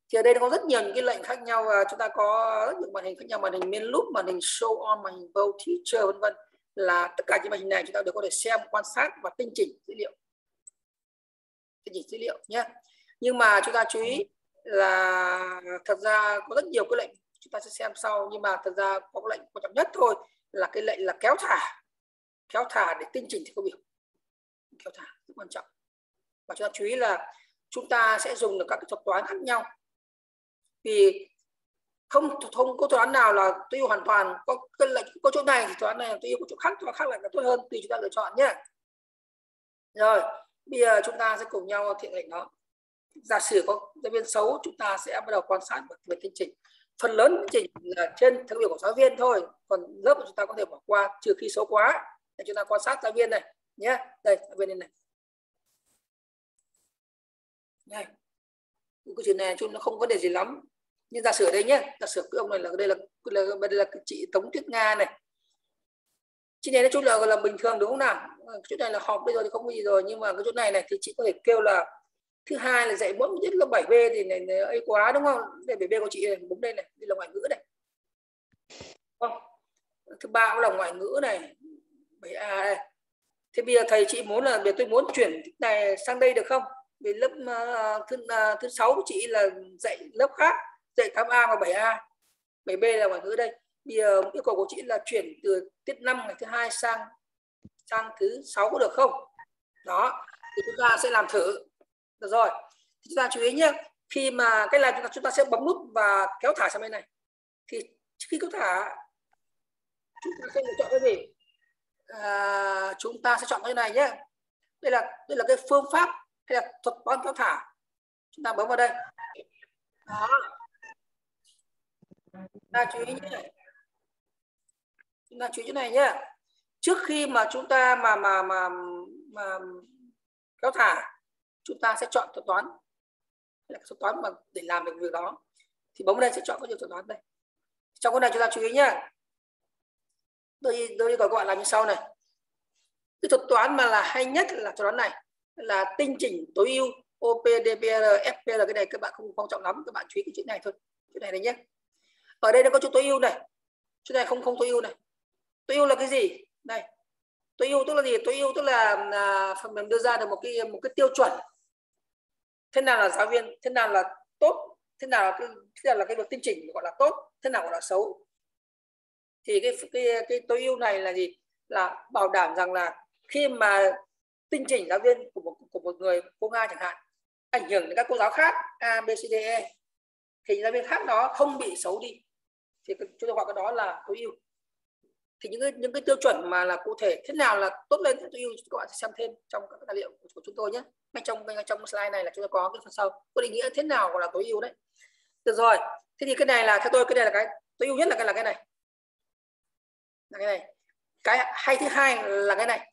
Thì ở đây nó có rất nhiều những cái lệnh khác nhau và chúng ta có rất nhiều màn hình khác nhau, màn hình main loop, màn hình show on, màn hình bold, teacher vân vân, là tất cả những màn hình này chúng ta đều có thể xem, quan sát và tinh chỉnh dữ liệu, tinh chỉnh dữ liệu nhé. Nhưng mà chúng ta chú ý là thật ra có rất nhiều cái lệnh chúng ta sẽ xem sau, nhưng mà thật ra có cái lệnh quan trọng nhất thôi là cái lệnh là kéo thả, kéo thả để tinh chỉnh thì có biểu, kéo thả rất quan trọng. Và chúng ta chú ý là chúng ta sẽ dùng được các cái thuật toán khác nhau, vì không không có thuật toán nào là tối ưu hoàn toàn, có cái lệnh có chỗ này thì thuật toán này tối ưu, có chỗ khác thuật toán khác lại là tốt hơn, tùy chúng ta lựa chọn nhé. Rồi bây giờ chúng ta sẽ cùng nhau thực hiện nó. Giả sử có giáo viên xấu, chúng ta sẽ bắt đầu quan sát về tinh chỉnh. Phần lớn tinh chỉnh là trên thấu biểu của giáo viên thôi, còn lớp của chúng ta có thể bỏ qua trừ khi xấu quá. Để chúng ta quan sát giáo viên này nhé. Đây giáo viên này này. Này, cái chuyện này chung nó không có vấn đề gì lắm. Nhưng giả sử ở đây nhé, giả sử cái ông này là đây là đây là, đây là, là chị Tống Tuyết Nga này. Chị này nói chung là là bình thường đúng không nào? Chỗ này là họp bây giờ thì không có gì rồi, nhưng mà cái chỗ này này thì chị có thể kêu là thứ hai là dạy mỗi tiết lớp bảy B thì này, này ấy quá đúng không? Đây bảy B của chị này, đúng đây này, đây là ngoại ngữ này. Không. Thứ ba cũng là ngoại ngữ này, bảy A đây. Thế bây giờ thầy chị muốn là bây giờ tôi muốn chuyển này sang đây được không? Vì lớp uh, thứ uh, thứ sáu của chị là dạy lớp khác, dạy tám A và bảy A, bảy B là ngoại ngữ đây. Bây giờ yêu cầu của chị là chuyển từ tiết năm ngày thứ hai sang sang thứ sáu có được không? Đó, thì chúng ta sẽ làm thử. Được rồi, chúng ta chú ý nhé, khi mà cái này chúng ta, chúng ta sẽ bấm nút và kéo thả sang bên này. Thì khi kéo thả chúng ta sẽ lựa chọn cái gì? À, chúng ta sẽ chọn cái này nhé. Đây là đây là cái phương pháp hay là thuật toán kéo thả. Chúng ta bấm vào đây. Đó. Chúng ta chú ý nhé. Chúng ta chú ý chỗ này nhé. Trước khi mà chúng ta mà mà mà mà kéo thả, chúng ta sẽ chọn thuật toán, là thuật toán mà để làm được việc đó thì bấm đây sẽ chọn cái thuật toán đây. Trong cái này chúng ta chú ý nhé, tôi tôi gọi các bạn làm như sau này. Cái thuật toán mà là hay nhất là thuật toán này là tinh chỉnh tối ưu O P D P R F P R. Cái này các bạn không quan trọng lắm, các bạn chú ý cái chữ này thôi, chữ này này nhé. Ở đây nó có chữ tối ưu này, chữ này không không tối ưu này. Tối ưu là cái gì? Này, tối ưu tức là gì? Tối ưu tức là, là phần mềm đưa ra được một cái một cái tiêu chuẩn. Thế nào là giáo viên, thế nào là tốt, thế nào là cái, thế nào là cái việc tinh chỉnh gọi là tốt, thế nào gọi là xấu. Thì cái cái cái tối ưu này là gì? Là bảo đảm rằng là khi mà tinh chỉnh giáo viên của một của một người cô Nga chẳng hạn ảnh hưởng đến các cô giáo khác A B C D E thì giáo viên khác đó không bị xấu đi, thì chúng tôi gọi cái đó là tối ưu. Thì những cái những cái tiêu chuẩn mà là cụ thể thế nào là tốt lên tối ưu các bạn sẽ xem thêm trong các tài liệu của chúng tôi nhé. Ngay trong ngay trong slide này là chúng tôi có cái phần sau có định nghĩa thế nào gọi là tối ưu đấy. Được rồi, thế thì cái này là theo tôi cái này là cái tối ưu nhất là cái là cái này, là cái này. Cái hay thứ hai là cái này,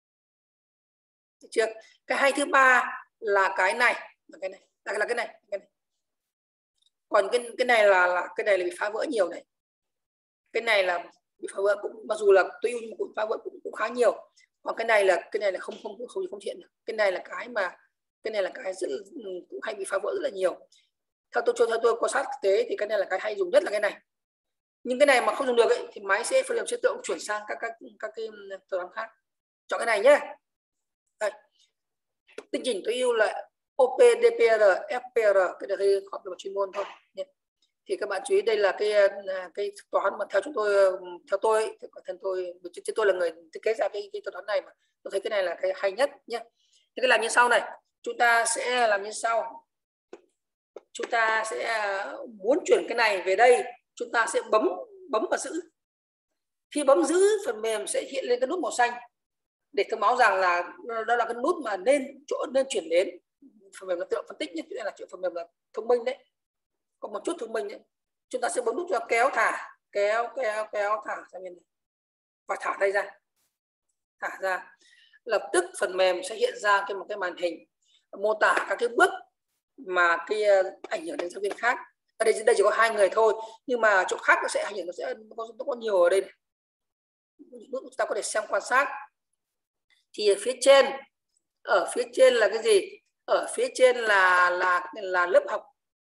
được chưa? Cái hay thứ ba là cái này, là cái này, là, là cái này, cái này. Còn cái cái này là, là cái này là bị phá vỡ nhiều này, cái này là bị phá vỡ cũng mặc dù là tối ưu nhưng mà cũng phá vỡ cũng, cũng khá nhiều. Còn cái này là cái này là không không không không thiện được. Cái này là cái mà cái này là cái rất cũng hay bị phá vỡ rất là nhiều. Theo tôi theo tôi quan sát thực tế thì cái này là cái hay dùng nhất là cái này. Nhưng cái này mà không dùng được ấy, thì máy sẽ phần mềm sẽ tự động chuyển sang các các các cái thuật toán khác. Chọn cái này nhé. Đây. Tinh chỉnh tối ưu là O P D P R F P R, cái này hơi khó về mặt chuyên môn thôi nhé. Thì các bạn chú ý đây là cái cái toán mà theo chúng tôi theo tôi bản thân tôi chứ tôi là người thiết kế ra cái cái toán này mà tôi thấy cái này là cái hay nhất nhé. Thì cái làm như sau này, chúng ta sẽ làm như sau, chúng ta sẽ muốn chuyển cái này về đây, chúng ta sẽ bấm bấm và giữ. Khi bấm giữ, phần mềm sẽ hiện lên cái nút màu xanh để thông báo rằng là đó là cái nút mà nên chỗ nên chuyển đến. Phần mềm là tự động phân tích nhé, đây là chuyện phần mềm là thông minh đấy, có một chút thông minh đấy. Chúng ta sẽ bấm nút cho kéo thả, kéo kéo kéo thả sang bên này và thả đây ra, thả ra. Lập tức phần mềm sẽ hiện ra cái một cái màn hình mô tả các cái bước mà cái ảnh hưởng đến giáo viên khác. Ở đây đây chỉ có hai người thôi, nhưng mà chỗ khác nó sẽ ảnh hưởng, nó sẽ nó có, nó có nhiều ở đây này. Chúng ta có thể xem quan sát. Thì ở phía trên, ở phía trên là cái gì? Ở phía trên là là là lớp học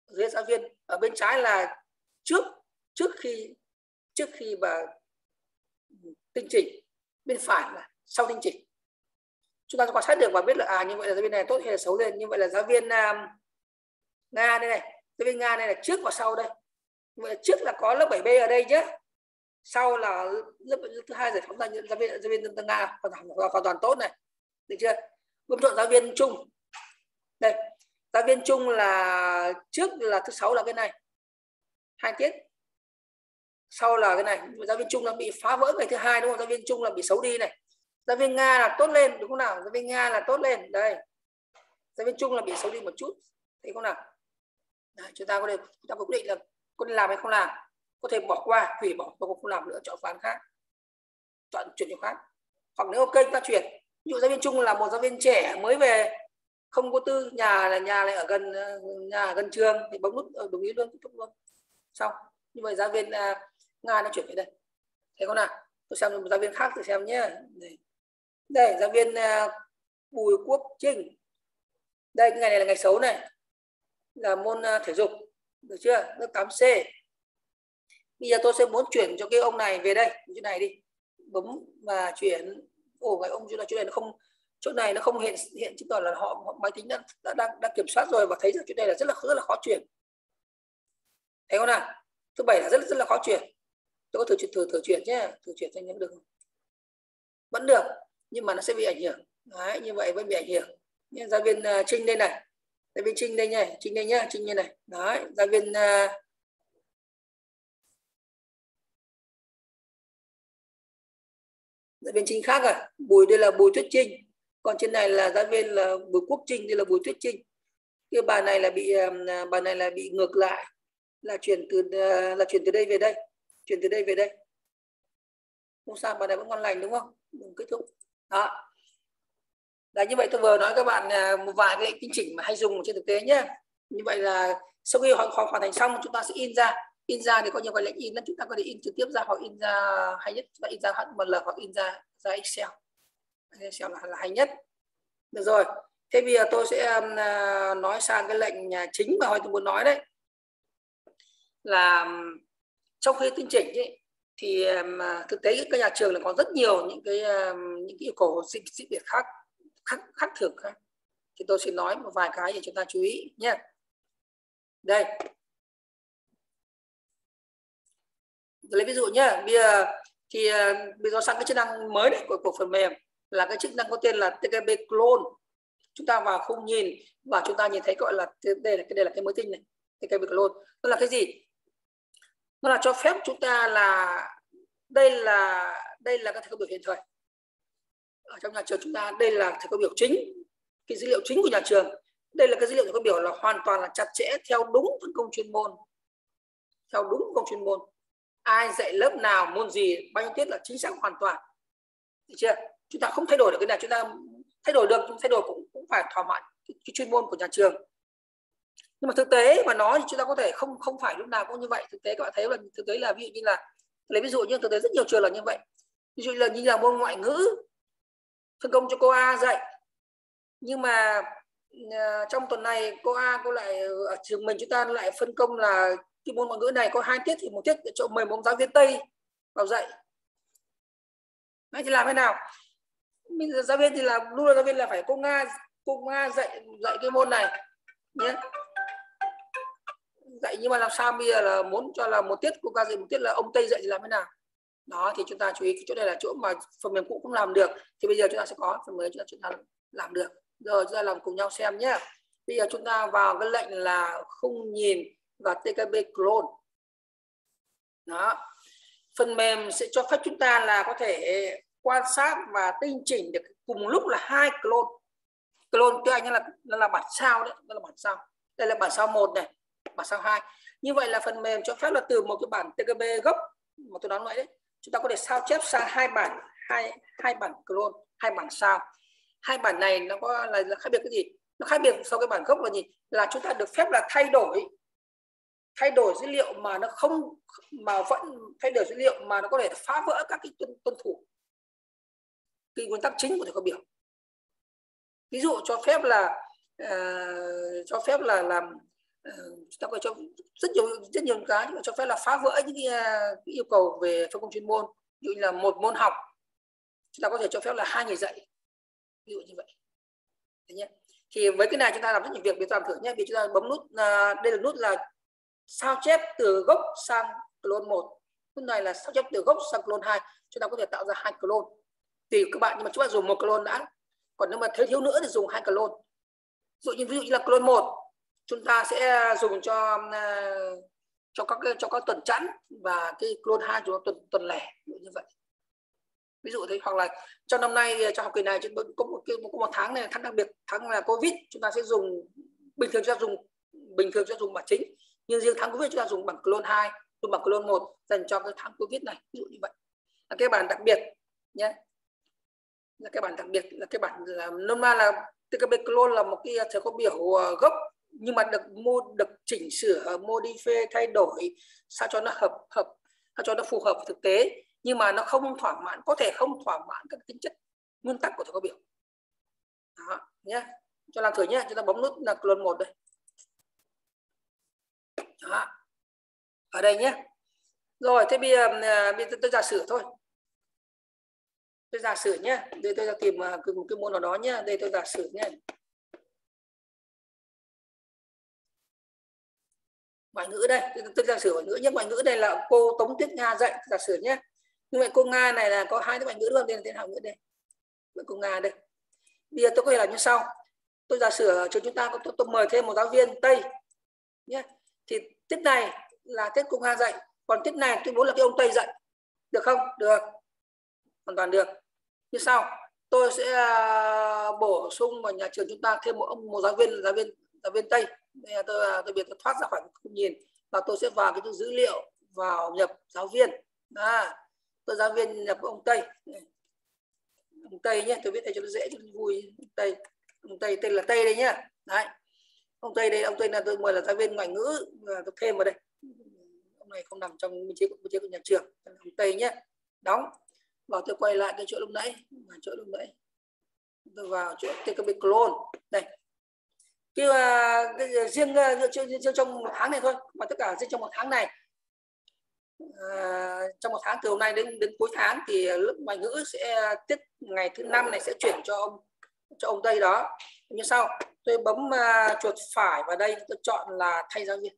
dưới giáo viên, ở bên trái là trước trước khi trước khi mà tinh chỉnh, bên phải là sau tinh chỉnh. Chúng ta quan sát được và biết là à như vậy là giáo viên này tốt hay là xấu lên. Như vậy là giáo viên uh, Nga đây này, giáo viên Nga này là trước và sau đây. Như vậy là trước là có lớp bảy B ở đây chứ, sau là lớp, lớp thứ hai giải phóng ra giáo viên giáo viên Nga hoàn toàn, hoàn toàn tốt này, được chưa? Bấm chọn giáo viên Trung đây, giáo viên Trung là trước là thứ sáu là cái này hai tiết, sau là cái này. Giáo viên Trung là bị phá vỡ ngày thứ hai đúng không? Giáo viên Trung là bị xấu đi này. Giáo viên Nga là tốt lên đúng không nào? Giáo viên Nga là tốt lên đây. Giáo viên Trung là bị xấu đi một chút, thấy không nào? Đấy, chúng ta có thể chúng ta có quyết định là có nên làm hay không làm, có thể bỏ qua, hủy bỏ và không làm nữa, chọn phương án khác, chọn chuyển chỗ khác. Hoặc nếu ok chúng ta chuyển. Ví dụ giáo viên Trung là một giáo viên trẻ mới về, không có tư, nhà là nhà lại ở gần nhà ở gần trường thì bấm nút đồng ý luôn, kết thúc luôn, xong. Như vậy giáo viên uh, Nga nó chuyển về đây, thấy không nào? Tôi xem một giáo viên khác thử xem nhé. Đây, đây giáo viên uh, Bùi Quốc Trinh. Đây cái ngày này là ngày xấu này, là môn uh, thể dục, được chưa? Lớp tám C. Bây giờ tôi sẽ muốn chuyển cho cái ông này về đây, chỗ này đi, bấm và chuyển. Ồ, cái ông chỗ này, chỗ này nó không, chỗ này nó không hiện hiện chứng tỏ là họ, họ máy tính đã, đã, đã, đã kiểm soát rồi và thấy rằng chỗ này là rất là rất là khó chuyển, thấy không nào? Thứ bảy là rất rất là khó chuyển. Tôi có thử thử thử, thử chuyển nhé, thử chuyển cho anh được không? Vẫn được, nhưng mà nó sẽ bị ảnh hưởng. Đấy, như vậy vẫn bị ảnh hưởng. Như giáo viên uh, Trinh đây này, giáo viên Trinh đây nhé, Trinh đây nhá, Trinh như này. Đấy, giáo viên uh, giáo viên Trinh khác à? Bùi đây là Bùi Tuyết Trinh, còn trên này là giáo viên là Bùi Quốc Trinh, đây là Bùi Tuyết Trinh. Cái bà này là bị uh, bà này là bị ngược lại, là chuyển từ uh, là chuyển từ đây về đây, chuyển từ đây về đây. Không sao, bà này vẫn ngon lành đúng không? Đừng kết thúc. Đó. Đấy, như vậy tôi vừa nói các bạn một vài cái tinh chỉnh mà hay dùng trên thực tế nhé. Như vậy là sau khi họ hoàn thành xong chúng ta sẽ in ra. In ra thì có nhiều cái lệnh in, chúng ta có thể in trực tiếp ra hoặc in ra, hay nhất chúng ta in ra hát em lờ hoặc in ra ra Excel. Excel là, là hay nhất. Được rồi. Thế bây giờ tôi sẽ uh, nói sang cái lệnh chính mà tôi muốn nói đấy. Là trong khi tinh chỉnh ấy, thì um, thực tế các nhà trường là có rất nhiều những cái um, những cái yêu cầu sinh sinh biệt khác khác khác thường khác, thì tôi sẽ nói một vài cái để chúng ta chú ý nhé. Đây, lấy ví dụ nhé. Bây giờ thì uh, bây giờ sang cái chức năng mới này của, của phần mềm là cái chức năng có tên là tê ca pê clone. Chúng ta vào khung nhìn và chúng ta nhìn thấy gọi là đây là cái đây là cái mới tinh này, tê ca pê clone. Nó là cái gì? Nó là cho phép chúng ta là đây là đây là các thầy cô biểu hiện thời ở trong nhà trường chúng ta. Đây là thầy cô biểu chính, cái dữ liệu chính của nhà trường. Đây là cái dữ liệu thầy cô biểu là hoàn toàn là chặt chẽ theo đúng phân công chuyên môn, theo đúng phân công chuyên môn. Ai dạy lớp nào, môn gì, bao nhiêu tiết là chính xác hoàn toàn. Được chưa? Chúng ta không thay đổi được cái này, chúng ta thay đổi được, chúng thay đổi cũng cũng phải thỏa mãn cái, cái chuyên môn của nhà trường. Nhưng mà thực tế mà nói thì chúng ta có thể không không phải lúc nào cũng như vậy. Thực tế các bạn thấy là thực tế là ví dụ như là lấy ví dụ như thực tế rất nhiều trường là như vậy. Ví dụ là như là môn ngoại ngữ phân công cho cô A dạy, nhưng mà uh, trong tuần này cô A cô lại ở trường mình chúng ta lại phân công là cái môn ngoại ngữ này có hai tiết thì một tiết cho mời một giáo viên Tây vào dạy. Đấy, thì làm thế nào? Bây giờ giáo viên thì là luôn là giáo viên là phải cô Nga cô Nga dạy dạy cái môn này nhé, dạy, nhưng mà làm sao bây giờ là muốn cho là một tiết cô Nga dạy một tiết là ông Tây dạy thì làm thế nào? Đó thì chúng ta chú ý cái chỗ này là chỗ mà phần mềm cũ cũng làm được, thì bây giờ chúng ta sẽ có phần mới chúng ta, chúng ta làm được. Rồi chúng ta làm cùng nhau xem nhé. Bây giờ chúng ta vào cái lệnh là khung nhìn và tê ca pê clone. Đó, phần mềm sẽ cho phép chúng ta là có thể quan sát và tinh chỉnh được cùng lúc là hai clone. Clone tiếng Anh là là bản sao đấy, đó là bản sao. Đây là bản sao một này, bản sao hai. Như vậy là phần mềm cho phép là từ một cái bản tê ca pê gốc mà tôi nói vậy đấy, chúng ta có thể sao chép sang hai bản, hai hai bản clone, hai bản sao. Hai bản này nó có là, là khác biệt cái gì? Nó khác biệt so với bản gốc là gì? Là chúng ta được phép là thay đổi thay đổi dữ liệu mà nó không mà vẫn thay đổi dữ liệu mà nó có thể phá vỡ các cái tuân, tuân thủ cái nguyên tắc chính của thầy cô biểu. Ví dụ cho phép là uh, cho phép là làm chúng ta có cho rất nhiều rất nhiều cái cho phép là phá vỡ những cái, cái yêu cầu về phân công chuyên môn. Ví dụ như là một môn học chúng ta có thể cho phép là hai người dạy, ví dụ như vậy. Đấy nhé. Thì với cái này chúng ta làm rất nhiều việc. Để làm thử nhé. Vì chúng ta bấm nút à, đây là nút là sao chép từ gốc sang clone một. Nút này là sao chép từ gốc sang clone hai. Chúng ta có thể tạo ra hai clone tùy các bạn, nhưng mà chúng ta dùng một clone đã. Còn nếu mà thấy thiếu nữa thì dùng hai clone. Ví dụ như ví dụ như là clone một chúng ta sẽ dùng cho uh, cho các cho các tuần chẵn, và cái clone hai cho tuần tuần lẻ, ví dụ như vậy. Ví dụ thế. Hoặc là trong năm nay trong học kỳ này có một có một tháng này tháng đặc biệt, tháng là Covid, chúng ta sẽ dùng bình thường chúng ta dùng bình thường chúng ta dùng bản chính, nhưng riêng tháng Covid chúng ta dùng bằng clone hai, dùng bằng clone một dành cho cái tháng Covid này, ví dụ như vậy. Là cái bản đặc biệt nhé. Là cái bản đặc biệt là cái bản là normal là tê ca pê clone là một cái thầy có biểu gốc, nhưng mà được mod được chỉnh sửa, modify, thay đổi sao cho nó hợp hợp sao cho nó phù hợp với thực tế, nhưng mà nó không thỏa mãn, có thể không thỏa mãn các tính chất nguyên tắc của thầy có biểu. Đó nhé. Cho làm thử nhé. Chúng ta bấm nút là clone một đây. Đó. Ở đây nhé. Rồi thế bây giờ, bây giờ tôi giả sử thôi. Tôi giả sử nhé. Đây tôi tìm một cái môn nào đó nhé. Đây tôi giả sử nhé. Ngoại ngữ đây. Tôi giả sử ngoại ngữ nhé. Ngoại ngữ đây là cô Tống Tuyết Nga dạy. Giả sử nhé. Nhưng mà cô Nga này là có hai cái ngoại ngữ luôn. Đây là tên học ngữ đây. Cô Nga đây. Bây giờ tôi có thể làm như sau. Tôi giả sử ở trường chúng ta tôi, tôi mời thêm một giáo viên Tây nhé. Thì tiết này là tiết cô Nga dạy, còn tiết này tôi muốn là cái ông Tây dạy. Được không? Được. Hoàn toàn được. Như sau, tôi sẽ bổ sung vào nhà trường chúng ta thêm một ông một giáo viên giáo viên giáo viên Tây. Đây là tôi tôi biệt thoát ra khỏi không nhìn, và tôi sẽ vào cái dữ liệu vào nhập giáo viên. À, tôi giáo viên nhập ông Tây. Ông Tây nhé, tôi viết đây cho nó dễ cho nó vui. Tây, ông Tây tên là Tây đây nhá. Đấy. Ông Tây đây, ông Tây là tôi mời là giáo viên ngoại ngữ, tôi thêm vào đây. Ông này không nằm trong biên chế biên chế của nhà trường. Ông Tây nhé. Đóng. Và tôi quay lại cái chỗ lúc nãy, chỗ lúc nãy. Tôi vào chỗ tê ca pê clone. Đây. Cái, cái riêng, riêng trong một tháng này thôi, mà tất cả riêng trong một tháng này. À, trong một tháng từ hôm nay đến đến cuối tháng thì lớp ngoại ngữ sẽ tiết ngày thứ năm này sẽ chuyển cho ông cho ông Tây đó. Như sau, tôi bấm uh, chuột phải vào đây, tôi chọn là thay giáo viên,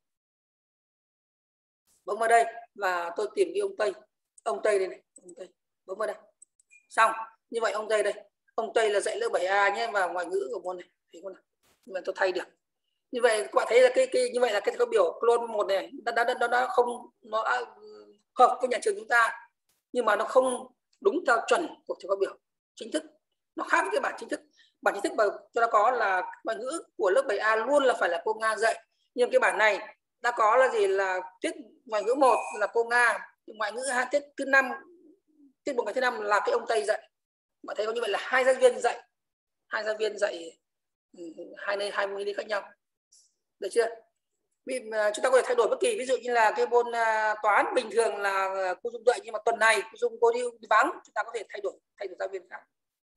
bấm vào đây và tôi tìm cái ông Tây, ông Tây đây này, ông Tây, bấm vào đây. Xong, như vậy ông Tây đây, ông Tây là dạy lớp bảy A nhé, và ngoại ngữ của môn này, thấy không nào? Nhưng mà tôi thay được. Như vậy các bạn thấy là cái cái như vậy là cái, cái biểu clone một này nó đã, đã, đã không nó đã hợp với nhà trường chúng ta, nhưng mà nó không đúng theo chuẩn của thầy có biểu chính thức, nó khác với cái bản chính thức. Bản chính thức mà cho nó có là ngoại ngữ của lớp bảy A luôn là phải là cô Nga dạy, nhưng cái bản này đã có là gì là tiết ngoại ngữ một là cô Nga, ngoại ngữ hai tiết thứ năm tiết một ngày thứ năm là cái ông Tây dạy. Bạn thấy có như vậy là hai giáo viên dạy, hai giáo viên dạy hai nơi hai mươi khác nhau, được chưa? Chúng ta có thể thay đổi bất kỳ, ví dụ như là cái môn toán bình thường là cô Dung dạy, nhưng mà tuần này cô Dung cô đi vắng, chúng ta có thể thay đổi thay đổi giáo viên khác.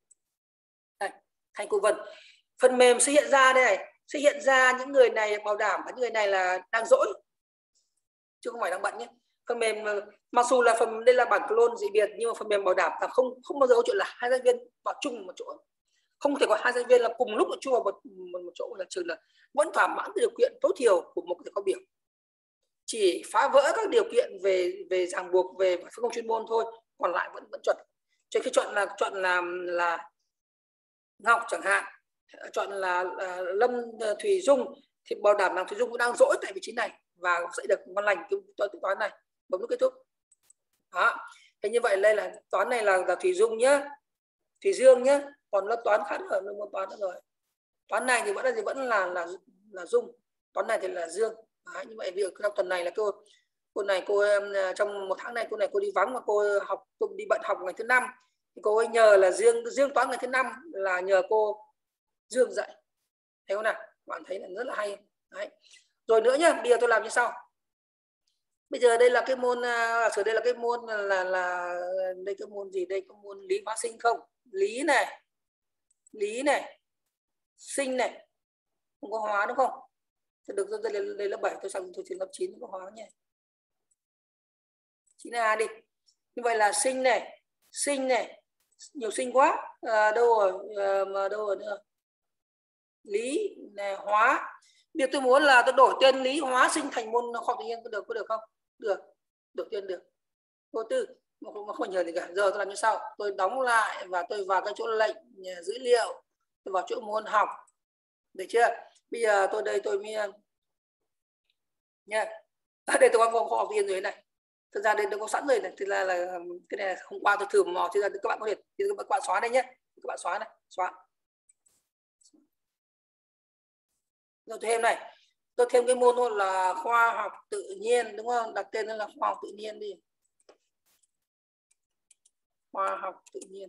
Đây, thành cô Vân, phần mềm sẽ hiện ra đây này, sẽ hiện ra những người này bảo đảm và những người này là đang dỗi chứ không phải đang bận nhé. Phần mềm mặc dù là phần đây là bản clone dị biệt, nhưng mà phần mềm bảo đảm là không không bao giờ có chuyện là hai giáo viên vào chung một chỗ, không thể có hai giáo viên là cùng lúc ở chung vào một, một, một chỗ, là trường là vẫn thỏa mãn điều kiện tối thiểu của một thầy có biểu, chỉ phá vỡ các điều kiện về về ràng buộc về phân công chuyên môn thôi, còn lại vẫn vẫn chuẩn. Cho khi chọn là chọn là là Ngọc chẳng hạn, chọn là, là Lâm Thùy Dung thì bảo đảm là Thùy Dung cũng đang dỗi tại vị trí này và sẽ được ngon lành cái toán toán này, bấm nút kết thúc. Đó. Thế như vậy đây là toán này là, là Thùy Dung nhá, Thùy Dương nhá, còn lớp toán khác ở môn toán nữa rồi. Toán này thì vẫn là gì vẫn là là là Dung, toán này thì là Dương. Đấy, như vậy việc trong tuần này là cô cô này cô trong một tháng này cô này cô đi vắng, mà cô học cô đi bận học ngày thứ năm, thì cô ấy nhờ là riêng riêng toán ngày thứ năm là nhờ cô Dương dạy, thấy không nào? Bạn thấy là rất là hay. Đấy. Rồi nữa nhá, bây giờ tôi làm như sau. Bây giờ đây là cái môn ở đây là cái môn là là đây cái môn gì đây, có môn lý hóa sinh không? Lý này, lý này, sinh này, không có hóa đúng không? Tôi được tôi lên lên lớp bảy, tôi sang tôi chuyển lớp chín có hóa nhé. chín A đi. Như vậy là sinh này, sinh này, nhiều sinh quá. À, đâu rồi? À, mà đâu rồi nữa? Lý này, hóa. Việc tôi muốn là tôi đổi tên lý hóa sinh thành môn khoa học tự nhiên có được có được không? Được. Đổi tên được. Vô tư mà không, mà không nhờ gì cả. Giờ tôi làm như sau, tôi đóng lại và tôi vào cái chỗ lệnh dữ liệu, tôi vào chỗ môn học, được chưa? Bây giờ tôi đây tôi mới nha, ở đây tôi có khoa học tự nhiên rồi này. Thực ra đây nó có sẵn rồi này, thì là, là cái này là hôm qua tôi thử mò, thì là các bạn có thể thì các bạn xóa đây nhé, các bạn xóa này, xóa. Rồi thêm này, tôi thêm cái môn thôi là khoa học tự nhiên, đúng không? Đặt tên là khoa học tự nhiên đi. Khoa học tự nhiên.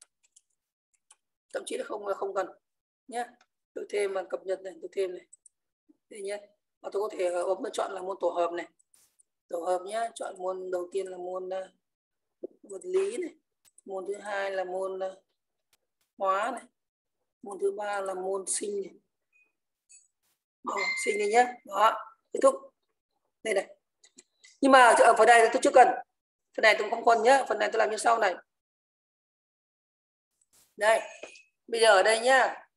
Thậm chí là không là không cần nhé. Tôi thêm mà cập nhật này, tôi thêm này. Đây nhé. Và tôi có thể ốp chọn là môn tổ hợp này. Tổ hợp nhé, chọn môn đầu tiên là môn uh, vật lý này, môn thứ hai là môn uh, hóa này, môn thứ ba là môn sinh này. Đó, sinh này nhé. Đó, kết thúc. Đây này. Nhưng mà ở phần này tôi chưa cần. Phần này tôi không cần nhé. Phần này tôi làm như sau này. Đây. Bây giờ ở đây nhá.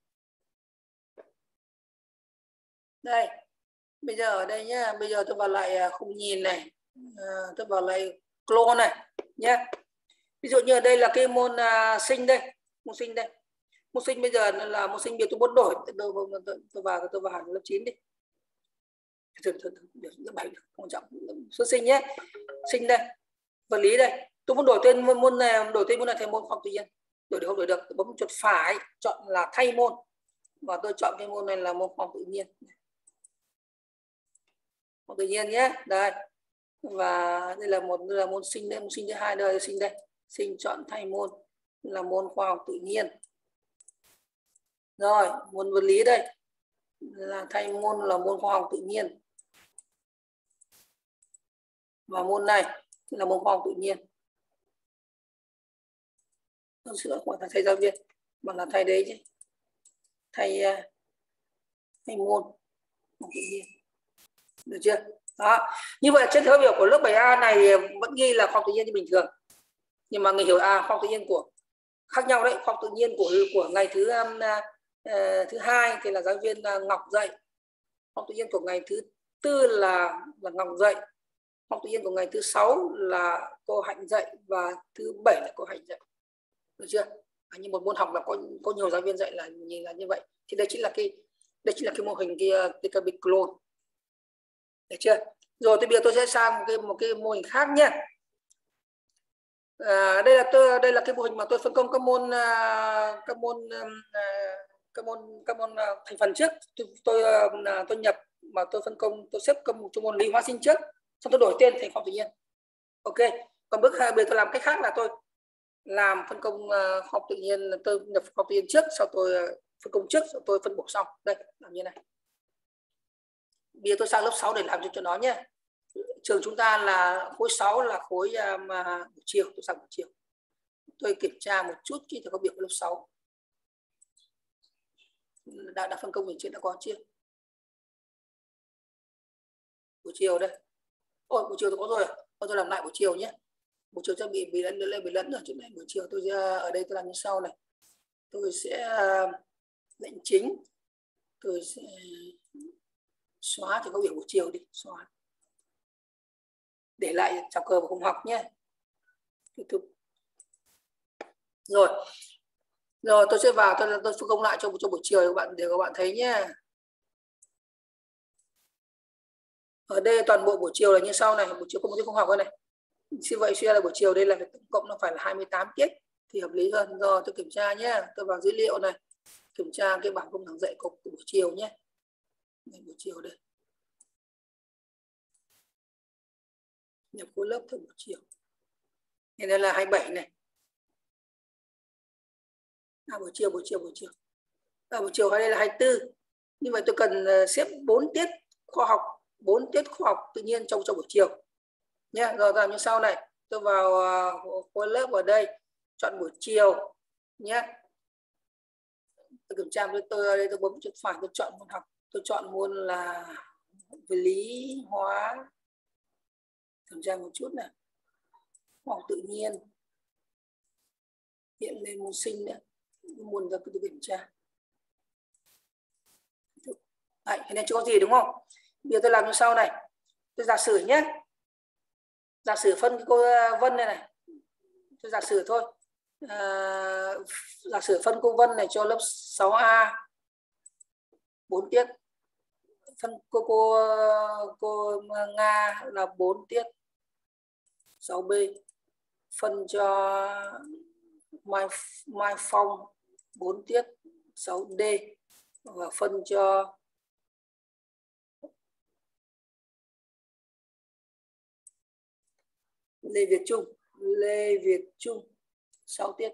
Đây. Bây giờ ở đây nhá. Bây giờ tôi vào lại khung nhìn này. À, tôi vào lại clone này nhé. Ví dụ như ở đây là cái môn uh, sinh đây. Môn sinh đây. Môn sinh bây giờ là môn sinh, bây giờ tôi muốn đổi. Tôi, tôi, tôi, tôi vào tôi vào lớp chín đi. Thôi, thôi, thôi, lớp bảy không quan trọng. Số sinh nhé. Sinh đây. Vật lý đây. Tôi muốn đổi tên môn này, đổi tên môn này thành môn khoa học tự nhiên. Đổi được không đổi được? Tôi bấm chuột phải, chọn là thay môn. Và tôi chọn cái môn này là môn khoa học tự nhiên. Khoa học tự nhiên nhé. Đây. Và đây là một đây là môn sinh đây, môn sinh thứ hai đây, sinh đây. Sinh chọn thay môn là môn khoa học tự nhiên. Rồi, môn vật lý đây là thay môn là môn khoa học tự nhiên. Và môn này là môn khoa học tự nhiên. Tôi xin lỗi, không phải thay giáo viên mà là thay đấy chứ. Thay thay môn khoa học tự nhiên. Được chưa? Đó. Như vậy trên thư biểu của lớp bảy A này vẫn ghi là khoa học tự nhiên như bình thường. Nhưng mà người hiểu à, khoa học tự nhiên của khác nhau đấy. Khoa học tự nhiên của của ngày thứ um, uh, thứ hai thì là giáo viên uh, Ngọc dạy. Khoa học tự nhiên của ngày thứ tư là là Ngọc dạy. Khoa học tự nhiên của ngày thứ sáu là cô Hạnh dạy và thứ bảy là cô Hạnh dạy. Được chưa? À, như một môn học là có có nhiều giáo viên dạy là nhìn là như vậy. Thì đây chính là cái đây chính là cái mô hình kia tê ca pê clone. Được chưa? Rồi thì bây giờ tôi sẽ sang một cái một cái mô hình khác nhé. À, đây là tôi đây là cái mô hình mà tôi phân công các môn uh, các môn uh, các môn các môn uh, thành phần trước. Tôi tôi, uh, tôi nhập mà tôi phân công, tôi xếp công cho môn lý hóa sinh trước, xong tôi đổi tên thành khoa học tự nhiên. Ok. Còn bước hai, bây giờ tôi làm cách khác là tôi làm phân công uh, khoa học tự nhiên, tôi nhập khoa học tự nhiên trước, sau tôi uh, phân công trước, sau tôi phân bổ sau. Đây, làm như này. Bây giờ tôi sang lớp sáu để làm cho cho nó nhé. Trường chúng ta là khối sáu là khối um, buổi chiều, tôi sang buổi chiều. Tôi kiểm tra một chút khi có việc lớp sáu. Đã, đã phân công mình trên đã có chưa? Buổi chiều đây. Ôi, buổi chiều tôi có rồi. Tôi, tôi làm lại buổi chiều nhé. Buổi chiều sẽ bị bị lẫn lên bị lẫn ở chỗ này. Buổi chiều tôi ở đây tôi làm như sau này. Tôi sẽ uh, lệnh chính. Tôi sẽ xóa thì có việc buổi chiều đi, xóa. Để lại chào cờ và cùng học nhé. Tiếp tục. Rồi. Rồi tôi sẽ vào tôi tôi phân công lại cho cho buổi chiều các bạn để các bạn thấy nhé. Ở đây toàn bộ buổi chiều là như sau này, buổi chiều có một tiết không học đây này. Như vậy suy ra là buổi chiều đây là tổng cộng nó phải là hai mươi tám tiết thì hợp lý hơn. Rồi tôi kiểm tra nhé, tôi vào dữ liệu này, kiểm tra cái bảng công giảng dạy của buổi chiều nhé. Đây, buổi chiều đây. Nhập khối lớp theo buổi chiều. Này đây là hai mươi bảy này. À, buổi chiều buổi chiều buổi chiều. À, buổi chiều hay đây là hai mươi tư. Như vậy tôi cần xếp bốn tiết khoa học, bốn tiết khoa học tự nhiên trong trong buổi chiều. Nhé, rồi làm như sau này, tôi vào khối uh, lớp ở đây, chọn buổi chiều nhé. Tôi kiểm tra với tôi ở đây, tôi bấm chuột phải tôi chọn môn học tôi chọn môn là vật lý hóa, kiểm tra một chút này, khoa học tự nhiên, hiện lên môn sinh nữa, môn ra tôi kiểm tra. Đấy, cái này chưa có gì đúng không? Bây giờ tôi làm như sau này, tôi giả sử nhé, giả sử phân cái cô Vân này này, tôi giả sử thôi, à, giả sử phân cô Vân này cho lớp sáu A bốn tiết, phân cô cô cô Nga là bốn tiết sáu B, phân cho Mai Mai Phong bốn tiết sáu D, và phân cho Lê Việt Trung Lê Việt Trung sáu tiết,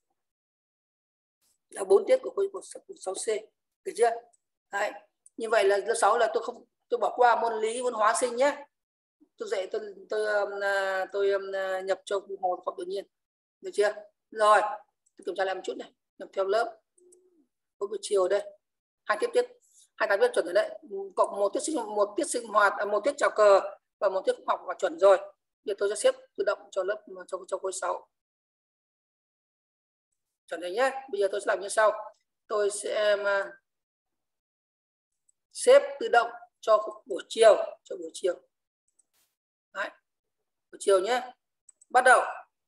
là bốn tiết của của sáu C, được chưa? Đấy, như vậy là lớp sáu là tôi không tôi bỏ qua môn lý môn hóa sinh nhé, tôi dạy tôi tôi tôi, tôi nhập cho hồ khoa học tự nhiên, được chưa? Rồi tôi kiểm tra lại một chút này, nhập theo lớp mỗi buổi chiều đây, hai tiết tiết hai tám tiết chuẩn rồi đấy, cộng một tiết sinh một tiết sinh hoạt, một tiết chào cờ và một tiết học là chuẩn rồi. Giờ tôi sẽ xếp tự động cho lớp cho cho khối sáu chuẩn rồi nhé. Bây giờ tôi sẽ làm như sau, tôi sẽ xếp tự động cho buổi chiều cho buổi chiều. Đấy, buổi chiều nhé, bắt đầu.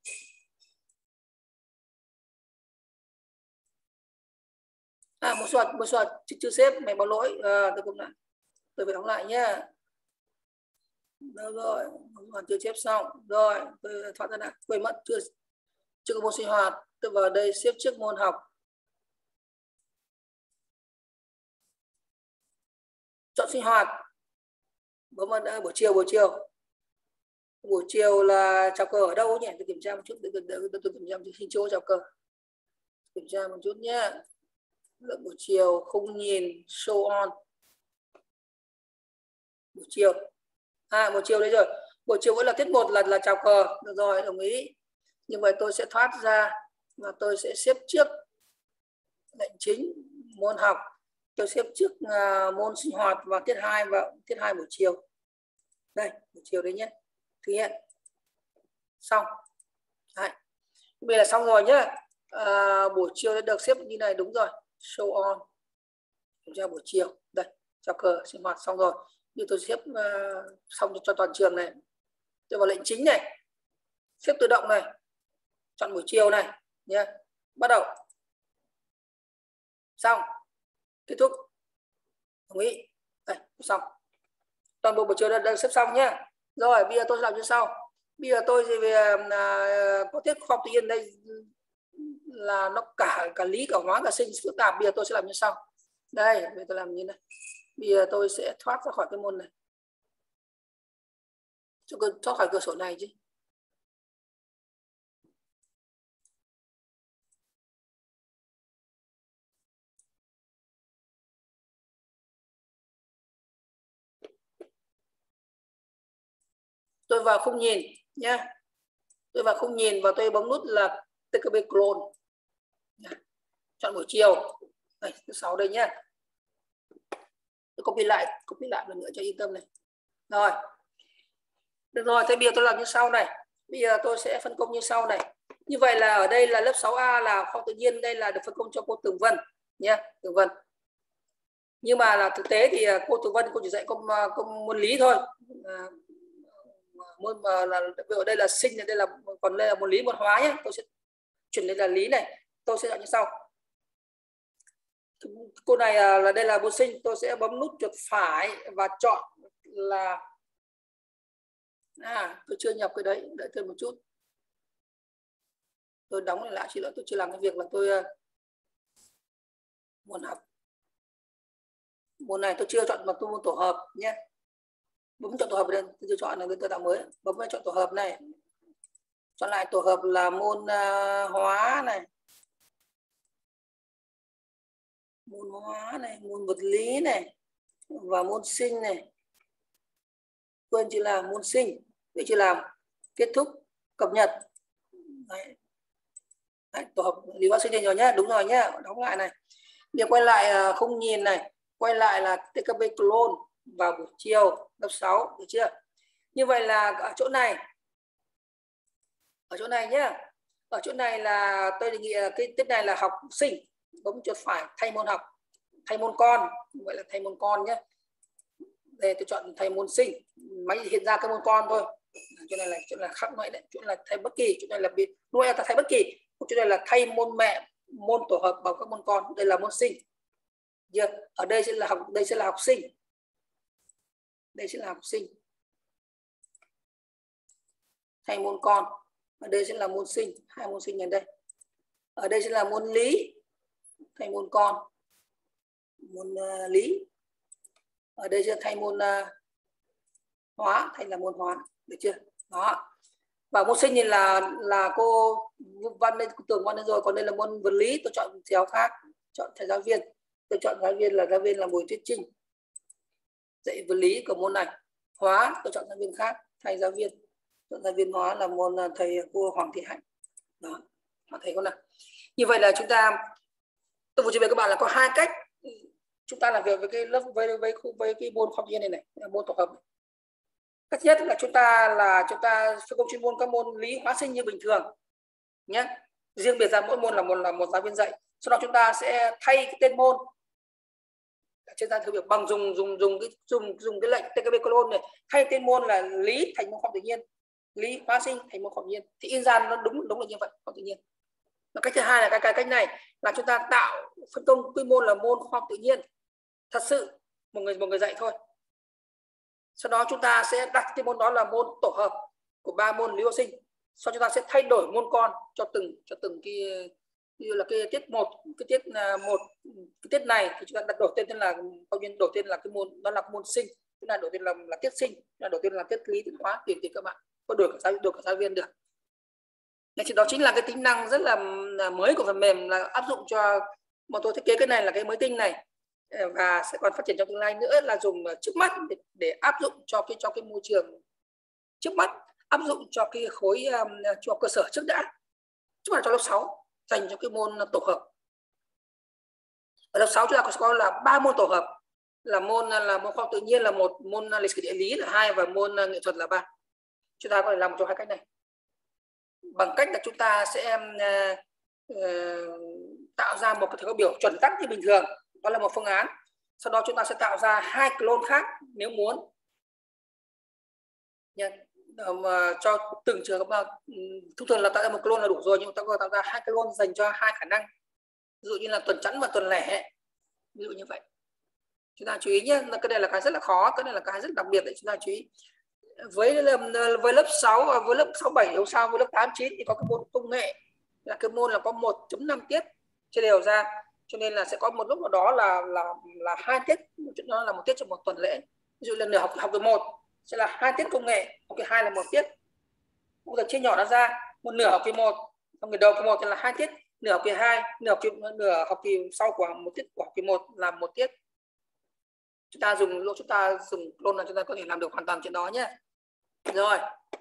À, một soạt một soạt chưa xếp, mày báo lỗi, à, tôi cũng lại tôi phải đóng lại nhé. Đâu rồi, còn chưa xếp xong rồi, tôi thoát ra lại, quên mất chưa chưa có môn sinh hoạt, tôi vào đây xếp trước môn học, chọn sinh hoạt, bấm vào buổi chiều buổi chiều buổi chiều là chào cờ ở đâu nhỉ? Tôi kiểm tra một chút, tôi, tôi, tôi, tôi kiểm tra một chút hình chỗ chào cờ, kiểm tra một chút nhé. Lớp buổi chiều không nhìn show on, buổi chiều à buổi chiều đấy rồi, buổi chiều vẫn là tiết một là là chào cờ, được rồi, đồng ý. Như vậy tôi sẽ thoát ra và tôi sẽ xếp trước lệnh chính môn học, tôi xếp trước uh, môn sinh hoạt và tiết hai và tiết hai buổi chiều. Đây, buổi chiều đấy nhé, thực hiện xong. Đấy, bây giờ xong rồi nhé. À, buổi chiều đã được xếp như này, đúng rồi, show on, kiểm tra buổi chiều đây, chào cờ sinh hoạt xong rồi. Như tôi xếp uh, xong cho toàn trường này, tôi vào lệnh chính này, xếp tự động này, chọn buổi chiều này nhé, bắt đầu, xong, kết thúc, đồng ý. Đây, xong, toàn bộ buổi chiều đã được xếp xong nhé. Rồi bây giờ tôi làm như sau, bây giờ tôi về uh, có tiết khoa học tự nhiên đây là nó cả cả lý cả hóa cả sinh phức tạp. Bây giờ tôi sẽ làm như sau, đây bây giờ tôi làm như này, bây giờ tôi sẽ thoát ra khỏi cái môn này, cho tôi thoát khỏi cửa sổ này chứ. Tôi vào không nhìn nhé, tôi vào không nhìn và tôi bấm nút là tê ca pê clone, chọn buổi chiều đây, thứ sáu đây nhé, tôi copy lại copy lại lần nữa cho yên tâm này. Rồi được rồi, thế bây giờ tôi làm như sau này, bây giờ tôi sẽ phân công như sau này. Như vậy là ở đây là lớp sáu A là khoa học tự nhiên, đây là được phân công cho cô Tường Vân nhé, Tường Vân. Nhưng mà là thực tế thì cô Tường Vân cô chỉ dạy công công môn lý thôi, à, môn mà là ở đây là sinh, đây là còn đây là môn lý môn hóa nhé. Tôi sẽ chuyển lên là lý này, tôi sẽ chọn như sau. Cô này là đây là môn sinh, tôi sẽ bấm nút chuột phải và chọn là à tôi chưa nhập cái đấy, đợi thêm một chút, tôi đóng lại chỉ là tôi chưa làm cái việc là tôi uh, môn học, môn này tôi chưa chọn mà tôi môn tổ hợp nhé, bấm chọn tổ hợp đây, tôi chưa chọn là tôi tạo mới, bấm vào chọn tổ hợp này, chọn lại tổ hợp là môn uh, hóa này, môn hóa này, môn vật lý này và môn sinh này, quên chỉ là môn sinh, vậy chỉ làm kết thúc cập nhật. Đấy. Đấy, tổ hợp lý hóa sinh rồi nhé, đúng rồi nhé, đóng lại này. Bây giờ quay lại không nhìn này, quay lại là tê ca pê clone vào buổi chiều lớp sáu, được chưa? Như vậy là ở chỗ này, ở chỗ này nhé, ở chỗ này là tôi đề nghị là cái tiết này là học sinh, bấm chuột phải thay môn học, thay môn con, vậy là thay môn con nhé. Đây tôi chọn thay môn sinh, máy hiện ra cái môn con thôi. Chỗ này là chỗ là khác ngoại đấy, chỗ là thay bất kỳ, chỗ này là biệt nuôi là thay bất kỳ, chỗ này là thay môn mẹ, môn tổ hợp bằng các môn con, đây là môn sinh. Yeah. Ở đây sẽ là học, đây sẽ là học sinh, đây sẽ là học sinh thay môn con, ở đây sẽ là môn sinh, hai môn sinh ở đây. Ở đây sẽ là môn lý thay môn con, môn uh, lý. Ở đây sẽ thay môn uh, hóa thành là môn hóa, được chưa? Đó. Và môn sinh thì là là cô Văn đây, Tường Văn đây rồi, còn đây là môn vật lý, tôi chọn chéo khác, chọn thầy giáo viên. Tôi chọn giáo viên là giáo viên là Bùi Tuyết Trinh, dạy vật lý của môn này. Hóa tôi chọn giáo viên khác, thầy giáo viên, chọn giáo viên hóa là môn thầy cô Hoàng Thị Hạnh. Đó, thầy con nào. Như vậy là chúng ta, tôi vừa trình bày các bạn là có hai cách chúng ta làm việc với cái lớp với với với cái môn khoa học tự nhiên này này, môn tổ hợp. Cách nhất là chúng ta là chúng ta phân công chuyên môn các môn lý hóa sinh như bình thường nhé, riêng biệt ra mỗi môn là một là một giáo viên dạy. Sau đó chúng ta sẽ thay cái tên môn trên gian thử việc bằng dùng dùng dùng cái dùng dùng cái lệnh tê ca pê clone này, thay tên môn là lý thành môn khoa học tự nhiên, lý hóa sinh thành môn khoa học tự nhiên, thì in ra nó đúng đúng là như vậy, khoa học tự nhiên. Và cách thứ hai là cái cái cách này là chúng ta tạo phân công quy mô là môn khoa học tự nhiên thật sự, một người một người dạy thôi. Sau đó chúng ta sẽ đặt cái môn đó là môn tổ hợp của ba môn lý hóa sinh. Sau chúng ta sẽ thay đổi môn con cho từng cho từng cái như là cái tiết một, cái tiết một, cái tiết này thì chúng ta đặt đổi tên tên là câu nhiên đổi tên là cái môn đó là cái môn sinh, chúng ta đổi tên là là tiết sinh, là đổi tên là tiết lý, tiết hóa, tùy tùy các bạn, có đổi cả giáo đổi cả giáo viên được. Nên thì đó chính là cái tính năng rất là, là mới của phần mềm, là áp dụng cho bọn tôi thiết kế cái này là cái mới tinh này, và sẽ còn phát triển trong tương lai nữa, là dùng trước mắt để, để áp dụng cho cái cho cái môi trường trước mắt, áp dụng cho cái khối um, cho cơ sở trước đã, trước là cho lớp sáu dành cho cái môn tổ hợp. Ở lớp sáu chúng ta có là ba môn tổ hợp, là môn là môn khoa học tự nhiên là một, môn lịch sử địa lý là hai, và môn nghệ thuật là ba. Chúng ta có thể làm cho hai cách này bằng cách là chúng ta sẽ uh, uh, tạo ra một cái thầy biểu chuẩn tắc như bình thường, đó là một phương án. Sau đó chúng ta sẽ tạo ra hai clone khác nếu muốn. Nha. Mà cho từng trường hợp mà thông thường là tạo ra một clone là đủ rồi, nhưng chúng ta có thể tạo ra hai clone dành cho hai khả năng, ví dụ như là tuần chẵn và tuần lẻ, ví dụ như vậy. Chúng ta chú ý nhé, cái này là cái rất là khó, cái này là cái rất đặc biệt để chúng ta chú ý. Với với lớp sáu và với lớp sáu bảy hôm sau, với lớp tám chín thì có cái môn công nghệ, là cái môn là có một chấm năm tiết chia đều ra, cho nên là sẽ có một lúc nào đó là là là hai tiết, nó là một tiết trong một tuần lễ. Ví dụ là nửa học học kỳ một sẽ là hai tiết công nghệ, học kỳ hai là một tiết. Bây giờ chia nhỏ nó ra, một nửa học kỳ một, học kỳ đầu kỳ một thì là hai tiết, nửa học kỳ hai, nửa học kỳ nửa học kỳ sau của một tiết của học kỳ một là một tiết. Chúng ta dùng lúc chúng ta dùng clone là chúng ta có thể làm được hoàn toàn chuyện đó nhé. Rồi.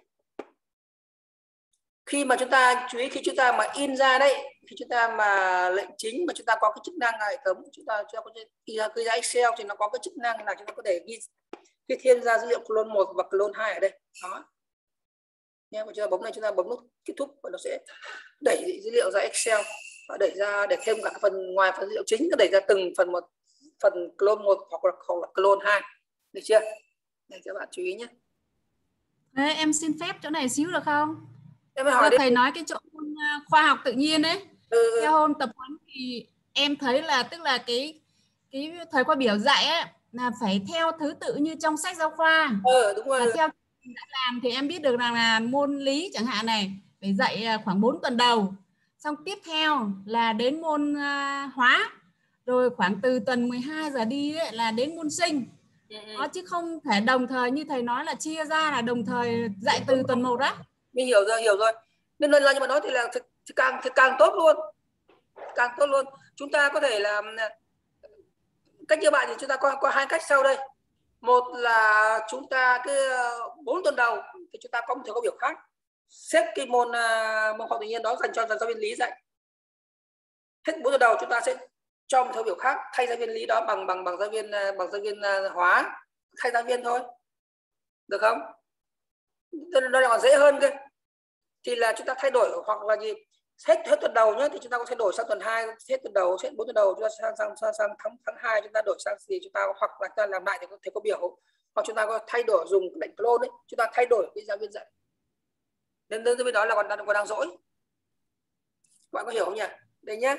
Khi mà chúng ta chú ý, khi chúng ta mà in ra đấy, khi chúng ta mà lệnh chính mà chúng ta có cái chức năng hệ thống, chúng ta cho ghi ra cái Excel thì nó có cái chức năng là chúng ta có thể ghi khi thêm ra dữ liệu clone một và clone hai ở đây. Đó. Nhé, chúng ta bấm này, chúng ta bấm nút kết thúc và nó sẽ đẩy dữ liệu ra Excel và đẩy ra để thêm cả cái phần ngoài phần dữ liệu chính, nó đẩy ra từng phần một, phần clone một hoặc là, hoặc là clone hai, được chưa? Để các bạn chú ý nhé. Đấy, em xin phép chỗ này xíu được không? Em hỏi thầy nói cái chỗ khoa học tự nhiên ấy, ừ. theo hôm tập huấn thì em thấy là tức là cái cái thời khóa biểu dạy ấy là phải theo thứ tự như trong sách giáo khoa. Ừ, đúng rồi. Và theo đã làm thì em biết được rằng là môn lý chẳng hạn này phải dạy khoảng bốn tuần đầu, xong tiếp theo là đến môn uh, hóa, rồi khoảng từ tuần mười hai giờ đi ấy, là đến môn sinh. Ừ. Đó, chứ không thể đồng thời như thầy nói là chia ra là đồng thời dạy từ tuần một đó. Mình hiểu rồi, hiểu rồi. Nên là như mà nói thì là thì, thì càng thì càng tốt luôn, càng tốt luôn. Chúng ta có thể là cách như bạn thì chúng ta có có hai cách sau đây. Một là chúng ta cái bốn tuần đầu thì chúng ta có một thầy có biểu khác, xếp cái môn môn khoa học tự nhiên đó dành cho giáo viên lý dạy. Hết bốn tuần đầu chúng ta sẽ cho một theo biểu khác, thay giáo viên lý đó bằng bằng bằng giáo viên bằng giáo viên hóa, thay giáo viên thôi, được không? Nó còn dễ hơn cơ. Thì là chúng ta thay đổi hoặc là gì, hết hết tuần đầu nhé thì chúng ta có thay đổi sang tuần hai, hết tuần đầu, hết bốn tuần đầu chúng ta sang sang sang, sang tháng tháng hai chúng ta đổi sang gì, chúng ta hoặc là chúng ta làm lại thì có thể có biểu, hoặc chúng ta có thay đổi dùng lệnh clone đấy, chúng ta thay đổi cái giáo viên dạy. Nên đến với đó là còn đang còn đang dỗi. Các bạn có hiểu không nhỉ? Đây nhé.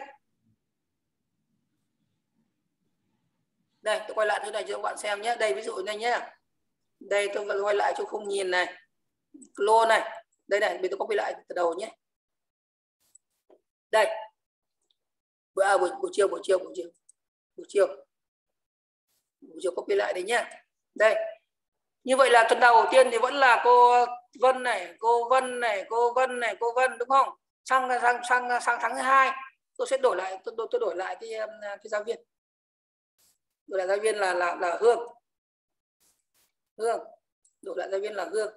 Đây tôi quay lại thứ này cho các bạn xem nhé. Đây ví dụ này nhé. Đây tôi quay lại cho khung nhìn này, clone này. Đây này, bây giờ tôi copy lại từ đầu nhé. Đây. Bữa à, buổi, buổi chiều buổi chiều buổi chiều buổi chiều buổi chiều copy lại đấy nhé. Đây. Như vậy là tuần đầu tiên thì vẫn là cô Vân này, cô Vân này, cô Vân này, cô Vân đúng không? Sang sang sang sang tháng thứ hai tôi sẽ đổi lại tôi, tôi đổi lại cái cái giáo viên. Đổi lại giáo viên là là là Hương. Hương. Đổi lại giáo viên là Hương.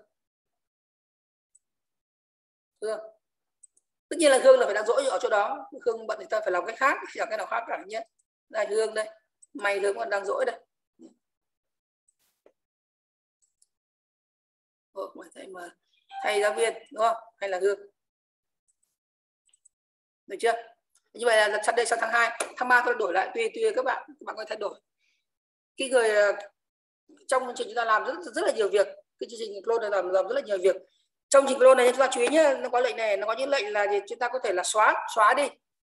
Hương. Tất nhiên là Hương là phải đang dỗi ở chỗ đó. Hương bận thì ta phải làm cái khác, chẳng cái nào khác cả nhé. Đây Hương đây. Mày Hương còn đang dỗi đây. Ồ, thay mà thay giáo viên đúng không? Hay là Hương? Được chưa? Như vậy là sang đây sang tháng hai, tháng ba tôi đổi lại tùy tùy các bạn, các bạn có thể thay đổi. Cái người trong chương trình chúng ta làm rất rất là nhiều việc, cái chương trình clone này làm làm rất là nhiều việc. Trong chương trình clone này chúng ta chú ý nhé, nó có lệnh này, nó có những lệnh là gì chúng ta có thể là xóa xóa đi.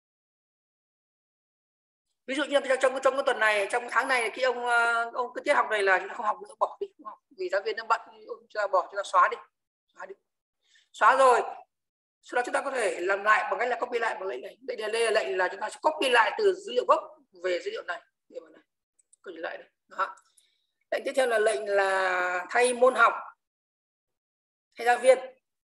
Ví dụ như trong trong cái tuần này, trong tháng này khi ông ông cái tiết học này là chúng ta không học nữa, bỏ đi, không học vì giáo viên nó bận, chúng ta bỏ, chúng ta xóa đi, xóa đi, xóa rồi. Sau đó chúng ta có thể làm lại bằng cách là copy lại bằng lệnh này. Đây là, đây là lệnh là chúng ta sẽ copy lại từ dữ liệu gốc về dữ liệu này. Để vào này. Copy lại đây. Đó. Lệnh tiếp theo là lệnh là thay môn học, thay giáo viên.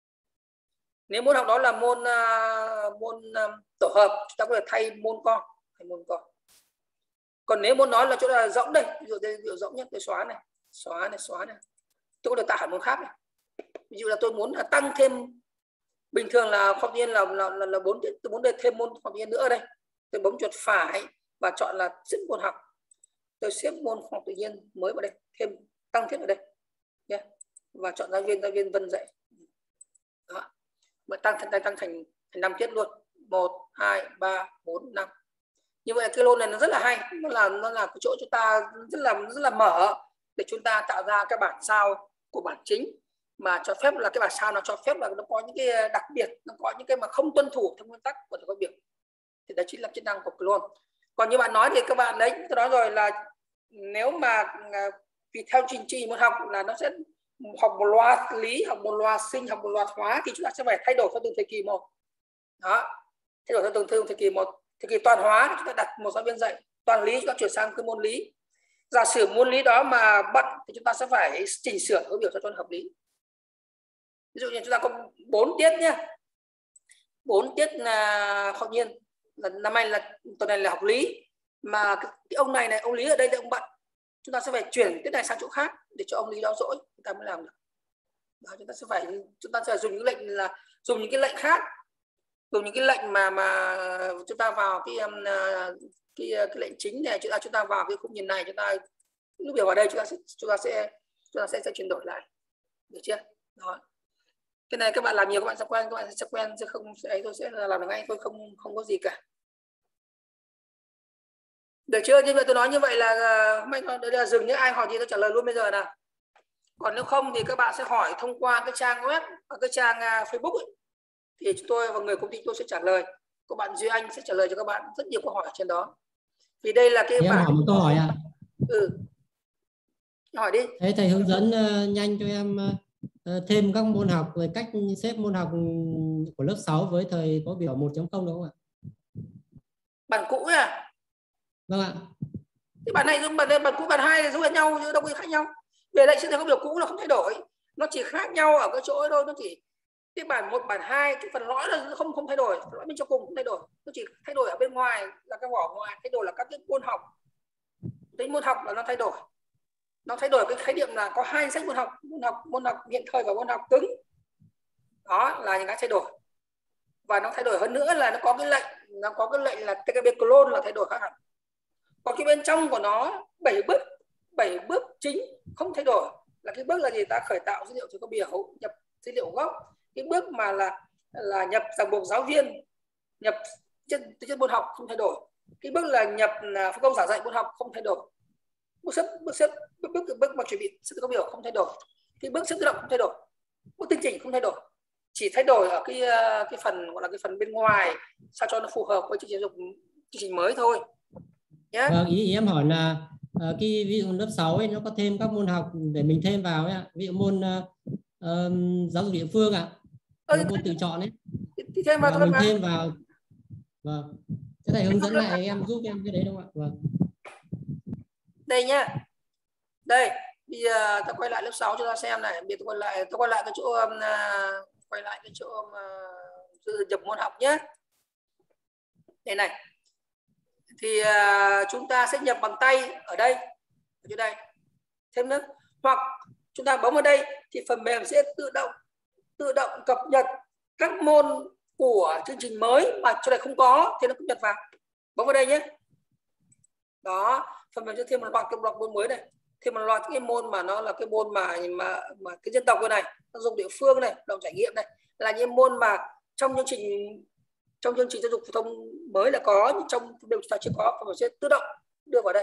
Nếu môn học đó là môn uh, môn uh, tổ hợp, chúng ta có thể thay môn con, thay môn con. Còn nếu môn nói là chỗ là rỗng đây, ví dụ đây ví dụ rỗng nhất, tôi xóa này, xóa này, xóa này. Tôi có thể tạo hẳn môn khác này. Ví dụ là tôi muốn là tăng thêm, bình thường là khoa học tự nhiên là là là, là bốn, tôi muốn thêm môn khoa học tự nhiên nữa ở đây. Tôi bấm chuột phải và chọn là xếp môn học. Tôi xếp môn khoa học tự nhiên mới vào đây, thêm tăng thêm ở đây. Yeah. Và chọn giáo viên giáo viên Vân dạy. Đó. Mà tăng thành tăng thành thành năm tiết luôn. một hai ba bốn năm. Như vậy cái lô này nó rất là hay, nó là nó là cái chỗ chúng ta rất là rất là mở để chúng ta tạo ra cái bản sao của bản chính, mà cho phép là cái bản sao nó cho phép là nó có những cái đặc biệt, nó có những cái mà không tuân thủ theo nguyên tắc của thầy có biểu, thì đó chính là chức năng của clone. Còn như bạn nói thì các bạn đấy, tôi nói rồi là nếu mà vì theo trình trì môn học là nó sẽ học một loạt lý, học một loạt sinh, học một loạt hóa, thì chúng ta sẽ phải thay đổi theo từng thời kỳ một. Đó, thay đổi theo từng, từng thời kỳ một. Thời kỳ toàn hóa thì chúng ta đặt một giáo viên dạy, toàn lý chúng ta chuyển sang cái môn lý. Giả sử môn lý đó mà bận thì chúng ta sẽ phải chỉnh sửa cái biểu cho nó hợp lý. Ví dụ như chúng ta có bốn tiết nhé, bốn tiết là học nhiên, là năm nay là tuần này là học lý, mà cái, cái ông này này, ông lý ở đây thì ông bận, chúng ta sẽ phải chuyển tiết này sang chỗ khác để cho ông lý đó dỗi, chúng ta mới làm được. Đó, chúng ta sẽ phải chúng ta sẽ phải dùng những lệnh là dùng những cái lệnh khác, dùng những cái lệnh mà mà chúng ta vào cái cái, cái lệnh chính này, chúng ta chúng ta vào cái khung nhìn này, chúng ta lúc biểu vào đây chúng ta sẽ chúng ta sẽ chúng ta sẽ, sẽ chuyển đổi lại, được chưa? Đó. Cái này các bạn làm nhiều các bạn sẽ quen, các bạn sẽ quen, chứ không ấy tôi sẽ làm được ngay, tôi không không có gì cả, được chưa? Như vậy tôi nói như vậy là hôm nay đây là dừng, những ai hỏi gì tôi trả lời luôn bây giờ nào. Còn nếu không thì các bạn sẽ hỏi thông qua cái trang web, cái trang Facebook ấy, thì chúng tôi và người công ty tôi sẽ trả lời. Các bạn Duy Anh sẽ trả lời cho các bạn rất nhiều câu hỏi trên đó. Vì đây là cái em bản... hỏi một câu hỏi ạ. À? Ừ. Hỏi đi. Thế thầy hướng dẫn uh, nhanh cho em uh, thêm các môn học về cách xếp môn học của lớp sáu với thầy có biểu một chấm không đúng không ạ? Bản cũ à? Vâng ạ. Cái bản này bản này bản cũ bản hai giống như nhau nhưng đâu có gì khác nhau. Về đây sẽ thấy có biểu cũ là không thay đổi, nó chỉ khác nhau ở cái chỗ ấy thôi, nó chỉ cái bản một bản hai cái phần lõi là không không thay đổi, lõi bên trong cùng không thay đổi, nó chỉ thay đổi ở bên ngoài là cái vỏ ngoài, thay đổi là các cái môn học. Đến môn học là nó thay đổi, nó thay đổi cái khái niệm là có hai sách môn học, môn học môn học hiện thời và môn học cứng. Đó là những cái thay đổi. Và nó thay đổi hơn nữa là nó có cái lệnh, nó có cái lệnh là tê ca pê clone là thay đổi khác hẳn. Còn cái bên trong của nó bảy bước, bảy bước chính không thay đổi. Là cái bước là gì? Ta khởi tạo dữ liệu từ các biểu, nhập dữ liệu gốc. Cái bước mà là là nhập ràng buộc giáo viên, nhập chất chất môn học không thay đổi. Cái bước là nhập phân công giảng dạy môn học không thay đổi. Bước xếp bước xếp bước bước bước mà chuẩn bị xếp các biểu không thay đổi. Cái bước xếp tự động không thay đổi. Bước tinh chỉnh không thay đổi. Chỉ thay đổi ở cái cái phần gọi là cái phần bên ngoài sao cho nó phù hợp với chương trình giáo dục chương trình mới thôi nhé. Vâng, ý, ý em hỏi là uh, cái ví dụ lớp sáu ấy nó có thêm các môn học để mình thêm vào ấy ạ. Ví dụ môn uh, uh, giáo dục địa phương ạ, à. ừ, môn tự chọn ấy. Thì thêm vào, mình thêm vào. Vâng. Thế thầy hướng dẫn lại em giúp em cái đấy đúng không ạ? Vâng. Đây nhá. Đây, bây giờ ta quay lại lớp sáu cho ta xem này. Bây giờ ta quay lại ta quay lại cái chỗ um, quay lại cái chỗ um, nhập môn học nhé. Đây này. Thì uh, chúng ta sẽ nhập bằng tay ở đây, ở chỗ đây. Thêm nữa. Hoặc chúng ta bấm vào đây thì phần mềm sẽ tự động tự động cập nhật các môn của chương trình mới mà chỗ này không có thì nó cập nhật vào. Bấm vào đây nhé. Đó, phần mềm sẽ thêm một loạt cái block môn mới này, thêm một loạt cái môn mà nó là cái môn mà mà mà cái dân tộc cái này, giáo dục địa phương này, động trải nghiệm này, là những môn mà trong chương trình trong chương trình giáo dục phổ thông mới là có, nhưng trong đều chúng ta chưa có, phần mềm sẽ tự động đưa vào đây.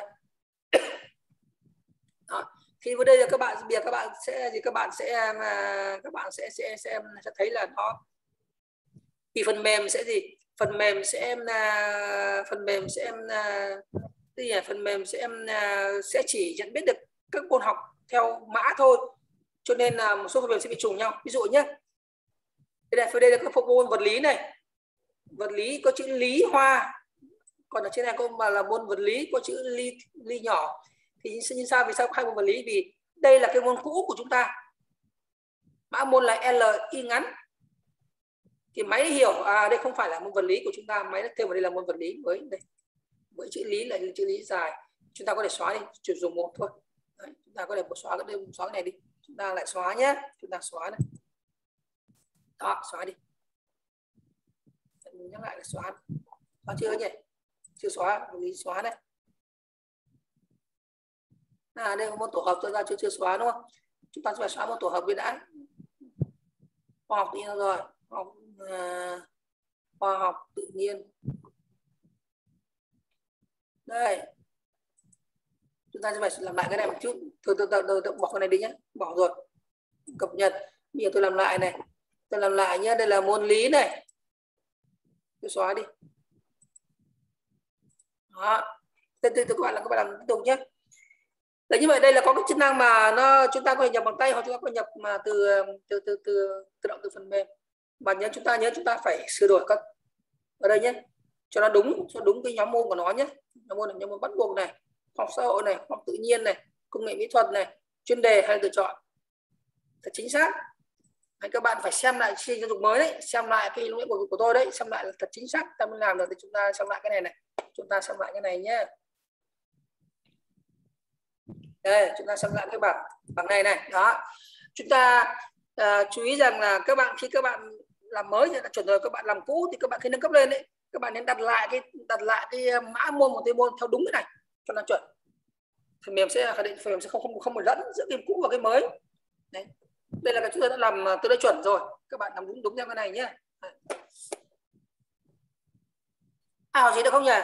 Đó. Khi vào đây là các bạn bây giờ các bạn sẽ thì các bạn sẽ các bạn sẽ sẽ sẽ, sẽ thấy là nó thì phần mềm sẽ gì phần mềm sẽ phần mềm sẽ thì phần mềm sẽ sẽ chỉ nhận biết được các môn học theo mã thôi, cho nên là một số phần mềm sẽ bị trùng nhau. Ví dụ nhé, đây này, phía đây là các môn vật lý này, vật lý có chữ Lý Hoa, còn ở trên này có mà là môn vật lý có chữ ly ly nhỏ. Thì như sao vì sao hai môn vật lý? Vì đây là cái môn cũ của chúng ta, mã môn là L y ngắn, thì máy hiểu à đây không phải là môn vật lý của chúng ta, máy thêm vào đây là môn vật lý mới đây, với chữ lý là chữ lý dài, chúng ta có thể xóa đi, chỉ dùng một thôi. Đấy, chúng ta có thể xóa cái xóa cái này đi, chúng ta lại xóa nhé, chúng ta xóa này, đó xóa đi, mình nhắc lại là xóa, xóa chưa nhỉ? Chưa xóa, lý xóa này. À, đây là môn tổ hợp tôi ra chưa chưa xóa đúng không? Chúng ta sẽ phải xóa môn tổ hợp đi đã. Khoa học tự nhiên rồi, khoa học, uh, khoa học tự nhiên. Đây. Chúng ta sẽ phải làm lại cái này một chút. Thôi tôi, tôi, tôi, tôi bỏ cái này đi nhé. Bỏ rồi. Cập nhật. Bây giờ tôi làm lại này. Tôi làm lại nhé. Đây là môn lý này. Tôi xóa đi. Đó. Tôi, tôi, tôi, các bạn là các bạn làm tiếp tục nhé. Đấy, như vậy đây là có cái chức năng mà nó chúng ta có thể nhập bằng tay hoặc chúng ta có thể nhập mà từ từ từ từ tự động từ phần mềm. Mà nhớ chúng ta nhớ chúng ta phải sửa đổi các ở đây nhé, cho nó đúng cho đúng cái nhóm môn của nó nhé. Nhóm môn là nhóm môn bắt buộc này, học xã hội này, học tự nhiên này, công nghệ mỹ thuật này, chuyên đề hay tự chọn thật chính xác. Hay các bạn phải xem lại chương trình giáo dục mới đấy, xem lại cái hướng dẫn của, của tôi đấy, xem lại là thật chính xác ta mới làm được. Thì chúng ta xem lại cái này này, chúng ta xem lại cái này nhé. Đây, chúng ta xem lại cái bảng bảng này này. Đó, chúng ta uh, chú ý rằng là các bạn khi các bạn làm mới thì đã chuẩn rồi, các bạn làm cũ thì các bạn khi nâng cấp lên đấy, các bạn nên đặt lại cái đặt lại cái mã môn một môn theo đúng cái này cho nó chuẩn. Phần mềm sẽ khẳng định phần mềm sẽ không không không một lẫn giữa cái cũ và cái mới. Đấy, đây là cái chúng ta đã làm tôi đã chuẩn rồi, các bạn làm đúng đúng theo cái này nhé. À, hỏi gì được không nhỉ?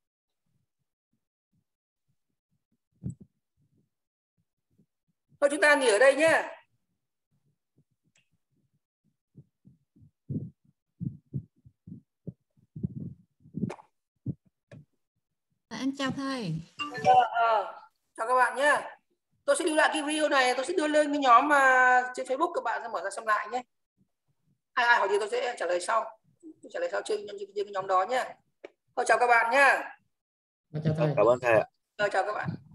Thôi chúng ta nghỉ ở đây nhé. Em chào thầy. À, à, chào các bạn nhé. Tôi sẽ lưu lại cái video này, tôi sẽ đưa lên cái nhóm mà trên Facebook, các bạn sẽ mở ra xem lại nhé. Ai ai hỏi gì tôi sẽ trả lời sau. Tôi trả lời sau trên, trên, trên cái nhóm đó nhé. Thôi chào các bạn nhé. Chào thầy. Cảm ơn thầy ạ. Rồi, chào các bạn.